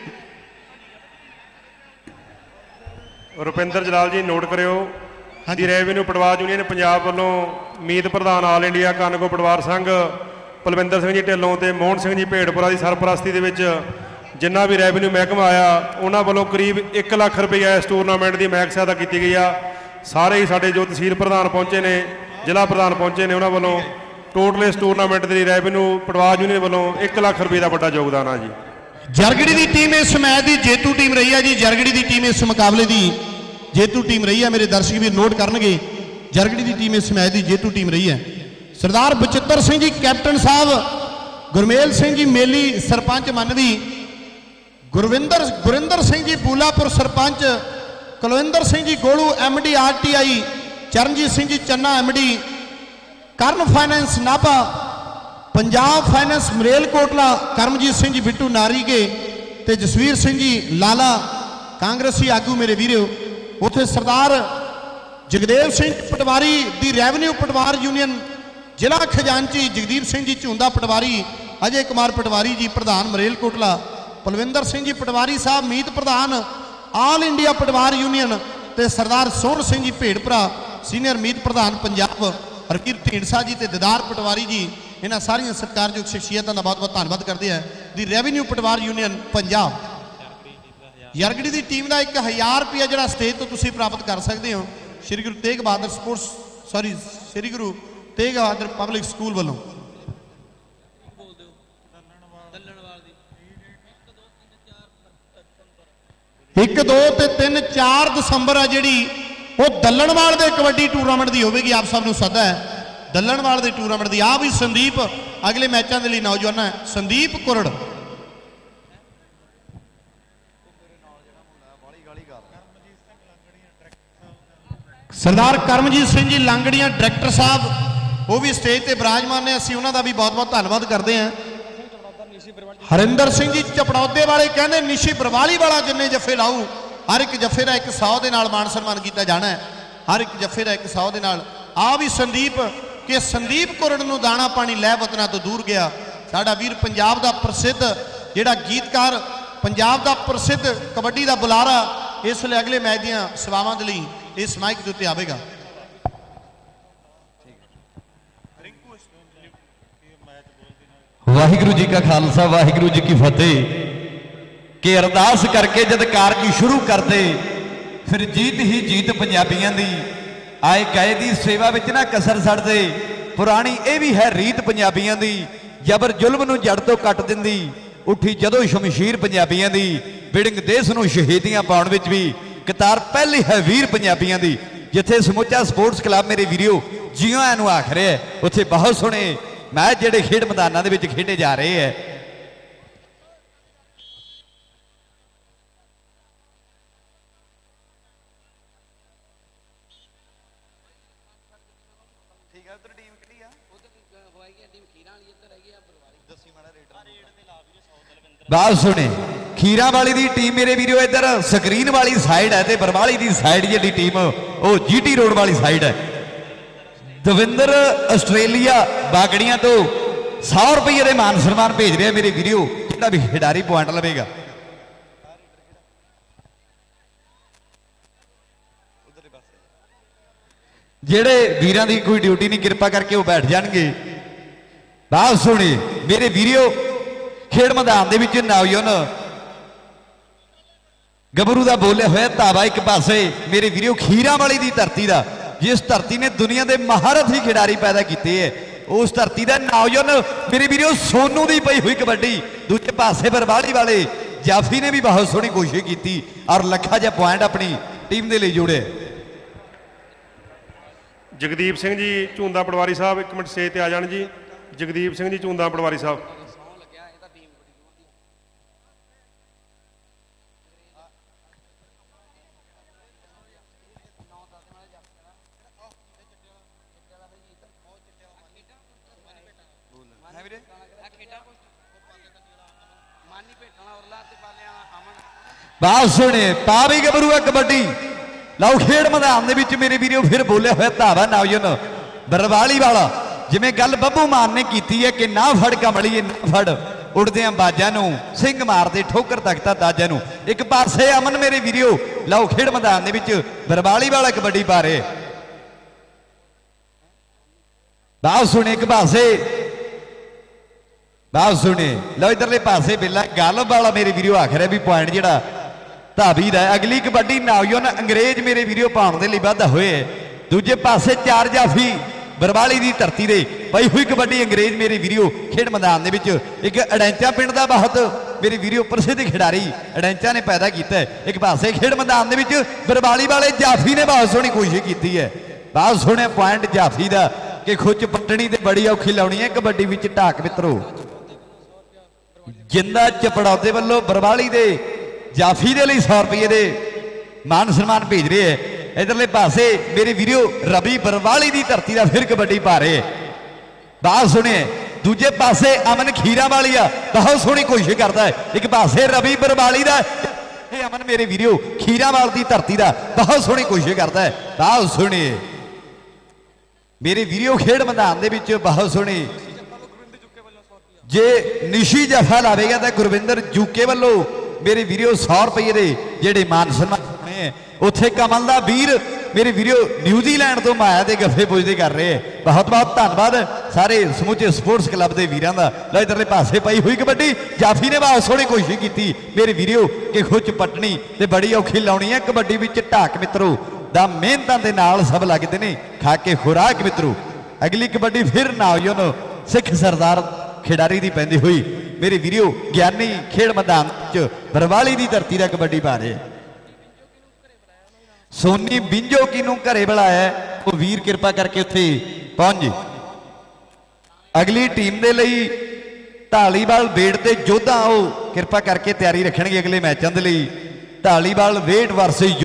ਰੁਪਿੰਦਰ ਜਲਾਲ ਜੀ ਨੋਟ ਕਰਿਓ ਹਾਂਜੀ ਰੈਵਨਿਊ ਪਟਵਾਰ ਯੂਨੀਅਨ ਪੰਜਾਬ ਵੱਲੋਂ ਮੀਤ ਪ੍ਰਧਾਨ ਆਲ ਇੰਡੀਆ ਕਾਨਗੋ ਪਟਵਾਰ ਸੰਘ ਪਲਵਿੰਦਰ ਸਿੰਘ ਜੀ ਢਿੱਲੋਂ ਤੇ ਮੋਹਨ ਸਿੰਘ ਜੀ ਭੇੜਪੁਰਾ ਦੀ ਸਰਪ੍ਰਸਤੀ ਦੇ ਵਿੱਚ ਜਿੰਨਾ ਵੀ ਰੈਵਨਿਊ ਮਹਿਕਮਾ ਆਇਆ ਉਹਨਾਂ ਵੱਲੋਂ ਕਰੀਬ ਇੱਕ ਲੱਖ ਰੁਪਈਆ ਇਸ ਟੂਰਨਾਮੈਂਟ ਦੀ ਮਹਿਕ ਸਹਾਇਤਾ ਕੀਤੀ ਗਈ ਆ। ਸਾਰੇ ਹੀ ਸਾਡੇ ਜੋ ਤਹਿਸੀਲ ਪ੍ਰਧਾਨ ਪਹੁੰਚੇ ਨੇ ਜ਼ਿਲ੍ਹਾ ਪ੍ਰਧਾਨ ਪਹੁੰਚੇ ਨੇ ਉਹਨਾਂ ਵੱਲੋਂ ਟੋਟਲ ਇਸ ਟੂਰਨਾਮੈਂਟ ਦੇ ਲਈ ਰੈਵਨਿਊ ਪਟਵਾਰ ਯੂਨੀਅਨ ਵੱਲੋਂ ਇੱਕ ਲੱਖ ਰੁਪਏ ਦਾ ਵੱਡਾ ਯੋਗਦਾਨ ਆ ਜੀ। ਜਰਗੜੀ ਦੀ ਟੀਮ ਇਸ ਮੈਚ ਦੀ ਜੇਤੂ ਟੀਮ ਰਹੀ ਹੈ ਜੀ। ਜਰਗੜੀ ਦੀ ਟੀਮ ਇਸ ਮੁਕਾਬਲੇ ਦੀ ਜੇਤੂ ਟੀਮ ਰਹੀ ਹੈ। ਮੇਰੇ ਦਰਸ਼ਕ ਵੀ ਨੋਟ ਕਰਨਗੇ ਜਰਗੜੀ ਦੀ ਟੀਮ ਇਸ ਮੈਚ ਦੀ ਜੇਤੂ ਟੀਮ ਰਹੀ ਹੈ। ਸਰਦਾਰ ਬਚਿੱਤਰ ਸਿੰਘ ਜੀ ਕੈਪਟਨ ਸਾਹਿਬ ਗੁਰਮੇਲ ਸਿੰਘ ਜੀ ਮੇਲੀ sarpanch Manvi Gurvinder Gurinder Singh ji ਬੂਲਾਪੁਰ sarpanch Kulwinder Singh ji Golu MD RTI Charanjit Singh ji Channa MD Karan finance Nabha Punjab finance Malerkotla Karamjit Singh ji Bittu ਨਾਰੀਗੇ ਤੇ ਜਸਵੀਰ ਸਿੰਘ ਜੀ ਲਾਲਾ ਕਾਂਗਰਸੀ ਆਗੂ ਮੇਰੇ ਵੀਰੋ। ਉੱਥੇ Sardar Jagdev Singh patwari the revenue Patwar union ਜ਼ਿਲ੍ਹਾ ਖਜ਼ਾਨਚੀ ਜਗਦੀਪ ਸਿੰਘ ਜੀ ਝੁੰਦਾ ਪਟਵਾਰੀ, ਅਜੇ ਕੁਮਾਰ ਪਟਵਾਰੀ ਜੀ ਪ੍ਰਧਾਨ ਮਰੇਲਕੋਟਲਾ, ਪਲਵਿੰਦਰ ਸਿੰਘ ਜੀ ਪਟਵਾਰੀ ਸਾਹਿਬ ਮੀਤ ਪ੍ਰਧਾਨ ਆਲ ਇੰਡੀਆ ਪਟਵਾਰ ਯੂਨੀਅਨ ਤੇ ਸਰਦਾਰ ਸੋਹਣ ਸਿੰਘ ਜੀ ਭੇੜਪੁਰਾ ਸੀਨੀਅਰ ਮੀਤ ਪ੍ਰਧਾਨ ਪੰਜਾਬ, ਹਰਕੀਰ ਢੀਂਡਸਾ ਜੀ ਤੇ ਦਿਦਾਰ ਪਟਵਾਰੀ ਜੀ, ਇਹਨਾਂ ਸਾਰੀਆਂ ਸਤਿਕਾਰਯੋਗ ਸ਼ਖਸੀਅਤਾਂ ਦਾ ਬਹੁਤ ਬਹੁਤ ਧੰਨਵਾਦ ਕਰਦੇ ਆ। The revenue Patwar union Punjab Jargari ਦੀ ਟੀਮ ਦਾ ਇੱਕ ਹਜ਼ਾਰ ਰੁਪਇਆ ਜਿਹੜਾ ਸਟੇਜ ਤੋਂ ਤੁਸੀਂ ਪ੍ਰਾਪਤ ਕਰ ਸਕਦੇ ਹੋ Shri Guru Tegh Bahadur sports sorry Shri Guru Tegh Bahadur public school ਵੱਲੋਂ। ਇੱਕ ਦੋ ਤੇ ਤਿੰਨ ਚਾਰ ਦਸੰਬਰ ਆ ਜਿਹੜੀ ਉਹ ਦੱਲਣਵਾਲ ਦੇ ਕਬੱਡੀ ਟੂਰਨਾਮੈਂਟ ਦੀ ਹੋਵੇਗੀ। ਆਪ ਸਭ ਨੂੰ ਸੱਦਾ ਹੈ ਦੱਲਣਵਾਲ ਦੇ ਟੂਰਨਾਮੈਂਟ ਦੀ। ਆ ਵੀ ਸੰਦੀਪ ਅਗਲੇ ਮੈਚਾਂ ਦੇ ਲਈ ਨੌਜਵਾਨ ਹੈ, ਸੰਦੀਪ ਕੁਰੜ। ਸਰਦਾਰ ਕਰਮਜੀਤ ਸਿੰਘ ਜੀ ਲਾਂਗੜੀਆਂ ਡਾਇਰੈਕਟਰ ਸਾਹਿਬ ਉਹ ਵੀ ਸਟੇਜ ਤੇ ਬਿਰਾਜਮਾਨ ਨੇ, ਅਸੀਂ ਉਹਨਾਂ ਦਾ ਵੀ ਬਹੁਤ ਬਹੁਤ ਧੰਨਵਾਦ ਕਰਦੇ ਹਾਂ। ਹਰਿੰਦਰ ਸਿੰਘ ਜੀ ਚਪੜੌਦੇ ਵਾਲੇ ਕਹਿੰਦੇ ਨਿਸ਼ੀ ਬਰਵਾਲੀ ਵਾਲਾ ਜਿੰਨੇ ਜੱਫੇ ਲਾਊ ਹਰ ਇੱਕ ਜੱਫੇ ਦਾ ਇੱਕ ਸੌ ਦੇ ਨਾਲ ਮਾਣ ਸਨਮਾਨ ਕੀਤਾ ਜਾਣਾ ਹੈ, ਹਰ ਇੱਕ ਜੱਫੇ ਦਾ ਇੱਕ ਸੌ ਦੇ ਨਾਲ। ਆ ਵੀ ਸੰਦੀਪ ਕਿ ਸੰਦੀਪ ਕੁਰੜ ਨੂੰ ਦਾਣਾ ਪਾਣੀ ਲੈ ਵਤਨਾਂ ਤੋਂ ਦੂਰ ਗਿਆ। ਸਾਡਾ ਵੀਰ ਪੰਜਾਬ ਦਾ ਪ੍ਰਸਿੱਧ ਜਿਹੜਾ ਗੀਤਕਾਰ, ਪੰਜਾਬ ਦਾ ਪ੍ਰਸਿੱਧ ਕਬੱਡੀ ਦਾ ਬੁਲਾਰਾ ਇਸ ਵੇਲੇ ਅਗਲੇ ਮੈਚ ਦੀਆਂ ਸੇਵਾਵਾਂ ਦੇ ਲਈ ਇਸ ਮਾਈਕ ਦੇ ਉੱਤੇ ਆਵੇਗਾ। ਵਾਹਿਗੁਰੂ ਜੀ ਕਾ ਖਾਲਸਾ ਵਾਹਿਗੁਰੂ ਜੀ ਕੀ ਫਤਿਹ। ਕਿ ਅਰਦਾਸ ਕਰਕੇ ਜਦ ਕਾਰਜ ਸ਼ੁਰੂ ਕਰਦੇ ਫਿਰ ਜੀਤ ਹੀ ਜੀਤ ਪੰਜਾਬੀਆਂ ਦੀ। ਆਏ ਗਏ ਦੀ ਸੇਵਾ ਵਿੱਚ ਨਾ ਕਸਰ ਛੱਡਦੇ, ਪੁਰਾਣੀ ਇਹ ਵੀ ਹੈ ਰੀਤ ਪੰਜਾਬੀਆਂ ਦੀ। ਜਬਰ ਜ਼ੁਲਮ ਨੂੰ ਜੜ ਤੋਂ ਕੱਟ ਦਿੰਦੀ, ਉੱਠੀ ਜਦੋਂ ਸ਼ਮਸ਼ੀਰ ਪੰਜਾਬੀਆਂ ਦੀ। ਬਿੜੰਗ ਦੇਸ਼ ਨੂੰ ਸ਼ਹੀਦੀਆਂ ਪਾਉਣ ਵਿੱਚ ਵੀ ਕਤਾਰ ਪਹਿਲੀ ਹੈ ਵੀਰ ਪੰਜਾਬੀਆਂ ਦੀ। ਜਿੱਥੇ ਸਮੁੱਚਾ ਸਪੋਰਟਸ ਕਲੱਬ ਮੇਰੇ ਵੀਰਿਓ ਜੀਆਂ ਨੂੰ ਆਖ ਰਿਹਾ, ਉੱਥੇ ਬਹੁਤ ਸੋਹਣੇ ਮੈਚ ਜਿਹੜੇ ਖੇਡ ਮੈਦਾਨਾਂ ਦੇ ਵਿੱਚ ਖੇਡੇ ਜਾ ਰਹੇ ਹੈ। ਬਾਤ ਸੁਣੇ ਖੀਰਾਂ ਵਾਲੀ ਦੀ ਟੀਮ ਮੇਰੇ ਵੀਰੋ ਇੱਧਰ ਸਕਰੀਨ ਵਾਲੀ ਸਾਈਡ ਹੈ ਤੇ ਬਰਵਾਲੀ ਦੀ ਸਾਈਡ ਜਿਹੜੀ ਟੀਮ ਉਹ ਜੀਟੀ ਰੋਡ ਵਾਲੀ ਸਾਈਡ ਹੈ। ਦਵਿੰਦਰ ਆਸਟ੍ਰੇਲੀਆ ਬਾਗੜੀਆਂ ਤੋਂ ਸੌ ਰੁਪਏ ਦੇ ਮਾਨ ਸਨਮਾਨ ਭੇਜ ਰਿਹਾ ਮੇਰੇ ਵੀਰੋ, ਜਿਹੜਾ ਵੀ ਖਿਡਾਰੀ ਪੁਆਇੰਟ ਲਵੇਗਾ। ਜਿਹੜੇ ਵੀਰਾਂ ਦੀ ਕੋਈ ਡਿਊਟੀ ਨਹੀਂ ਕਿਰਪਾ ਕਰਕੇ ਉਹ ਬੈਠ ਜਾਣਗੇ। ਬਾਤ ਸੁਣੀ ਮੇਰੇ ਵੀਰੋ ਖੇਡ ਮੈਦਾਨ ਦੇ ਵਿੱਚ ਨੌਜਵਾਨ ਗੱਭਰੂ ਦਾ ਬੋਲਿਆ ਹੋਇਆ ਧਾਵਾ ਇੱਕ ਪਾਸੇ ਮੇਰੇ ਵੀਰੋ ਖੀਰਾਂ ਵਾਲੀ ਦੀ ਧਰਤੀ ਦਾ, ਜਿਸ ਧਰਤੀ ਨੇ ਦੁਨੀਆ ਦੇ ਮਹਾਰਥ ਹੀ ਖਿਡਾਰੀ ਪੈਦਾ ਕੀਤੇ ਹੈ, ਉਸ ਧਰਤੀ ਦਾ ਨੌਜਵਾਨ ਮੇਰੇ ਵੀਰੋ ਸੋਨੂ ਦੀ ਪਈ ਹੋਈ ਕਬੱਡੀ। ਦੂਜੇ ਪਾਸੇ ਬਰਵਾਲੀ ਵਾਲੇ ਜਾਫੀ ਨੇ ਵੀ ਬਹੁਤ ਸੋਹਣੀ ਕੋਸ਼ਿਸ਼ ਕੀਤੀ ਔਰ ਲੱਖਾ ਜਿਹਾ ਪੁਆਇੰਟ ਆਪਣੀ ਟੀਮ ਦੇ ਲਈ ਜੋੜੇ। ਜਗਦੀਪ ਸਿੰਘ ਜੀ ਝੁੰਦਾ ਪਟਵਾਰੀ ਸਾਹਿਬ ਇੱਕ ਮਿੰਟ ਸਟੇਜ ਤੇ ਆ ਜਾਣ ਜੀ। ਜਗਦੀਪ ਸਿੰਘ ਜੀ ਝੁੰਦਾ ਪਟਵਾਰੀ ਸਾਹਿਬ। ਬਾਤ ਸੁਣੇ ਪਾ ਵੀ ਗੱਭਰੂ ਕਬੱਡੀ ਲਓ ਖੇਡ ਮੈਦਾਨ ਦੇ ਵਿੱਚ ਮੇਰੇ ਵੀਰੋ ਫਿਰ ਬੋਲਿਆ ਹੋਇਆ ਧਾਵਾ ਨੌਜਵਾਨ ਬਰਵਾਲੀ ਵਾਲਾ। ਜਿਵੇਂ ਗੱਲ ਬੱਬੂ ਮਾਨ ਨੇ ਕੀਤੀ ਹੈ ਕਿ ਨਾ ਫੜ ਕਮਲੀਏ ਨਾ ਫੜ ਉੜਦਿਆਂ ਬਾਜਾਂ ਨੂੰ, ਸਿੰਘ ਮਾਰਦੇ ਠੋਕਰ ਤਖਤਾ ਤਾਜਾਂ ਨੂੰ। ਇੱਕ ਪਾਸੇ ਅਮਨ ਮੇਰੇ ਵੀਰੋ ਲਓ ਖੇਡ ਮੈਦਾਨ ਦੇ ਵਿੱਚ ਬਰਵਾਲੀ ਵਾਲਾ ਕਬੱਡੀ ਪਾ ਰਹੇ। ਬਾਤ ਸੁਣੇ ਇੱਕ ਪਾਸੇ ਬਾਤ ਸੁਣੇ ਲਓ ਇਧਰਲੇ ਪਾਸੇ ਬਿੱਲਾ ਗੱਲ ਵਾਲਾ ਮੇਰੇ ਵੀਰੋ ਆਖ ਰਿਹਾ ਵੀ ਪੁਆਇੰਟ ਜਿਹੜਾ ਧਾਬੀ ਦਾ। ਅਗਲੀ ਕਬੱਡੀ ਨੌਜਵਾਨ ਅੰਗਰੇਜ਼ ਮੇਰੇ ਵੀਰੋ ਪਾਉਣ ਦੇ ਲਈ ਵਾਧਾ ਹੋਏ। ਦੂਜੇ ਪਾਸੇ ਚਾਰ ਜਾਫੀ ਬਰਵਾਲੀ ਦੀ ਧਰਤੀ ਦੇ ਪਈ ਹੋਈ ਕਬੱਡੀ ਅੰਗਰੇਜ਼ ਮੇਰੇ ਵੀਰੋ ਖੇਡ ਮੈਦਾਨ ਦੇ ਵਿੱਚ ਇੱਕ ਅੜੈਂਚਾ ਪਿੰਡ ਦਾ ਬਹੁਤ ਮੇਰੇ ਵੀਰੋ ਪ੍ਰਸਿੱਧ ਖਿਡਾਰੀ ਅੜੈਂਚਾ ਨੇ ਪੈਦਾ ਕੀਤਾ। ਇੱਕ ਪਾਸੇ ਖੇਡ ਮੈਦਾਨ ਦੇ ਵਿੱਚ ਬਰਵਾਲੀ ਵਾਲੇ ਜਾਫੀ ਨੇ ਬਹੁਤ ਸੋਹਣੀ ਕੋਸ਼ਿਸ਼ ਕੀਤੀ ਹੈ। ਬਹੁਤ ਸੋਹਣਾ ਪੁਆਇੰਟ ਜਾਫੀ ਦਾ ਕਿ ਖੁੱਚ ਪੱਟਣੀ ਤੇ ਬੜੀ ਔਖੀ ਲਾਉਣੀ ਹੈ ਕਬੱਡੀ ਵਿੱਚ ਢਾਕ ਮਿੱਤਰੋ। ਜਿੰਦਾ ਚਪੜੌਦੇ ਵੱਲੋਂ ਬਰਵਾਲੀ ਦੇ ਜਾਫੀ ਦੇ ਲਈ ਸੌ ਰੁਪਏ ਦੇ ਮਾਨ ਸਨਮਾਨ ਭੇਜ ਰਹੇ ਹੈ। ਇਧਰਲੇ ਪਾਸੇ ਮੇਰੇ ਵੀਰੋ ਰਵੀ ਬਰਵਾਲੀ ਦੀ ਧਰਤੀ ਦਾ ਫਿਰ ਕਬੱਡੀ ਪਾ ਰਹੇ। ਬਾਤ ਸੁਣਿਏ ਦੂਜੇ ਪਾਸੇ ਅਮਨ ਖੀਰਾ ਵਾਲੀ ਆ ਬਹੁਤ ਸੋਹਣੀ ਕੋਸ਼ਿਸ਼ ਕਰਦਾ ਹੈ। ਇੱਕ ਪਾਸੇ ਰਵੀ ਬਰਵਾਲੀ ਦਾ ਇਹ ਅਮਨ ਮੇਰੇ ਵੀਰੋ ਖੀਰਾਵਾਲ ਦੀ ਧਰਤੀ ਦਾ ਬਹੁਤ ਸੋਹਣੀ ਕੋਸ਼ਿਸ਼ ਕਰਦਾ ਹੈ, ਬਹੁਤ ਸੋਹਣੀ ਮੇਰੇ ਵੀਰੋ ਖੇਡ ਮੈਦਾਨ ਦੇ ਵਿੱਚ ਬਹੁਤ ਸੋਹਣੀ। ਜੇ ਨਿਸ਼ੀ ਜਫਾ ਲਾਵੇਗਾ ਤਾਂ ਗੁਰਵਿੰਦਰ ਜੂਕੇ ਵੱਲੋਂ ਮੇਰੇ ਵੀਰੋ ਸੌ ਰੁਪਏ ਦੇ ਜਿਹੜੇ ਮਾਨ ਸਨਮਾਨ ਹੋਣੇ ਉੱਥੇ ਕਮਲ ਦਾ ਵੀਰ ਮੇਰੇ ਵੀਰੋ ਨਿਊਜ਼ੀਲੈਂਡ ਤੋਂ ਮਾਇਆ ਦੇ ਗੱਫੇ ਪੁੱਜਦੇ ਕਰ ਰਹੇ ਹੈ। ਬਹੁਤ ਬਹੁਤ ਧੰਨਵਾਦ ਸਾਰੇ ਸਮੁੱਚੇ ਸਪੋਰਟਸ ਕਲੱਬ ਦੇ ਵੀਰਾਂ ਦਾ। ਲਓ ਇਧਰਲੇ ਪਾਸੇ ਪਈ ਹੋਈ ਕਬੱਡੀ ਜਾਫੀ ਨੇ ਬਹੁਤ ਸੋਹਣੀ ਕੋਸ਼ਿਸ਼ ਕੀਤੀ ਮੇਰੇ ਵੀਰੋ ਕਿ ਖੁੱਚ ਪੱਟਣੀ ਤੇ ਬੜੀ ਔਖੀ ਲਾਉਣੀ ਹੈ ਕਬੱਡੀ ਵਿੱਚ। ਢਾਕ ਮਿੱਤਰੋ ਦਾ ਮਿਹਨਤਾਂ ਦੇ ਨਾਲ ਸਭ ਲੱਗਦੇ ਨੇ ਖਾ ਕੇ ਖੁਰਾਕ ਮਿੱਤਰੋ। ਅਗਲੀ ਕਬੱਡੀ ਫਿਰ ਨੌਜਵਾਨ ਸਿੱਖ ਸਰਦਾਰ ਖਿਡਾਰੀ ਦੀ ਪੈਂਦੀ ਹੋਈ ਮੇਰੇ ਵੀਰੋ ਗਿਆਨੀ ਖੇਡ ਮੈਦਾਨ ਚ ਬਰਵਾਲੀ ਦੀ ਧਰਤੀ ਦਾ ਕਬੱਡੀ ਪਾ ਰਹੇ। ਸੋਨੀ ਬਿੰਜੋ ਕਿਨੂੰ ਘਰੇ ਬੁਲਾਇਆ ਉਹ ਵੀਰ ਕਿਰਪਾ ਕਰਕੇ ਉੱਥੇ ਪਹੁੰਚ ਜੀ। ਅਗਲੀ ਟੀਮ ਦੇ ਲਈ ਢਾਲੀਵਾਲ ਵੇਟ ਤੇ ਯੋਧਾ ਉਹ ਕਿਰਪਾ ਕਰਕੇ ਤਿਆਰੀ ਰੱਖਣਗੇ ਅਗਲੇ ਮੈਚਾਂ ਦੇ ਲਈ। Dhaliwal wait versus